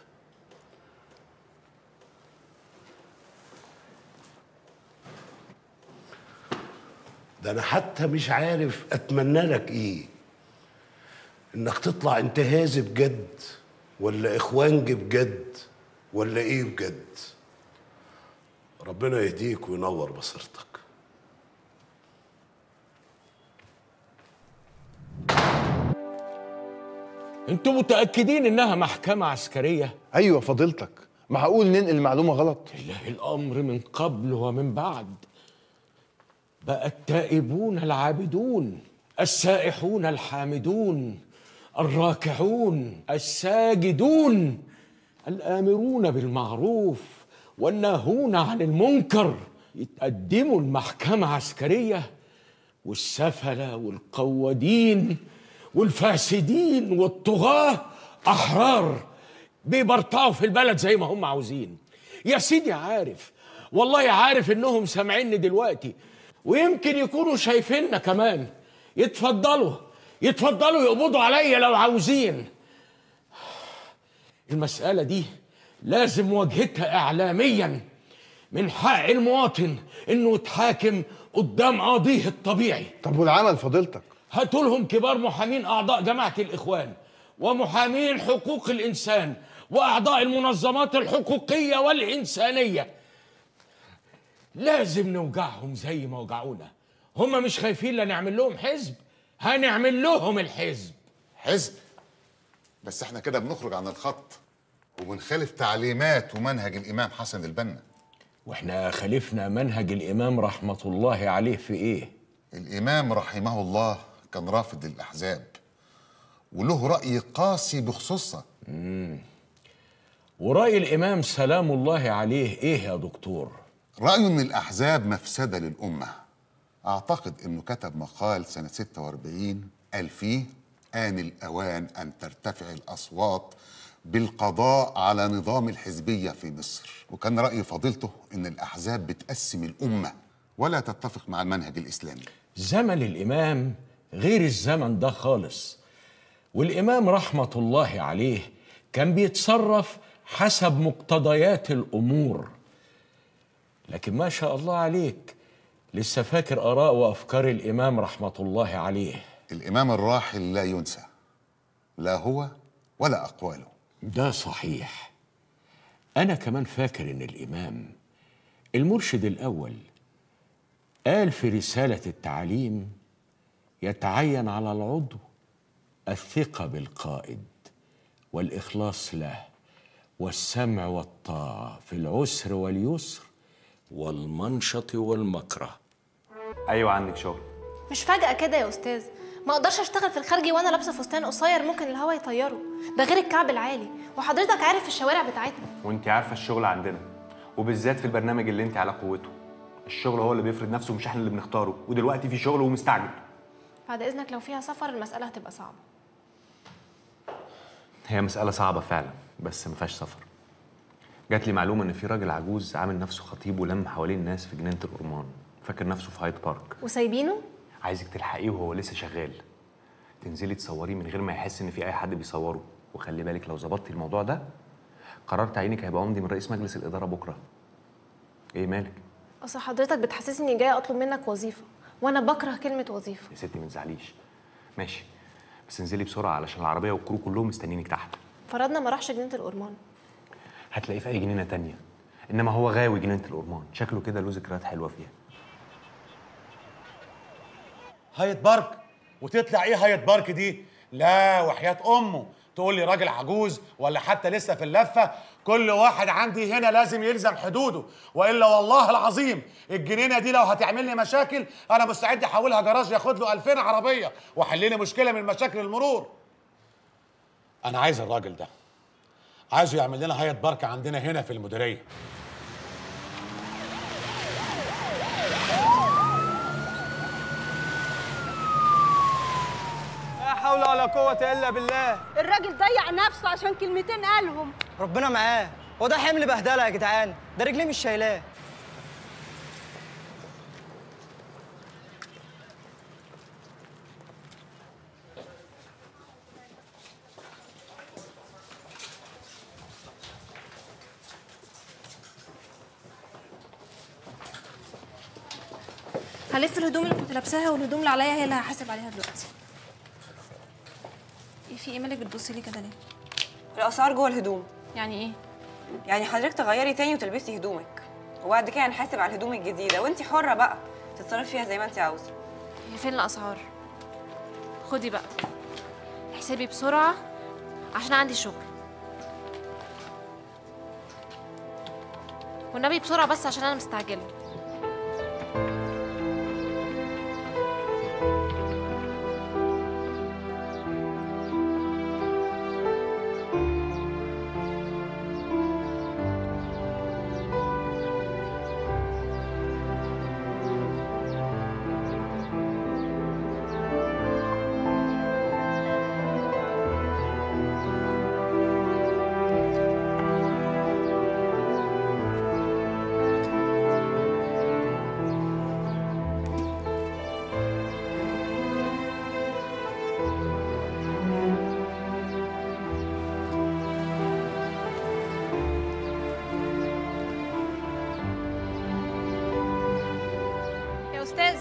S8: ده أنا حتى مش عارف أتمنى لك إيه، إنك تطلع انتهازي بجد ولا إخوانجي بجد ولا إيه بجد. ربنا يهديك وينور بصيرتك.
S20: انتوا متأكدين انها محكمة عسكرية؟
S16: ايوه فضيلتك، معقول ننقل المعلومة غلط؟
S20: لله الامر من قبل ومن بعد. بقى التائبون العابدون، السائحون الحامدون، الراكعون الساجدون، الآمرون بالمعروف والناهون عن المنكر يتقدموا المحكمة عسكرية، والسفلة والقوادين والفاسدين والطغاة أحرار بيبرطعوا في البلد زي ما هم عاوزين. يا سيدي عارف، والله عارف إنهم سامعيني دلوقتي ويمكن يكونوا شايفيننا كمان. يتفضلوا يتفضلوا يقبضوا عليا لو عاوزين. المسألة دي لازم مواجهتها إعلاميا. من حق المواطن إنه يتحاكم قدام قاضيه الطبيعي.
S16: طب والعمل فضيلتك؟
S20: هاتوا لهم كبار محامين أعضاء جماعة الإخوان ومحامين حقوق الإنسان وأعضاء المنظمات الحقوقية والإنسانية. لازم نوجعهم زي ما وجعونا. هم مش خايفين لا نعمل لهم حزب، هنعمل لهم الحزب.
S9: حزب؟ بس احنا كده بنخرج عن الخط وبنخالف تعليمات ومنهج الإمام حسن البنا.
S20: واحنا خالفنا منهج الإمام رحمة الله عليه في إيه؟
S9: الإمام رحمه الله كان رافض للأحزاب وله رأي قاسي بخصوصها.
S20: مم. ورأي الإمام سلام الله عليه إيه يا دكتور؟
S9: رأيه إن الأحزاب مفسدة للأمة. أعتقد إنه كتب مقال سنة ستة وأربعين قال فيه: آن الأوان أن ترتفع الأصوات بالقضاء على نظام الحزبية في مصر. وكان رأي فضيلته إن الأحزاب بتقسم الأمة ولا تتفق مع المنهج الإسلامي.
S20: زمن الإمام غير الزمن ده خالص، والإمام رحمة الله عليه كان بيتصرف حسب مقتضيات الأمور. لكن ما شاء الله عليك لسه فاكر آراء وأفكار الإمام رحمة الله عليه.
S9: الإمام الراحل لا ينسى، لا هو ولا أقواله.
S20: ده صحيح. أنا كمان فاكر إن الإمام المرشد الأول قال في رسالة التعليم: يتعين على العضو الثقة بالقائد والإخلاص له والسمع والطاعة في العسر واليسر والمنشط والمكره.
S14: ايوه عندك شغل.
S15: مش فجأة كده يا أستاذ،
S13: ما اقدرش اشتغل في الخارجي وانا لابسه فستان قصير ممكن الهوا يطيره، ده غير الكعب العالي، وحضرتك عارف الشوارع بتاعتنا.
S14: وانت عارفه الشغل عندنا، وبالذات في البرنامج اللي انت على قوته. الشغل هو اللي بيفرض نفسه مش احنا اللي بنختاره، ودلوقتي في شغل ومستعجل.
S13: بعد اذنك لو فيها سفر المساله هتبقى صعبه.
S14: هي مسألة صعبة فعلا، بس ما فيهاش سفر. جات لي معلومة إن في راجل عجوز عامل نفسه خطيب ولم حوالين الناس في جنينة الأورمان، فاكر نفسه في هايد بارك.
S13: وسايبينه؟
S14: عايزك تلحقيه وهو لسه شغال. تنزلي تصوريه من غير ما يحس إن في أي حد بيصوره، وخلي بالك لو ظبطتي الموضوع ده قرار تعيينك هيبقى ممضي من رئيس مجلس الإدارة بكرة. إيه مالك؟
S13: اصل حضرتك بتحسسني اني جايه اطلب منك وظيفه، وانا بكره كلمه وظيفه.
S14: يا ستي ما تزعليش. ماشي، بس انزلي بسرعة علشان العربية والكرو كلهم مستنيينك تحت.
S13: فرضنا ما راحش جنينه الأورمان.
S14: هتلاقيه في أي جنينة تانية، إنما هو غاوي جنينة الأورمان، شكله كده له ذكريات حلوة فيها.
S15: هايت بارك؟ وتطلع ايه هايت بارك دي؟ لا وحياة امه تقول لي راجل عجوز ولا حتى لسه في اللفه. كل واحد عندي هنا لازم يلزم حدوده، والا والله العظيم الجنينه دي لو هتعمل لي مشاكل انا مستعد احولها جراج ياخد له ألفين عربيه واحل لي مشكله من مشاكل المرور. انا عايز الراجل ده، عايزه يعمل لنا هايت بارك عندنا هنا في المديريه.
S3: لا حول ولا قوة إلا بالله.
S21: الراجل ضيع نفسه عشان كلمتين قالهم.
S3: ربنا معاه، هو ده حمل بهدلة يا جدعان، ده رجليه مش شايلاه.
S13: هلف الهدوم اللي كنت لابساها والهدوم اللي عليا هي اللي هحاسب عليها دلوقتي. ايه في ايه مالك بتبصي لي كده ليه؟
S25: الاسعار جوه الهدوم.
S13: يعني ايه؟
S25: يعني حضرتك تغيري تاني وتلبسي هدومك، وبعد كده هنحاسب على الهدوم الجديده، وانت حره بقى تتصرفي فيها زي ما انت عاوزه.
S13: هي فين الاسعار؟ خدي بقى احسبي بسرعه عشان عندي شغل، والنبي بسرعه بس عشان انا مستعجله. أستاذ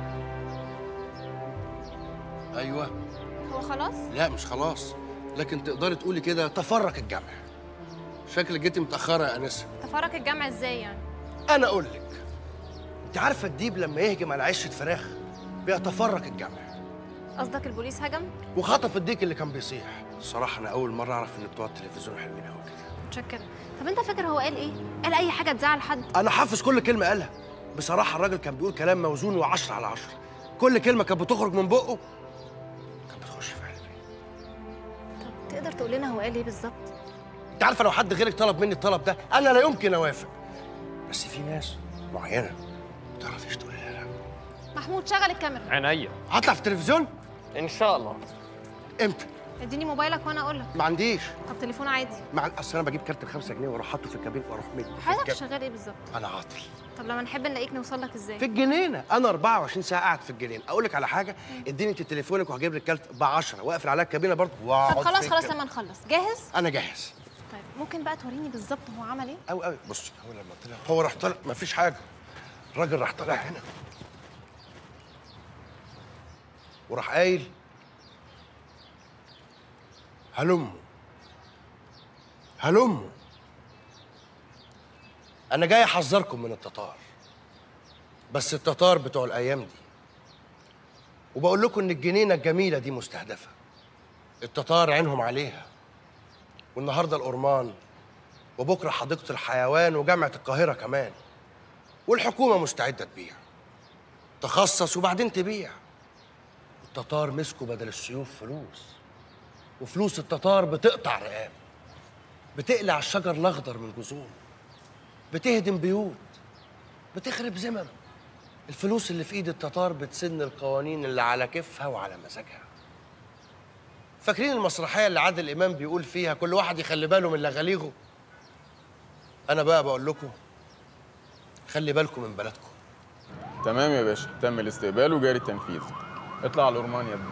S26: ايوه.
S13: هو خلاص؟
S26: لا مش خلاص، لكن تقدري تقولي كده تفرق الجمع. شكلك جيتي متاخره يا انسه.
S13: تفرق الجمع ازاي يعني؟
S26: انا اقول لك، انت عارفه الديب لما يهجم على عشه فراخ بيتفرق الجمع.
S13: قصدك البوليس هجم؟
S26: وخطف الديك اللي كان بيصيح. الصراحه انا اول مره اعرف ان بتوع التلفزيون حلوين قوي كده.
S13: متشكرة. طب انت فاكر هو قال ايه؟ قال اي حاجه تزعل حد؟
S26: انا حافظ كل كلمه قالها. بصراحه الراجل كان بيقول كلام موزون وعشرة على عشرة. كل كلمه كانت بتخرج من بقه كانت بتخش في قلبي.
S13: طب تقدر تقول لنا هو قال ايه بالظبط؟
S26: انت عارفه لو حد غيرك طلب مني الطلب ده انا لا يمكن اوافق، بس في ناس معينه ما تعرفيش تقولي لا لا.
S13: محمود شغل الكاميرا.
S26: عينيا. هطلع في التلفزيون؟
S3: ان شاء الله.
S26: امتى؟
S13: اديني موبايلك وانا اقول لك.
S26: ما عنديش.
S13: طب تليفون عادي.
S26: مع اصل انا بجيب كارت الخمسة جنيه واروح حاطه في الكابين واروح مدي.
S13: حضرتك شغال ايه بالظبط؟
S26: انا عاطل.
S13: طب لما نحب نلاقيك نوصل لك ازاي؟
S26: في الجنينه، انا أربعة وعشرين ساعه قاعد في الجنينه. اقول لك على حاجه، اديني انت تليفونك وهجيب لك كارت ب عشرة واقفل عليها الكابينه برضه واقعد.
S13: طب خلاص
S26: في
S13: خلاص
S26: الكابينة.
S13: لما نخلص. جاهز؟
S26: انا جاهز.
S13: طيب ممكن بقى توريني بالظبط هو عمل ايه؟
S26: قوي قوي. بص هو لما طلع هو راح طلع مفيش حاجه. الراجل راح طالع هنا وراح قايل هلموا هلموا، انا جاي احذركم من التتار، بس التتار بتوع الايام دي، وبقول لكم ان الجنينه الجميله دي مستهدفه. التتار عينهم عليها، والنهارده الأورمان وبكره حديقه الحيوان وجامعه القاهره كمان، والحكومه مستعده تبيع. تخصص وبعدين تبيع. التتار مسكوا بدل السيوف فلوس، وفلوس التتار بتقطع رقاب، بتقلع الشجر الاخضر من جذور، بتهدم بيوت، بتخرب زمن. الفلوس اللي في ايد التتار بتسن القوانين اللي على كيفها وعلى مزاجها. فاكرين المسرحيه اللي عادل امام بيقول فيها كل واحد يخلي باله من لغاليغه؟ انا بقى بقول لكم خلي بالكم من بلدكم.
S2: تمام يا باشا، تم الاستقبال وجاري التنفيذ. اطلع على الأورمان يا ابني.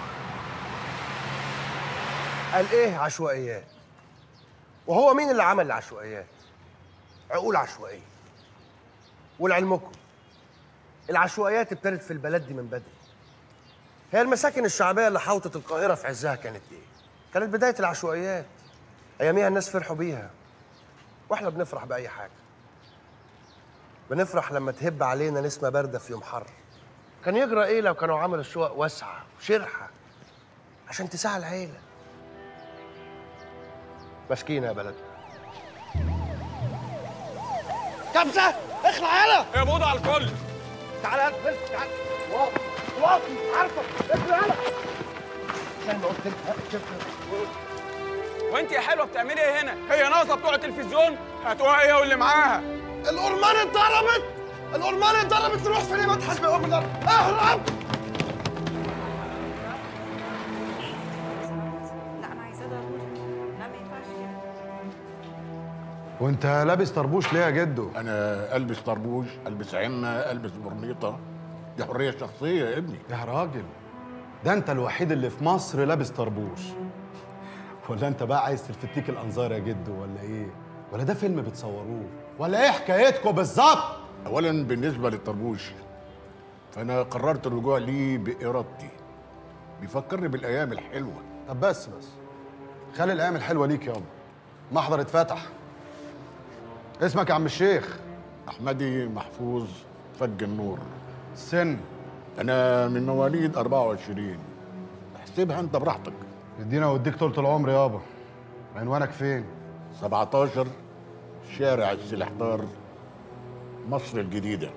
S26: قال ايه عشوائيات؟ وهو مين اللي عمل العشوائيات؟ عقول عشوائيه. ولعلمكم العشوائيات ابتدت في البلد دي من بدري. هي المساكن الشعبيه اللي حوطت القاهره في عزها كانت ايه؟ كانت بدايه العشوائيات. اياميها الناس فرحوا بيها، واحنا بنفرح باي حاجه. بنفرح لما تهب علينا نسمه بارده في يوم حر. كان يجرى ايه لو كانوا عملوا شقق واسعه وشرحه عشان تساعد العيله؟ مسكينه يا بلد. كبسه اخلع يلا
S2: يا بوضع على الكل.
S26: تعالى يا بس تعالى. واطي واطي عارفه اخلع يلا. زي ما قلت لك
S2: وانت يا حلوه بتعملي ايه هنا؟ هي ناقصه بتوع التلفزيون؟ هاتوها هي واللي معاها.
S26: الأورمان اتضربت! الأورمان اتضربت تروح فين ما تحسب يا أم الأرض؟ اهرب!
S25: لا انا عايزاه ضروري. لا ما ينفعش كده.
S4: وانت لابس طربوش ليه يا جدو؟
S6: انا البس طربوش، البس عمه، البس برنيطه، دي حريه شخصيه يا ابني.
S4: يا راجل ده انت الوحيد اللي في مصر لابس طربوش. ولا انت بقى عايز تلفتيك الانظار يا جدو ولا ايه؟ ولا ده فيلم بتصوروه؟ ولا ايه حكايتكم بالظبط؟
S6: اولا بالنسبه للطربوش فانا قررت الرجوع ليه بارادتي. بيفكرني بالايام الحلوه.
S4: طب بس بس خلي الايام الحلوه ليك يابا. محضر اتفتح. اسمك يا عم الشيخ؟
S6: احمدي محفوظ فج النور.
S4: السن؟
S6: انا من مواليد أربعة وعشرين. احسبها انت براحتك.
S4: ادينا واديك طولة العمر يابا. عنوانك فين؟
S6: سبعتاشر شارع السلحدار، مصر الجديدة.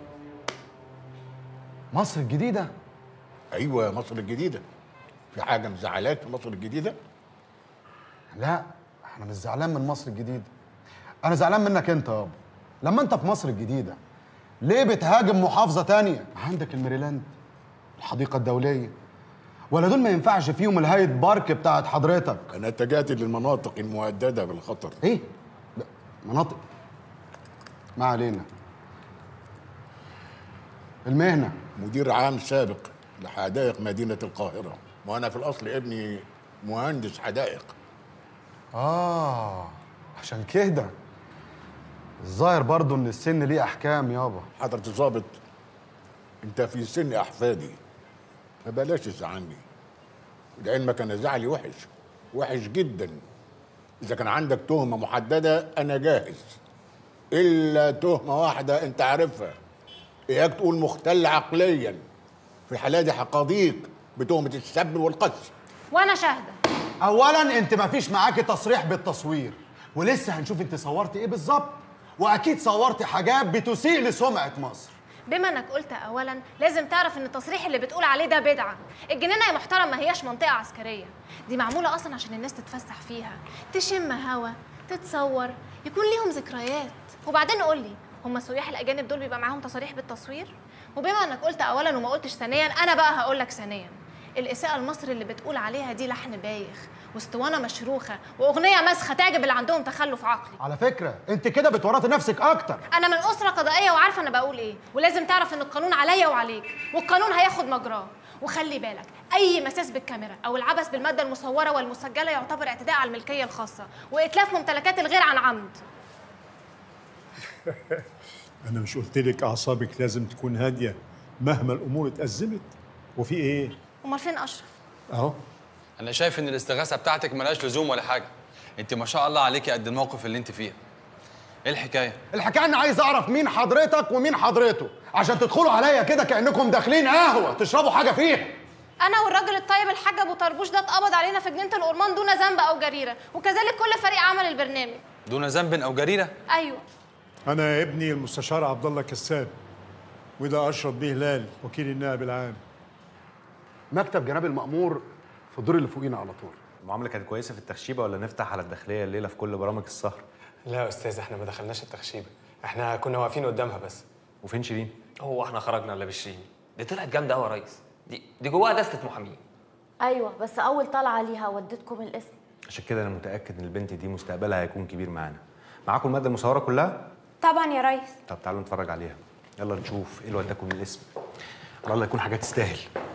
S4: مصر الجديدة؟
S6: أيوة مصر الجديدة. في حاجة مزعلاك في مصر الجديدة؟
S4: لا احنا مش زعلان من مصر الجديدة. أنا زعلان منك أنت يابا. لما أنت في مصر الجديدة ليه بتهاجم محافظة تانية؟ عندك الميريلاند، الحديقة الدولية، ولا دول ما ينفعش فيهم الهايد بارك بتاعت حضرتك؟
S6: أنا اتجهت للمناطق المهددة بالخطر.
S4: إيه؟ لا مناطق ما علينا. المهنة؟
S6: مدير عام سابق لحدائق مدينة القاهرة، وأنا في الأصل ابني مهندس حدائق.
S4: آه عشان كده. الظاهر برضو إن السن ليه أحكام يابا.
S6: حضرة الظابط أنت في سن أحفادي، فبلاش تزعلني. لعلمك أنا زعلي وحش وحش جدا. إذا كان عندك تهمة محددة أنا جاهز، إلا تهمة واحدة أنت عارفها. إياك تقول مختل عقليا. في الحالة دي هقاضيك بتهمة السب والقذف.
S13: وانا شاهده.
S4: اولا انت ما فيش معاكي تصريح بالتصوير، ولسه هنشوف انت صورتي ايه بالظبط، واكيد صورتي حاجات بتسيء لسمعه مصر.
S13: بما انك قلت اولا لازم تعرف ان التصريح اللي بتقول عليه ده بدعه. الجنينه يا محترم ما هياش منطقه عسكريه، دي معموله اصلا عشان الناس تتفسح فيها، تشم هوا، تتصور، يكون ليهم ذكريات. وبعدين قول لي، هم السياح الاجانب دول بيبقى معاهم تصاريح بالتصوير؟ وبما انك قلت اولا وما قلتش ثانيا، انا بقى هقول لك ثانيا. الاساءه لمصر اللي بتقول عليها دي لحن بايخ واسطوانه مشروخه واغنيه مسخه تعجب اللي عندهم تخلف عقلي.
S4: على فكره انت كده بتورطي نفسك اكتر.
S13: انا من اسره قضائيه وعارفه انا بقول ايه، ولازم تعرف ان القانون عليا وعليك، والقانون هياخد مجراه. وخلي بالك اي مساس بالكاميرا او العبث بالماده المصوره والمسجله يعتبر اعتداء على الملكيه الخاصه واتلاف ممتلكات الغير عن عمد.
S7: أنا مش قلت لك أعصابك لازم تكون هادية مهما الأمور اتأزمت؟ وفي إيه؟
S13: امال فين اشرف؟
S7: أهو.
S17: انا شايف ان الاستغاثه بتاعتك ملهاش لزوم ولا حاجه. انت ما شاء الله عليكي قد الموقف اللي انت فيه. ايه الحكايه؟
S4: الحكايه اني عايز اعرف مين حضرتك ومين حضرته، عشان تدخلوا عليا كده كانكم داخلين قهوه تشربوا حاجه فيها.
S13: انا والراجل الطيب الحاج ابو طربوش ده اتقبض علينا في جنينه الأورمان دون ذنب او جريره، وكذلك كل فريق عمل البرنامج.
S17: دون ذنب او جريره؟
S13: ايوه.
S7: أنا ابني المستشار عبد الله كساب، وده أشرف بيه هلال وكيل النائب العام.
S4: مكتب جناب المأمور في الدور اللي فوقينا على طول.
S14: المعامله كانت كويسه في التخشيبه ولا نفتح على الداخليه الليله في كل برامج السهر؟
S3: لا يا استاذ، احنا ما دخلناش التخشيبه، احنا كنا واقفين قدامها بس.
S14: وفين شيرين؟
S1: هو احنا خرجنا الا بشيرين؟ دي طلعت جامده قوي يا ريس، دي دي جواها دستة محامين.
S10: ايوه بس اول طلعه ليها وديتكم الاسم.
S14: عشان كده انا متاكد ان البنت دي مستقبلها هيكون كبير معانا. معاكم الماده المصوره كلها؟
S25: طبعا يا ريس.
S14: طب تعالوا نتفرج عليها، يلا نشوف ايه اللي وداكم الاسم. على الله يكون حاجه تستاهل.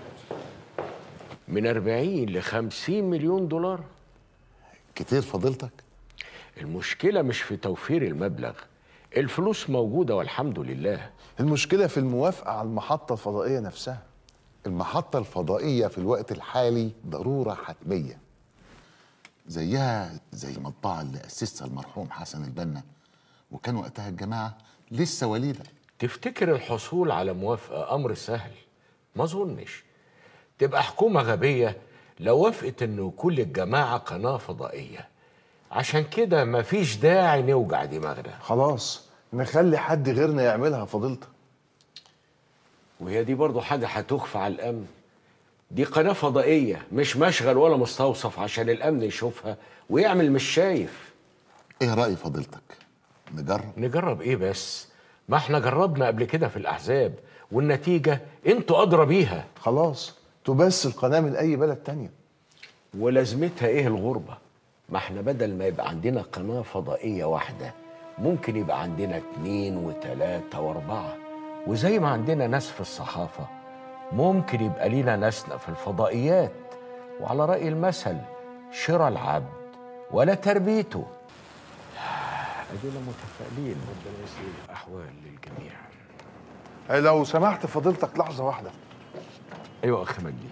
S20: من أربعين ل خمسين مليون دولار.
S9: كتير فضيلتك؟
S20: المشكلة مش في توفير المبلغ، الفلوس موجودة والحمد لله.
S16: المشكلة في الموافقة على المحطة الفضائية نفسها.
S9: المحطة الفضائية في الوقت الحالي ضرورة حتمية، زيها زي المطبعة اللي أسسها المرحوم حسن البنا، وكان وقتها الجماعة لسه وليدة.
S20: تفتكر الحصول على موافقة أمر سهل؟ ما أظنش. تبقى حكومة غبية لو وافقت إنه كل الجماعة قناة فضائية. عشان كده مفيش داعي نوجع دماغنا.
S16: خلاص نخلي حد غيرنا يعملها فضيلتك.
S20: وهي دي برضو حاجة هتخفى على الأمن. دي قناة فضائية مش مشغل ولا مستوصف عشان الأمن يشوفها ويعمل مش شايف.
S9: إيه رأي فضيلتك؟ نجرب؟
S20: نجرب إيه بس؟ ما احنا جربنا قبل كده في الأحزاب والنتيجة انتوا أدرى بيها.
S16: خلاص تبث القناة من أي بلد تانية.
S20: ولازمتها إيه الغربة؟ ما احنا بدل ما يبقى عندنا قناة فضائية واحدة ممكن يبقى عندنا اتنين وتلاتة واربعة. وزي ما عندنا ناس في الصحافة ممكن يبقى لينا ناسنا في الفضائيات. وعلى رأي المثل شرى العبد ولا تربيته. أدينا متفائلين، ربنا يسهل الأحوال للجميع.
S16: لو سمحت فضيلتك لحظة واحدة.
S20: أيوة أخي مجدي.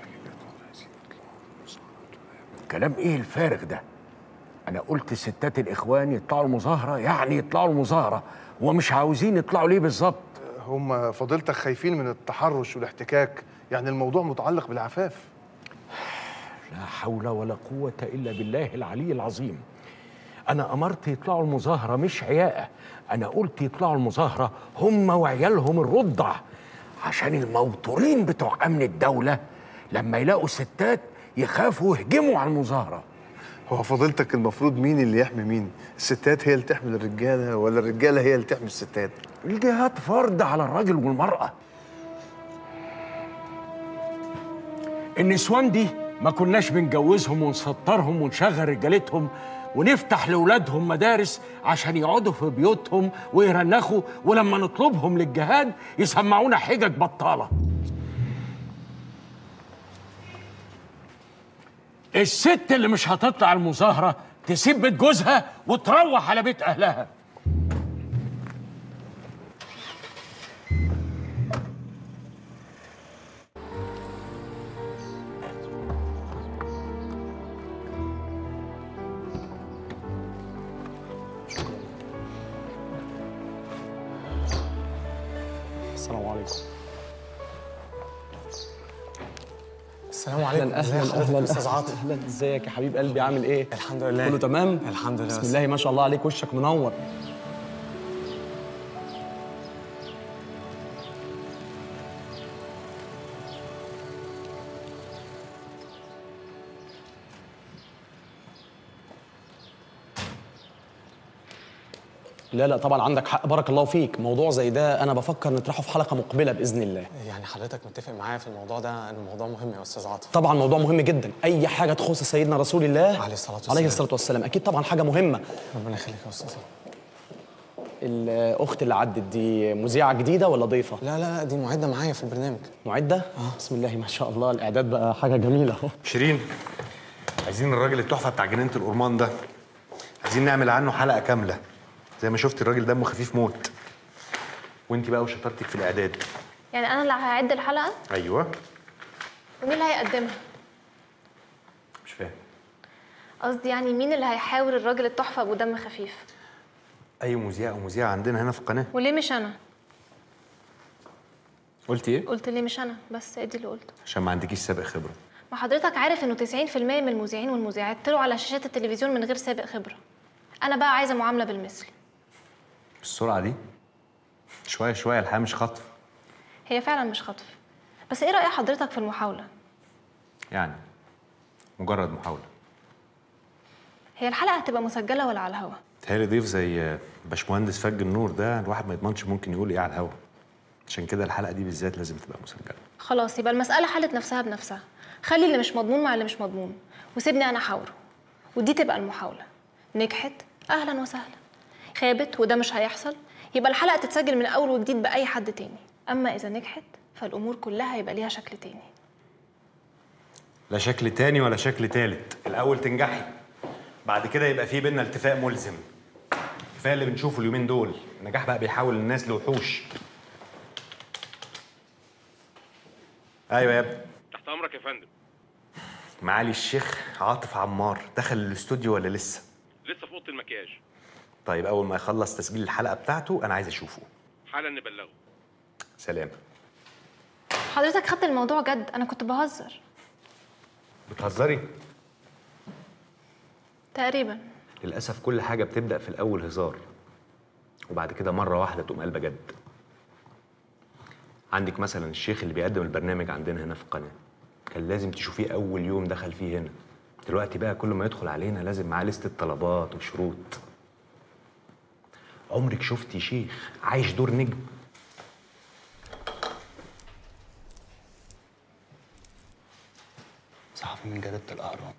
S20: كلام إيه الفارغ ده؟ أنا قلت ستات الإخوان يطلعوا المظاهرة يعني يطلعوا المظاهرة، ومش عاوزين يطلعوا ليه بالظبط؟
S16: هم فضيلتك خايفين من التحرش والاحتكاك، يعني الموضوع متعلق بالعفاف.
S20: لا حول ولا قوة إلا بالله العلي العظيم. أنا أمرت يطلعوا المظاهرة مش عياقة، أنا قلت يطلعوا المظاهرة هم وعيالهم الرضع، عشان الموتورين بتوع أمن الدولة لما يلاقوا ستات يخافوا يهجموا على المظاهرة.
S16: هو فضيلتك المفروض مين اللي يحمي مين؟ الستات هي اللي تحمي الرجالة ولا الرجالة هي اللي تحمي الستات؟
S20: الجهاد فرض على الراجل والمرأة. النسوان دي ما كناش بنجوزهم ونسطرهم ونشغل رجالتهم ونفتح لأولادهم مدارس عشان يقعدوا في بيوتهم ويرنخوا، ولما نطلبهم للجهاد يسمعونا حجج بطالة. الست اللي مش هتطلع المظاهرة تسيب بيت جوزها وتروح على بيت أهلها.
S3: السلام عليكم. السلام عليكم.
S24: اهلا اهلا اهلا استاذ عاطف. اهلا، ازيك يا حبيب قلبي؟ عامل ايه؟
S3: الحمد لله.
S24: كله تمام؟
S3: الحمد لله.
S24: بسم الله ما شاء الله عليك، وشك منور. لا لا طبعا عندك حق، بارك الله فيك. موضوع زي ده انا بفكر نطرحه في حلقه مقبله باذن الله.
S3: يعني حضرتك متفق معايا في الموضوع ده ان الموضوع مهم يا استاذ عاطف؟
S24: طبعا موضوع مهم جدا، اي حاجه تخص سيدنا رسول الله
S3: عليه الصلاه والسلام
S24: عليه الصلاه والسلام اكيد طبعا حاجه مهمه.
S3: ربنا يخليك يا استاذ.
S24: الاخت اللي عدت دي مذيعه جديده ولا ضيفه؟
S3: لا لا لا دي معده معايا في البرنامج.
S24: معده؟ اه بسم الله ما شاء الله، الاعداد بقى حاجه جميله اهو.
S14: شيرين، عايزين الراجل التحفه بتاع جنينه الأورمان ده، عايزين نعمل عنه حلقه كامله. زي ما شفت الراجل دمه خفيف موت. وانت بقى وشطارتك في الاعداد.
S13: يعني انا اللي هعد الحلقه؟
S14: ايوه.
S13: ومين اللي هيقدمها؟
S14: مش فاهم.
S13: قصدي يعني مين اللي هيحاور الراجل التحفه ابو دم خفيف؟
S14: اي مذيع او مذيعه عندنا هنا في القناه.
S13: وليه مش انا؟
S14: قلت ايه؟
S13: قلت ليه مش انا، بس ادي اللي قلته.
S14: عشان ما عندكيش سابق خبره.
S13: ما حضرتك عارف انه تسعين في المية من المذيعين والمذيعات طلعوا على شاشات التلفزيون من غير سابق خبره. انا بقى عايزه معامله بالمثل.
S14: بالسرعه دي؟ شويه شويه، الحياه مش خطف.
S13: هي فعلا مش خطف، بس ايه رأي حضرتك في المحاولة؟
S14: يعني مجرد محاوله.
S13: هي الحلقه هتبقى مسجله ولا على الهوا؟
S14: تهيألي ضيف زي باشمهندس فج النور ده الواحد ما يضمنش ممكن يقول ايه على الهوا، عشان كده الحلقه دي بالذات لازم تبقى مسجله.
S13: خلاص يبقى المساله حلت نفسها بنفسها. خلي اللي مش مضمون مع اللي مش مضمون وسيبني انا احاوره، ودي تبقى المحاوله. نجحت اهلا وسهلا، خابت وده مش هيحصل يبقى الحلقه تتسجل من اول وجديد باي حد تاني. اما اذا نجحت فالامور كلها يبقى ليها شكل تاني.
S14: لا شكل تاني ولا شكل تالت، الاول تنجحي بعد كده يبقى في بينا اتفاق ملزم. كفايه اللي بنشوفه اليومين دول، النجاح بقى بيحول الناس لوحوش. ايوه يا ابني.
S5: تحت امرك يا فندم.
S14: معالي الشيخ عاطف عمار دخل الاستوديو ولا لسه؟
S5: لسه في اوضه المكياج.
S14: طيب اول ما يخلص تسجيل الحلقه بتاعته انا عايز اشوفه.
S5: حالا نبلغه.
S14: سلام.
S13: حضرتك خدت الموضوع جد، انا كنت بهزر.
S14: بتهزري؟
S13: تقريبا.
S14: للاسف كل حاجه بتبدا في الاول هزار وبعد كده مره واحده تقوم قلبه جد. عندك مثلا الشيخ اللي بيقدم البرنامج عندنا هنا في القناه، كان لازم تشوفيه اول يوم دخل فيه هنا. دلوقتي بقى كل ما يدخل علينا لازم معاه لستة طلبات وشروط. عمرك شفتي شيخ عايش دور نجم؟
S3: صحفي من جريدة الأهرام.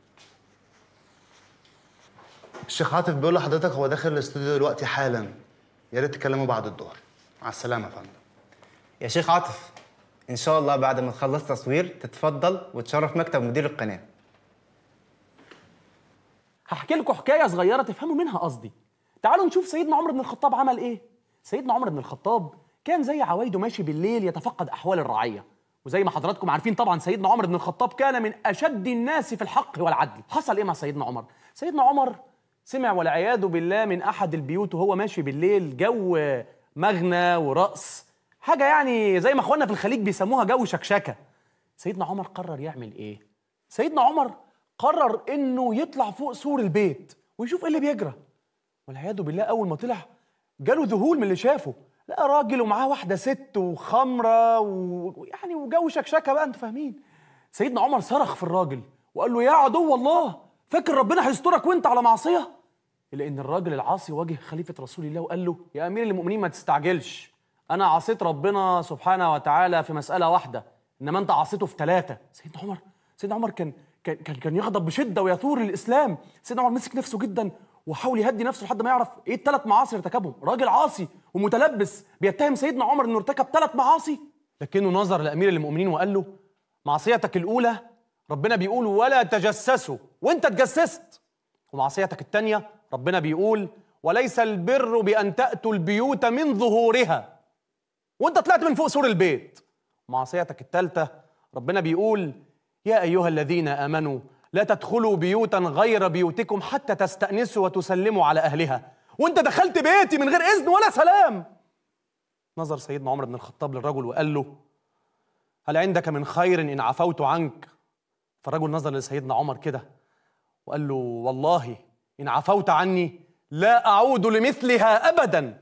S3: الشيخ عاطف بيقول لحضرتك هو داخل الاستوديو دلوقتي حالا، يا ريت تكلمه بعد الظهر. مع السلامة يا فندم.
S11: يا شيخ عاطف، إن شاء الله بعد ما تخلص تصوير تتفضل وتشرف مكتب مدير القناة.
S12: هحكي لكم حكايه صغيره تفهموا منها قصدي. تعالوا نشوف سيدنا عمر بن الخطاب عمل ايه. سيدنا عمر بن الخطاب كان زي عوايده ماشي بالليل يتفقد احوال الرعيه، وزي ما حضراتكم عارفين طبعا سيدنا عمر بن الخطاب كان من اشد الناس في الحق والعدل. حصل ايه مع سيدنا عمر؟ سيدنا عمر سمع والعياذ بالله من احد البيوت وهو ماشي بالليل جو مغنى ورقص، حاجه يعني زي ما اخواننا في الخليج بيسموها جو شكشكه. سيدنا عمر قرر يعمل ايه؟ سيدنا عمر قرر انه يطلع فوق سور البيت ويشوف ايه اللي بيجرى. والعياذ بالله اول ما طلع جاله ذهول من اللي شافه، لقى راجل ومعاه واحده ست وخمره ويعني وجو شكشكه بقى انتوا فاهمين. سيدنا عمر صرخ في الراجل وقال له يا عدو الله، فاكر ربنا هيسترك وانت على معصيه؟ لان الراجل العاصي واجه خليفه رسول الله وقال له يا امير المؤمنين ما تستعجلش، انا عصيت ربنا سبحانه وتعالى في مساله واحده انما انت عصيته في ثلاثه. سيدنا عمر سيدنا عمر كان كان كان يغضب بشده ويثور للاسلام. سيدنا عمر مسك نفسه جدا وحاول يهدي نفسه لحد ما يعرف ايه الثلاث معاصي اللي ارتكبهم. راجل عاصي ومتلبس بيتهم سيدنا عمر انه ارتكب ثلاث معاصي، لكنه نظر لامير المؤمنين وقال له معصيتك الاولى ربنا بيقول ولا تجسسوا وانت اتجسست، ومعصيتك الثانيه ربنا بيقول وليس البر بان تاتوا البيوت من ظهورها وانت طلعت من فوق سور البيت، ومعصيتك الثالثه ربنا بيقول يا ايها الذين امنوا لا تدخلوا بيوتا غير بيوتكم حتى تستأنسوا وتسلموا على أهلها، وانت دخلت بيتي من غير إذن ولا سلام. نظر سيدنا عمر بن الخطاب للرجل وقال له هل عندك من خير إن عفوت عنك؟ فالرجل نظر لسيدنا عمر كده وقال له والله إن عفوت عني لا أعود لمثلها أبدا.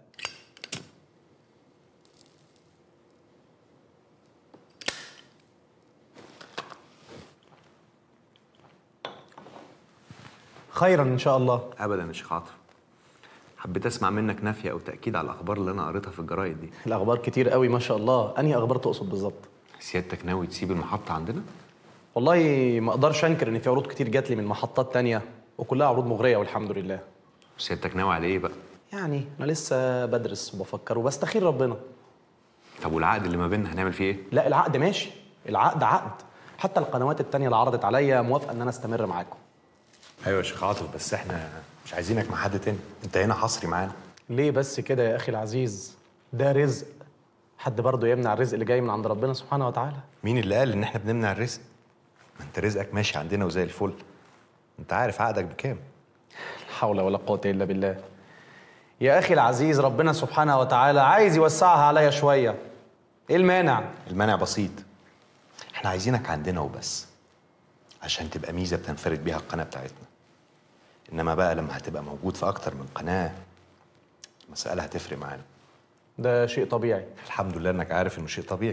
S14: خيرا ان شاء الله. ابدا يا شيخ عاطف، حبيت اسمع منك نفي او تاكيد على الاخبار اللي انا قريتها في الجرايد دي.
S24: الاخبار كتير قوي ما شاء الله. انهي اخبار تقصد بالظبط؟
S14: سيادتك ناوي تسيب المحطه عندنا؟
S24: والله ما اقدرش انكر ان في عروض كتير جات لي من محطات تانية وكلها عروض مغريه والحمد لله.
S14: سيادتك ناوي على ايه بقى؟
S24: يعني انا لسه بدرس وبفكر وبستخير ربنا.
S14: طب والعقد اللي ما بيننا هنعمل فيه ايه؟
S24: لا العقد ماشي، العقد عقد، حتى القنوات التانية اللي عرضت عليا موافقه ان انا استمر معاكم.
S14: ايوه يا شيخ عاطف بس احنا مش عايزينك مع حد تاني، انت هنا حصري معانا.
S24: ليه بس كده يا اخي العزيز؟ ده رزق، حد برضه يمنع الرزق اللي جاي من عند ربنا سبحانه وتعالى؟
S14: مين اللي قال ان احنا بنمنع الرزق؟ ما انت رزقك ماشي عندنا وزي الفل. انت عارف عقدك بكام؟
S24: لا حول ولا قوه الا بالله. يا اخي العزيز ربنا سبحانه وتعالى عايز يوسعها عليا شويه. ايه المانع؟
S14: المانع بسيط، احنا عايزينك عندنا وبس عشان تبقى ميزه بتنفرد بيها القناه بتاعتنا. انما بقى لما هتبقى موجود في اكتر من قناه المساله هتفرق معانا.
S24: ده شيء طبيعي.
S14: الحمد لله انك عارف انه شيء طبيعي.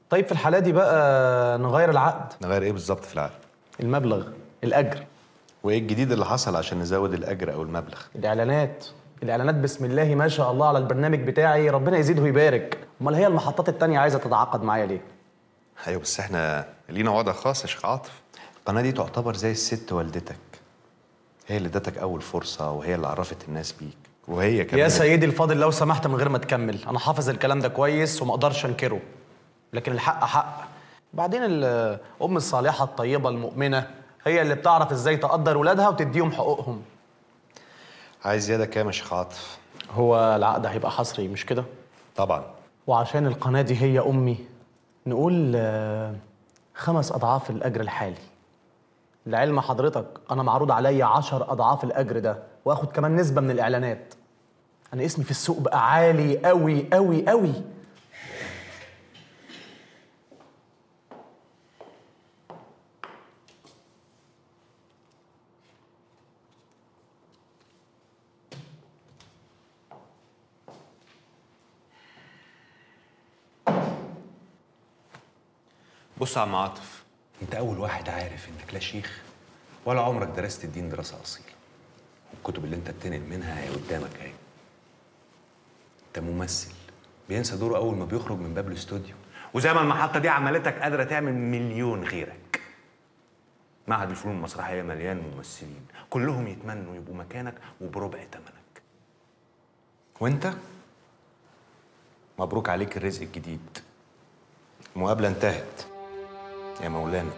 S12: طيب في الحالة دي بقى نغير العقد.
S14: نغير ايه بالظبط في العقد؟
S12: المبلغ، الأجر.
S14: وايه الجديد اللي حصل عشان نزود الاجر او المبلغ؟
S12: الإعلانات، الإعلانات بسم الله ما شاء الله على البرنامج بتاعي، ربنا يزيده ويبارك. أمال هي المحطات التانية عايزة تتعاقد معايا ليه؟
S14: ايوه بس احنا لينا وضع خاص يا شيخ عاطف. القناه دي تعتبر زي الست والدتك، هي اللي ادتك اول فرصه وهي اللي عرفت الناس بيك، وهي كمان.
S12: يا سيدي الفاضل لو سمحت من غير ما تكمل، انا حافظ الكلام ده كويس وما اقدرش انكره، لكن الحق حق. بعدين الام الصالحه الطيبه المؤمنه هي اللي بتعرف ازاي تقدر ولادها وتديهم حقوقهم.
S14: عايز زياده كام يا شيخ عاطف؟
S12: هو العقد هيبقى حصري مش كده؟
S14: طبعا.
S12: وعشان القناه دي هي امي نقول آه، خمس اضعاف الاجر الحالي. لعلم حضرتك انا معروض عليا عشر اضعاف الاجر ده، واخد كمان نسبه من الاعلانات. انا اسمي في السوق بقى عالي قوي قوي قوي.
S14: بص يا عم عاطف، انت اول واحد عارف انك لا شيخ ولا عمرك درست الدين دراسه اصيله. الكتب اللي انت بتنقل منها هي قدامك اهي. انت ممثل بينسى دوره اول ما بيخرج من باب الاستوديو، وزي ما المحطه دي عملتك قادره تعمل مليون غيرك. معهد الفنون المسرحيه مليان ممثلين كلهم يتمنوا يبقوا مكانك وبربع ثمنك. وانت مبروك عليك الرزق الجديد. المقابله انتهت يا مولانا.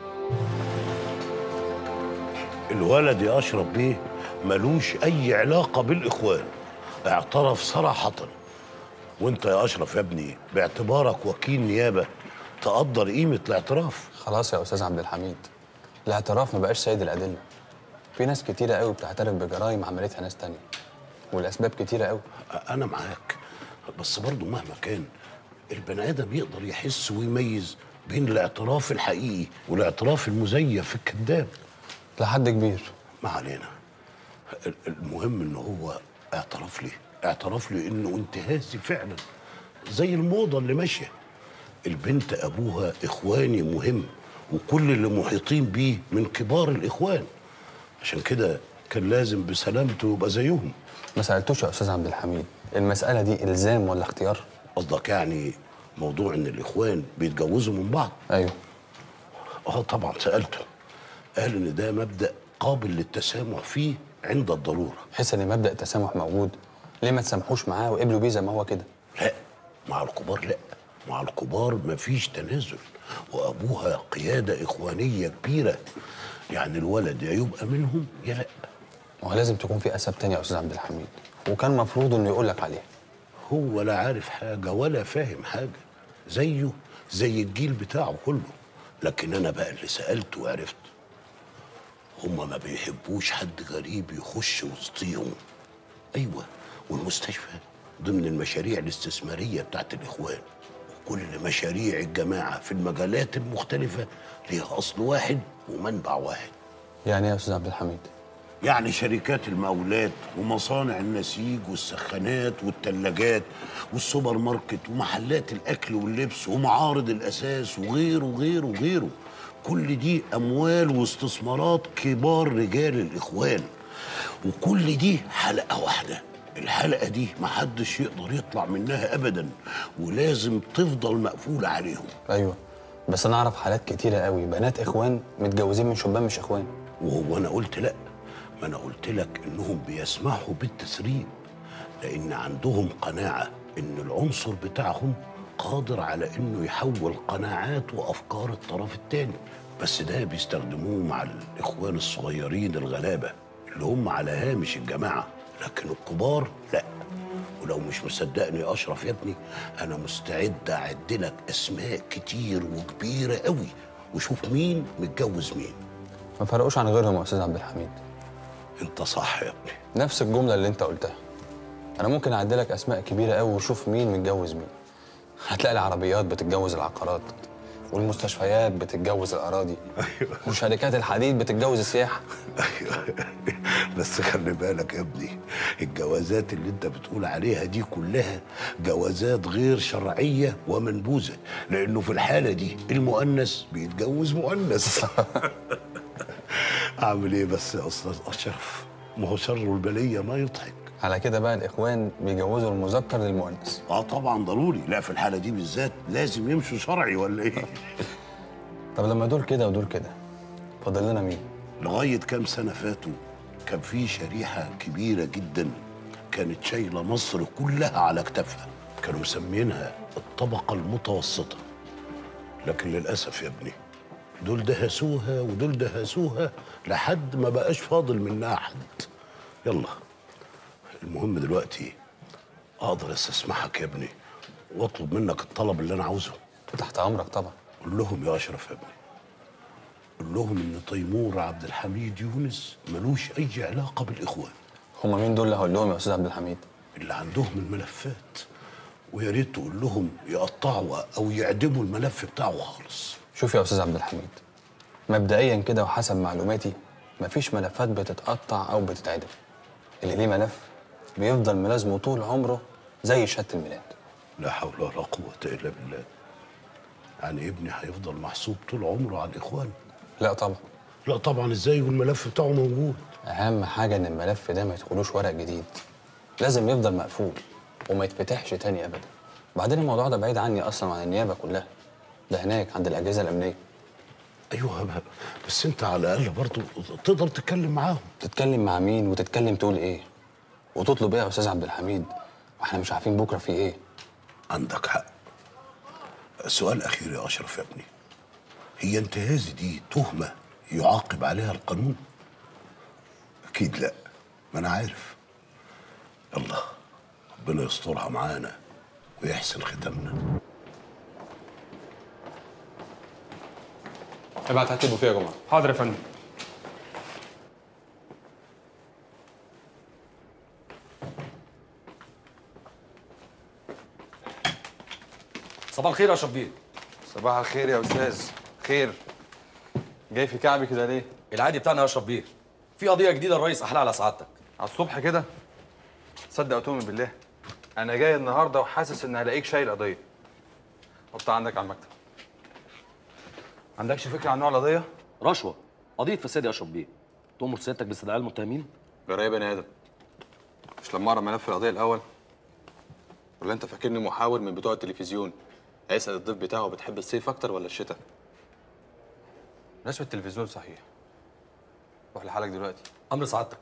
S8: الولد يا اشرف بيه ملوش اي علاقه بالاخوان، اعترف صراحه. وانت يا اشرف يا ابني باعتبارك وكيل نيابه تقدر قيمه الاعتراف.
S17: خلاص يا استاذ عبد الحميد، الاعتراف ما بقاش سيد الادله. في ناس كتيره قوي بتعترف بجرائم عملتها ناس تانية، والاسباب كتيره قوي.
S8: انا معاك، بس برضه مهما كان البني ادم يقدر يحس ويميز بين الاعتراف الحقيقي والاعتراف المزيف الكذاب.
S17: لحد كبير.
S8: ما علينا، المهم ان هو اعترف لي اعترف لي انه انتهازي فعلا زي الموضه اللي ماشيه. البنت ابوها اخواني مهم، وكل اللي محيطين بيه من كبار الاخوان، عشان كده كان لازم بسلامته يبقى زيهم.
S17: ما سالتوش يا استاذ عبد الحميد المساله دي الزام ولا اختيار؟
S8: قصدك يعني موضوع ان الاخوان بيتجوزوا من بعض؟
S17: ايوه.
S8: اه طبعا سالته، قال ان ده مبدا قابل للتسامح فيه عند الضروره.
S17: حس ان مبدا التسامح موجود، ليه ما تسامحوش معاه وقبلوا بيه زي ما هو كده؟
S8: لا، مع الكبار لا، مع الكبار مفيش تنازل، وابوها قياده اخوانيه كبيره، يعني الولد يا يبقى منهم يا لا.
S17: هو لازم تكون في اسباب تانية يا استاذ عبد الحميد، وكان مفروض انه يقول لك عليها.
S8: هو لا عارف حاجه ولا فاهم حاجه، زيه زي الجيل بتاعه كله. لكن انا بقى اللي سالته وعرفت، هما ما بيحبوش حد غريب يخش وسطيهم. ايوه، والمستشفى ضمن المشاريع الاستثماريه بتاعت الاخوان، وكل مشاريع الجماعه في المجالات المختلفه ليها اصل واحد ومنبع واحد.
S17: يعني ايه يا استاذ عبد الحميد؟
S8: يعني شركات المقاولات ومصانع النسيج والسخانات والثلاجات والسوبر ماركت ومحلات الاكل واللبس ومعارض الاساس وغيره وغيره وغيره، كل دي اموال واستثمارات كبار رجال الاخوان، وكل دي حلقه واحده. الحلقه دي محدش يقدر يطلع منها ابدا، ولازم تفضل مقفوله عليهم.
S17: ايوه، بس انا اعرف حالات كتيره قوي بنات اخوان متجوزين من شبان مش اخوان.
S8: وهو انا قلت لا؟ ما انا قلت لك انهم بيسمحوا بالتسريب، لان عندهم قناعه ان العنصر بتاعهم قادر على انه يحول قناعات وافكار الطرف الثاني، بس ده بيستخدموه مع الاخوان الصغيرين الغلابه اللي هم على هامش الجماعه، لكن الكبار لا. ولو مش مصدقني يا اشرف يا ابني، انا مستعد اعد لك اسماء كتير وكبيره قوي، وشوف مين متجوز مين.
S17: ما فرقوش عن غيرهم يا استاذ عبد الحميد.
S8: انت صح يا ابني،
S17: نفس الجمله اللي انت قلتها. انا ممكن اعد لك اسماء كبيره قوي وشوف مين متجوز مين. هتلاقي العربيات بتتجوز العقارات، والمستشفيات بتتجوز الاراضي، وشركات الحديد بتتجوز السياحه.
S8: بس خلي بالك يا ابني، الجوازات اللي انت بتقول عليها دي كلها جوازات غير شرعيه ومنبوذه، لانه في الحاله دي المؤنث بيتجوز مؤنث. اعمل ايه بس يا استاذ اشرف؟ ما هو شر البليه ما يضحك.
S17: على كده بقى الاخوان بيجوزوا المذكر للمؤنث.
S8: اه طبعا ضروري، لا في الحاله دي بالذات لازم يمشوا شرعي ولا ايه؟
S17: طب لما دول كده ودول كده، فاضل لنا مين؟
S8: لغايه كام سنه فاتوا كان في شريحه كبيره جدا كانت شايله مصر كلها على كتافها، كانوا مسمينها الطبقه المتوسطه. لكن للاسف يا ابني دول دهسوها ودول دهسوها لحد ما بقاش فاضل منها حد. يلا المهم دلوقتي اقدر استسمحك يا ابني واطلب منك الطلب اللي انا عاوزه.
S17: تحت امرك طبعا.
S8: قول لهم يا اشرف يا ابني، قول لهم ان تيمور عبد الحميد يونس ملوش اي علاقه بالاخوان.
S17: هما مين دول اللي هقول لهم يا استاذ عبد الحميد؟
S8: اللي عندهم الملفات، ويا ريت تقول لهم يقطعوا او يعدموا الملف بتاعه خالص.
S17: شوف يا استاذ عبد الحميد، مبدئيا كده وحسب معلوماتي مفيش ملفات بتتقطع او بتتعدم. اللي ليه ملف بيفضل ملازمه طول عمره زي شهاده الميلاد.
S8: لا حول ولا قوه الا بالله. يعني ابني هيفضل محسوب طول عمره على الاخوان؟
S17: لا طبعا.
S8: لا طبعا ازاي والملف بتاعه موجود؟
S17: اهم حاجه ان الملف ده ما يدخلوش ورق جديد، لازم يفضل مقفول وما يتفتحش تاني ابدا. بعدين الموضوع ده بعيد عني اصلا عن النيابه كلها، ده هناك عند الاجهزه الامنيه.
S8: ايوه بس انت على الاقل برضه تقدر تتكلم معاهم.
S17: تتكلم مع مين وتتكلم تقول ايه وتطلب ايه يا استاذ عبد الحميد واحنا مش عارفين بكره في ايه؟
S8: عندك حق. سؤال اخير يا اشرف يا ابني، هي انتهازي دي تهمه يعاقب عليها القانون؟ اكيد لا، ما انا عارف. الله ربنا يسترها معانا ويحسن ختامنا.
S17: ابعت هات البوفيه يا جماعه.
S2: حاضر يا فندم.
S15: صباح الخير يا شبير.
S17: صباح الخير يا استاذ. خير. جاي في كعبي كده ليه؟
S15: العادي بتاعنا يا شبير. في قضيه جديده الرئيس احلى على سعادتك.
S18: على الصبح كده؟ تصدق وتؤمن بالله انا جاي النهارده وحاسس ان هلاقيك شايل قضيه. حطها عندك على المكتب. عندكش فكره عن نوع القضيه؟
S15: رشوه، قضيه فساد يا شبير. تؤمر سيادتك باستدعاء المتهمين؟
S17: جرى يا بني ادم، مش لما اقرا ملف القضيه الاول؟ ولا انت فاكرني محاور من بتوع التلفزيون هيسال الضيف بتاعه بتحب الصيف اكتر ولا الشتاء؟ ناس التلفزيون صحيح. روح لحالك دلوقتي.
S15: امر سعادتك.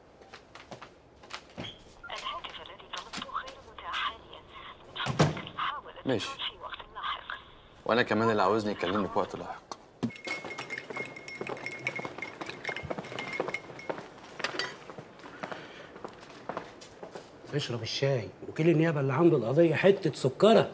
S17: ماشي. وانا كمان اللي عاوزني يكلمني في وقت لاحق.
S19: اشرب الشاي. وكيل النيابه اللي عنده القضيه حته سكره.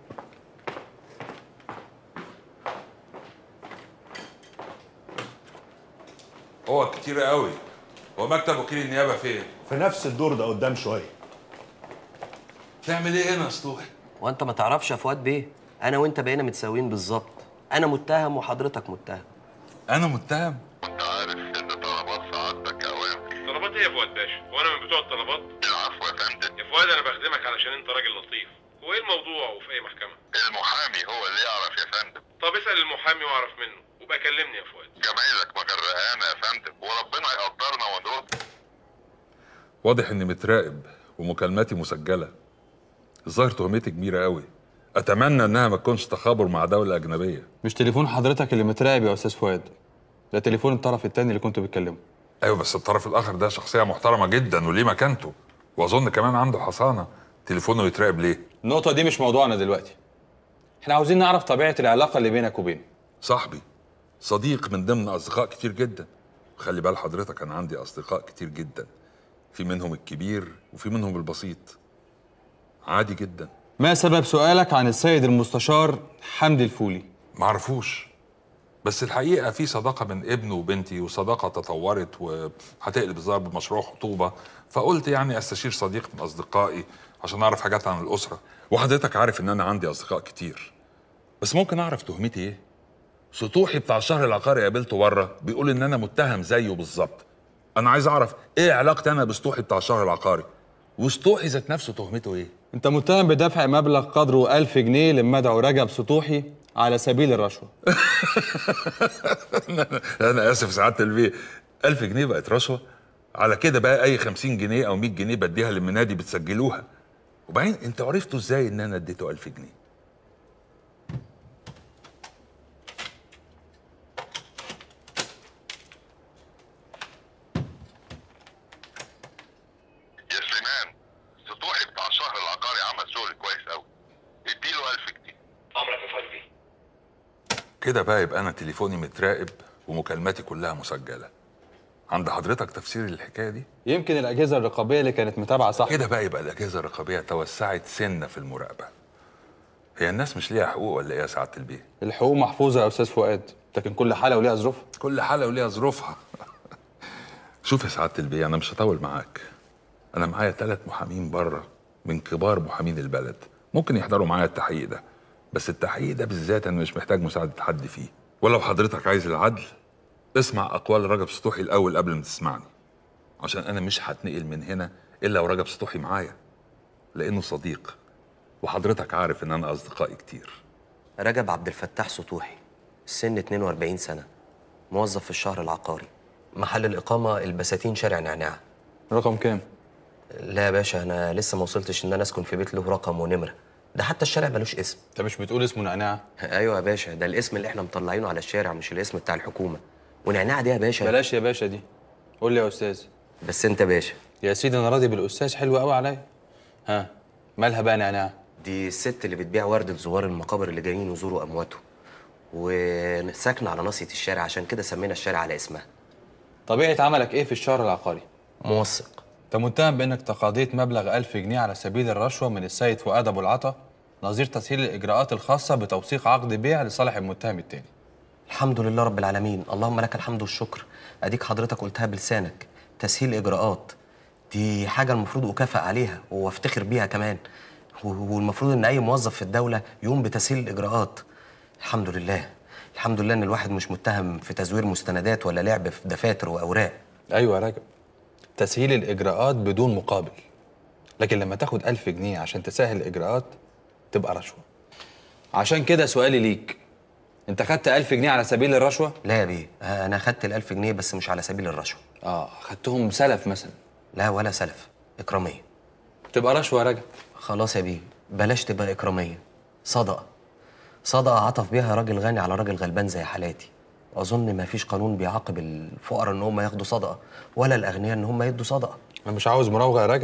S21: هو كتير قوي. هو مكتب وكيل النيابه فين؟
S7: في نفس الدور ده قدام شويه.
S21: تعمل ايه هنا يا اسطوحي؟
S22: وانت ما تعرفش يا فؤاد بيه، انا وانت بقينا متساويين بالظبط. انا متهم وحضرتك متهم.
S21: انا متهم؟
S5: انت عارف ان طلبات سعادتك اوامر. طلبات ايه يا فؤاد باشا؟ وانا من بتوع الطلبات؟ العفو يا فندم. يا فؤاد انا بخدمك علشان انت راجل لطيف. هو ايه الموضوع وفي اي محكمه؟ المحامي هو اللي يعرف يا فندم. طب اسال المحامي واعرف منه وبقى كلمني يا فؤاد. جمايلك مغرقانه يا فندم وربنا يقدرنا ونرد.
S21: واضح اني متراقب ومكالماتي مسجله. الظاهر تهمتي كبيره قوي. اتمنى انها ما تكونش تخابر مع دوله اجنبيه.
S17: مش تليفون حضرتك اللي متراقب يا استاذ فؤاد، ده تليفون الطرف الثاني اللي كنتوا بتكلموا.
S21: ايوه بس الطرف الاخر ده شخصيه محترمه جدا وليه مكانته، واظن كمان عنده حصانه. تليفونه يتراقب ليه؟
S17: النقطه دي مش موضوعنا دلوقتي. احنا عاوزين نعرف طبيعه العلاقه اللي بينك وبينه.
S21: صاحبي، صديق من ضمن اصدقاء كتير جدا. خلي بال حضرتك انا عندي اصدقاء كتير جدا، في منهم الكبير وفي منهم البسيط. عادي جدا.
S17: ما سبب سؤالك عن السيد المستشار حمدي الفولي؟
S21: معرفوش، بس الحقيقه في صداقه بين ابنه وبنتي، وصداقه تطورت وهتقلب الظاهر بمشروع خطوبه، فقلت يعني استشير صديق من اصدقائي عشان اعرف حاجات عن الاسره. وحضرتك عارف ان انا عندي اصدقاء كتير، بس ممكن اعرف تهمتي ايه؟ سطوحي بتاع الشهر العقاري قابلته بره بيقول ان انا متهم زيه بالظبط. انا عايز اعرف ايه علاقتي انا بسطوحي بتاع الشهر العقاري؟ وسطوحي ذات نفسه تهمته ايه؟
S17: انت متهم بدفع مبلغ قدره ألف جنيه للمدعو رجب سطوحي على سبيل الرشوه.
S21: انا اسف سعاده البيه، ألف جنيه بقت رشوه؟ على كده بقى اي خمسين جنيه او مية جنيه بديها للمنادي بتسجلوها. وبعدين انتوا عرفتوا ازاي ان انا اديته ألف جنيه؟ كده بقى يبقى انا تليفوني متراقب ومكالماتي كلها مسجله. عند حضرتك تفسير للحكايه دي؟
S17: يمكن الاجهزه الرقابيه اللي كانت متابعه صح.
S21: كده بقى يبقى الاجهزه الرقابيه توسعت سنه في المراقبه. هي الناس مش ليها حقوق ولا ايه يا سعاده البيه؟
S17: الحقوق محفوظه يا استاذ فؤاد، لكن كل حاله وليها ظروفها.
S21: كل حاله وليها ظروفها. شوف يا سعاده البيه، انا مش هطول معاك. انا معايا ثلاث محامين بره من كبار محامين البلد، ممكن يحضروا معايا التحقيق ده. بس التحقيق ده بالذات انا مش محتاج مساعده حد فيه. ولو حضرتك عايز العدل اسمع اقوال رجب سطوحي الاول قبل ما تسمعني، عشان انا مش هتنقل من هنا الا ورجب سطوحي معايا، لانه صديق وحضرتك عارف ان انا اصدقائي كتير.
S22: رجب عبد الفتاح سطوحي، السن اتنين وأربعين سنه، موظف في الشهر العقاري، محل الاقامه البساتين شارع نعناع.
S17: رقم كام؟
S22: لا يا باشا، انا لسه ما وصلتش ان انا اسكن في بيت له رقم ونمره، ده حتى الشارع ملوش اسم.
S17: انت مش بتقول اسمه نعناع؟
S22: ايوه يا باشا، ده الاسم اللي احنا مطلعينه على الشارع مش الاسم بتاع الحكومه. ونعناع دي يا باشا
S17: بلاش يا باشا دي، قول لي يا استاذ.
S22: بس انت باشا.
S17: يا سيدي انا راضي بالاستاذ، حلو قوي عليا. ها مالها بقى نعناع؟
S22: دي الست اللي بتبيع ورد لزوار المقابر اللي جايين يزوروا امواتهم، وساكنه على ناصيه الشارع، عشان كده سمينا الشارع على اسمها.
S17: طبيعه عملك ايه في الشهر العقاري؟
S22: موثق.
S17: انت متهم بانك تقاضيت مبلغ ألف جنيه على سبيل الرشوه من السيد فؤاد ابو العطا نظير تسهيل الاجراءات الخاصه بتوثيق عقد بيع لصالح المتهم التاني.
S22: الحمد لله رب العالمين، اللهم لك الحمد والشكر. اديك حضرتك قلتها بلسانك، تسهيل اجراءات دي حاجه المفروض اكافئ عليها وافتخر بيها كمان، والمفروض ان اي موظف في الدوله يقوم بتسهيل الاجراءات. الحمد لله الحمد لله ان الواحد مش متهم في تزوير مستندات ولا لعب في دفاتر واوراق.
S17: ايوه يا راجل، تسهيل الاجراءات بدون مقابل، لكن لما تاخد ألف جنيه عشان تسهل الاجراءات تبقى رشوه. عشان كده سؤالي ليك، انت خدت ألف جنيه على سبيل الرشوه؟
S22: لا يا بيه، انا خدت الألف جنيه بس مش على سبيل الرشوه.
S17: اه خدتهم سلف مثلا؟
S22: لا ولا سلف، اكراميه.
S17: تبقى رشوه يا راجل.
S22: خلاص يا بيه، بلاش تبقى اكراميه، صدقه. صدقه عطف بيها راجل غني على راجل غلبان زي حالاتي. اظن ما فيش قانون بيعاقب الفقراء ان هم ياخدوا صدقه، ولا الاغنياء ان هم يدوا صدقه.
S17: انا مش عاوز مراوغه يا راجل،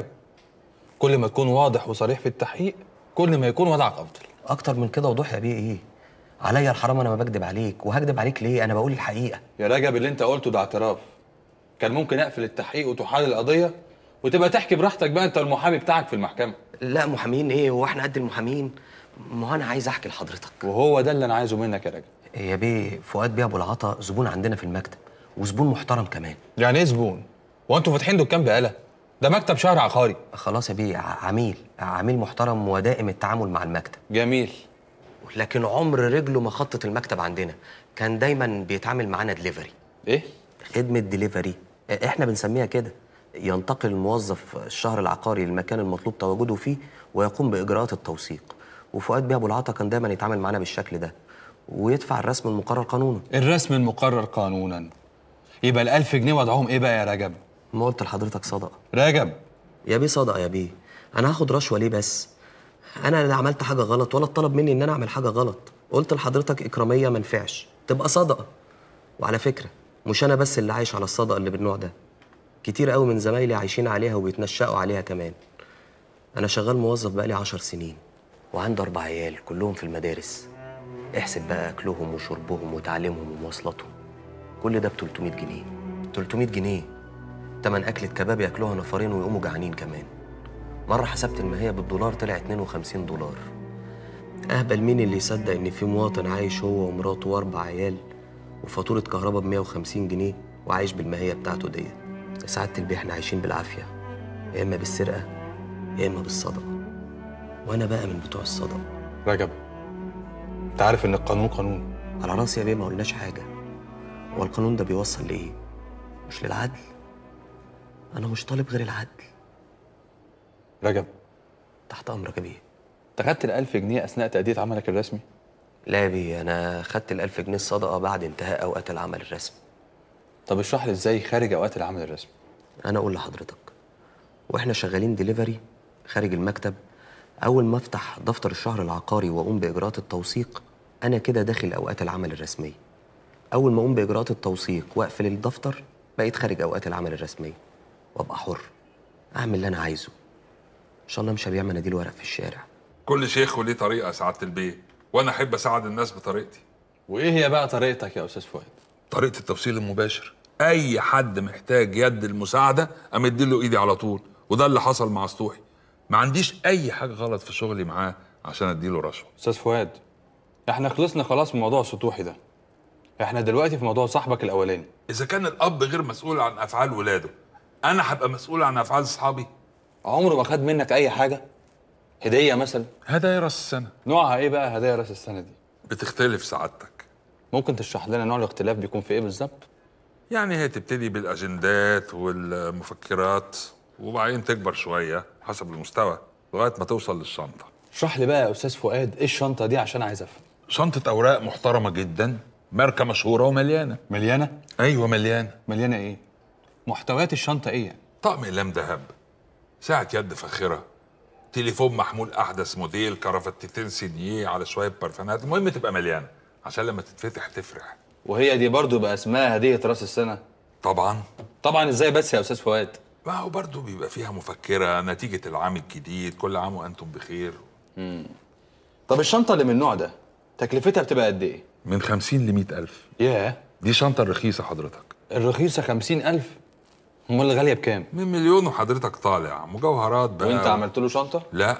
S17: كل ما تكون واضح وصريح في التحقيق كل ما يكون وضعك افضل.
S22: اكتر من كده وضوح يا بيه ايه؟ عليا الحرام، انا ما بكدب عليك، وهكدب عليك ليه؟ انا بقول الحقيقه.
S17: يا رجب اللي انت قلته ده اعتراف، كان ممكن اقفل التحقيق وتحال القضيه وتبقى تحكي براحتك بقى انت والمحامي بتاعك في المحكمه.
S22: لا محامين ايه؟ هو احنا قد المحامين؟ ما هو انا عايز احكي لحضرتك.
S17: وهو ده اللي انا عايزه منك يا رجب.
S22: يا بيه، فؤاد بيه ابو العطا زبون عندنا في المكتب، وزبون محترم كمان.
S17: يعني ايه زبون؟ هو انتوا فاتحين دكان بقاله؟ ده مكتب شهر عقاري.
S22: خلاص يا بيه، عميل عميل محترم ودائم التعامل مع المكتب.
S17: جميل.
S22: لكن عمر رجله ما خطت المكتب عندنا، كان دايما بيتعامل معانا دليفري.
S17: ايه؟
S22: خدمه دليفري، احنا بنسميها كده. ينتقل الموظف الشهر العقاري للمكان المطلوب تواجده فيه ويقوم باجراءات التوثيق، وفؤاد بيه ابو العطا كان دايما يتعامل معانا بالشكل ده ويدفع الرسم المقرر قانونا.
S17: الرسم المقرر قانونا؟ يبقى الألف جنيه وضعهم ايه بقى يا رجب؟
S22: ما قلت لحضرتك صدقه.
S17: رجب
S22: يا بيه صدقه يا بيه، انا هاخد رشوه ليه بس؟ انا لا عملت حاجه غلط ولا اتطلب مني ان انا اعمل حاجه غلط. قلت لحضرتك اكراميه ما نفعش، تبقى صدقه. وعلى فكره مش انا بس اللي عايش على الصدقه اللي بالنوع ده، كتير قوي من زمايلي عايشين عليها وبيتنشأوا عليها كمان. انا شغال موظف بقالي عشر سنين وعندي اربع عيال كلهم في المدارس. احسب بقى اكلهم وشربهم وتعليمهم ومواصلاتهم، كل ده ب تلتمية جنيه. تلتمية جنيه تمن اكله كباب ياكلوها نفرين ويقوموا جعانين كمان. مره حسبت الماهيه بالدولار طلع اتنين وخمسين دولار. اهبل مين اللي يصدق ان في مواطن عايش هو ومراته واربع عيال وفاتوره كهرباء ب مية وخمسين جنيه وعايش بالماهيه بتاعته ديت؟ سعادة البيه احنا عايشين بالعافيه، يا اما بالسرقه يا اما بالصدقه، وانا بقى من بتوع الصدقه.
S17: رجب انت عارف ان القانون قانون.
S22: على راسي يا بيه، ما قلناش حاجه. هو القانون ده بيوصل لايه؟ مش للعدل. انا مش طالب غير العدل.
S17: رجب،
S22: تحت امرك يا بيه.
S17: انت خدت ال ألف جنيه اثناء تأدية عملك الرسمي؟
S22: لا يا بيه، انا خدت ال ألف جنيه الصدقه بعد انتهاء اوقات العمل الرسمي.
S17: طب اشرح لي ازاي خارج اوقات العمل الرسمي؟
S22: انا اقول لحضرتك، واحنا شغالين ديليفري خارج المكتب، اول ما افتح دفتر الشهر العقاري واقوم باجراءات التوثيق، انا كده داخل اوقات العمل الرسميه. اول ما اقوم باجراءات التوثيق واقفل الدفتر، بقيت خارج اوقات العمل الرسميه وابقى حر اعمل اللي انا عايزه. ان شاء الله مش هبيع مناديل ورق في الشارع.
S21: كل شيخ وليه طريقه يا سعاده البيه، وانا احب اساعد الناس بطريقتي.
S17: وايه هي بقى طريقتك يا استاذ فؤاد؟
S21: طريقه التوصيل المباشر. اي حد محتاج يد المساعده امد له ايدي على طول، وده اللي حصل مع سطوحي. ما عنديش اي حاجه غلط في شغلي معاه عشان اديله رشوه.
S17: استاذ فؤاد، احنا خلصنا خلاص من موضوع سطوحي ده. احنا دلوقتي في موضوع صاحبك الاولاني.
S21: اذا كان الاب غير مسؤول عن افعال ولاده، انا هبقى مسؤول عن افعال اصحابي؟
S17: عمره ما خد منك اي حاجه؟ هديه مثلا؟
S21: هدايا راس السنه.
S17: نوعها ايه بقى هدايا راس السنه دي؟
S21: بتختلف سعادتك.
S17: ممكن تشرح لنا نوع الاختلاف بيكون في ايه بالظبط؟
S21: يعني هي تبتدي بالاجندات والمفكرات، وبعدين تكبر شويه حسب المستوى لغايه ما توصل للشنطه.
S17: اشرح لي بقى يا استاذ فؤاد ايه الشنطه دي عشان عايز افهم.
S21: شنطه اوراق محترمه جدا، ماركه مشهوره ومليانه.
S17: مليانه؟
S21: ايوه مليانه.
S17: مليانه ايه؟ محتويات الشنطه ايه يعني؟
S21: طقم اقلام ذهب، ساعه يد فاخره، تليفون محمول احدث موديل، كرافتتين سينيه، على شويه برفانات. المهم تبقى مليانه عشان لما تتفتح تفرح.
S17: وهي دي برضو بقى اسمها هديه راس السنه؟
S21: طبعا.
S17: طبعا ازاي بس يا استاذ فؤاد؟
S21: ما هو برضو بيبقى فيها مفكره نتيجه العام الجديد، كل عام وانتم بخير.
S17: امم طب الشنطه اللي من النوع ده تكلفتها بتبقى قد ايه؟
S21: من خمسين لمئة ألف.
S17: ياه،
S21: دي شنطه رخيصه حضرتك.
S17: الرخيصه خمسين ألف؟ امال الغاليه بكام؟
S21: من مليون وحضرتك طالع، مجوهرات بقى.
S17: وانت عملت له شنطه؟
S21: لا،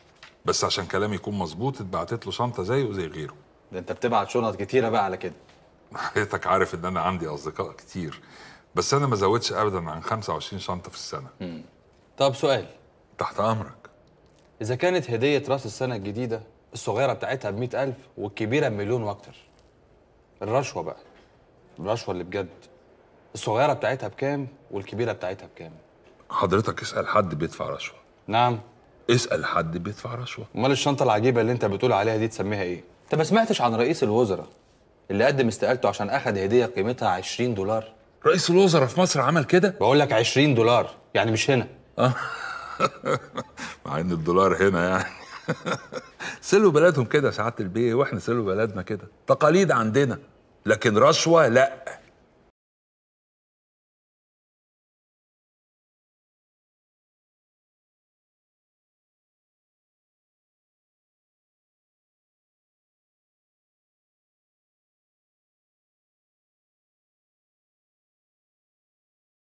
S21: بس عشان كلامي يكون مظبوط اتبعتت له شنطه زيه وزي غيره.
S17: ده انت بتبعت شنط كتيره بقى على كده.
S21: حضرتك عارف ان انا عندي اصدقاء كتير، بس انا ما زودش ابدا عن خمسة وعشرين شنطه في السنه.
S17: امم طب سؤال.
S21: تحت امرك.
S17: اذا كانت هديه راس السنه الجديده الصغيره بتاعتها بمئة ألف والكبيره بمليون واكتر، الرشوه بقى، الرشوه اللي بجد، الصغيره بتاعتها بكام والكبيره بتاعتها بكام؟
S21: حضرتك اسال حد بيدفع رشوه.
S17: نعم،
S21: اسال حد بيدفع رشوه.
S17: امال الشنطه العجيبه اللي انت بتقول عليها دي تسميها ايه؟ انت ما سمعتش عن رئيس الوزراء اللي قدم استقالته عشان اخد هديه قيمتها عشرين دولار؟
S21: رئيس الوزراء في مصر عمل كده؟
S17: بقول لك عشرين دولار، يعني مش هنا.
S21: اه مع ان الدولار هنا يعني. سلوا بلدهم كده سعاده البيه، واحنا سلوا بلدنا كده. تقاليد عندنا، لكن رشوه لا.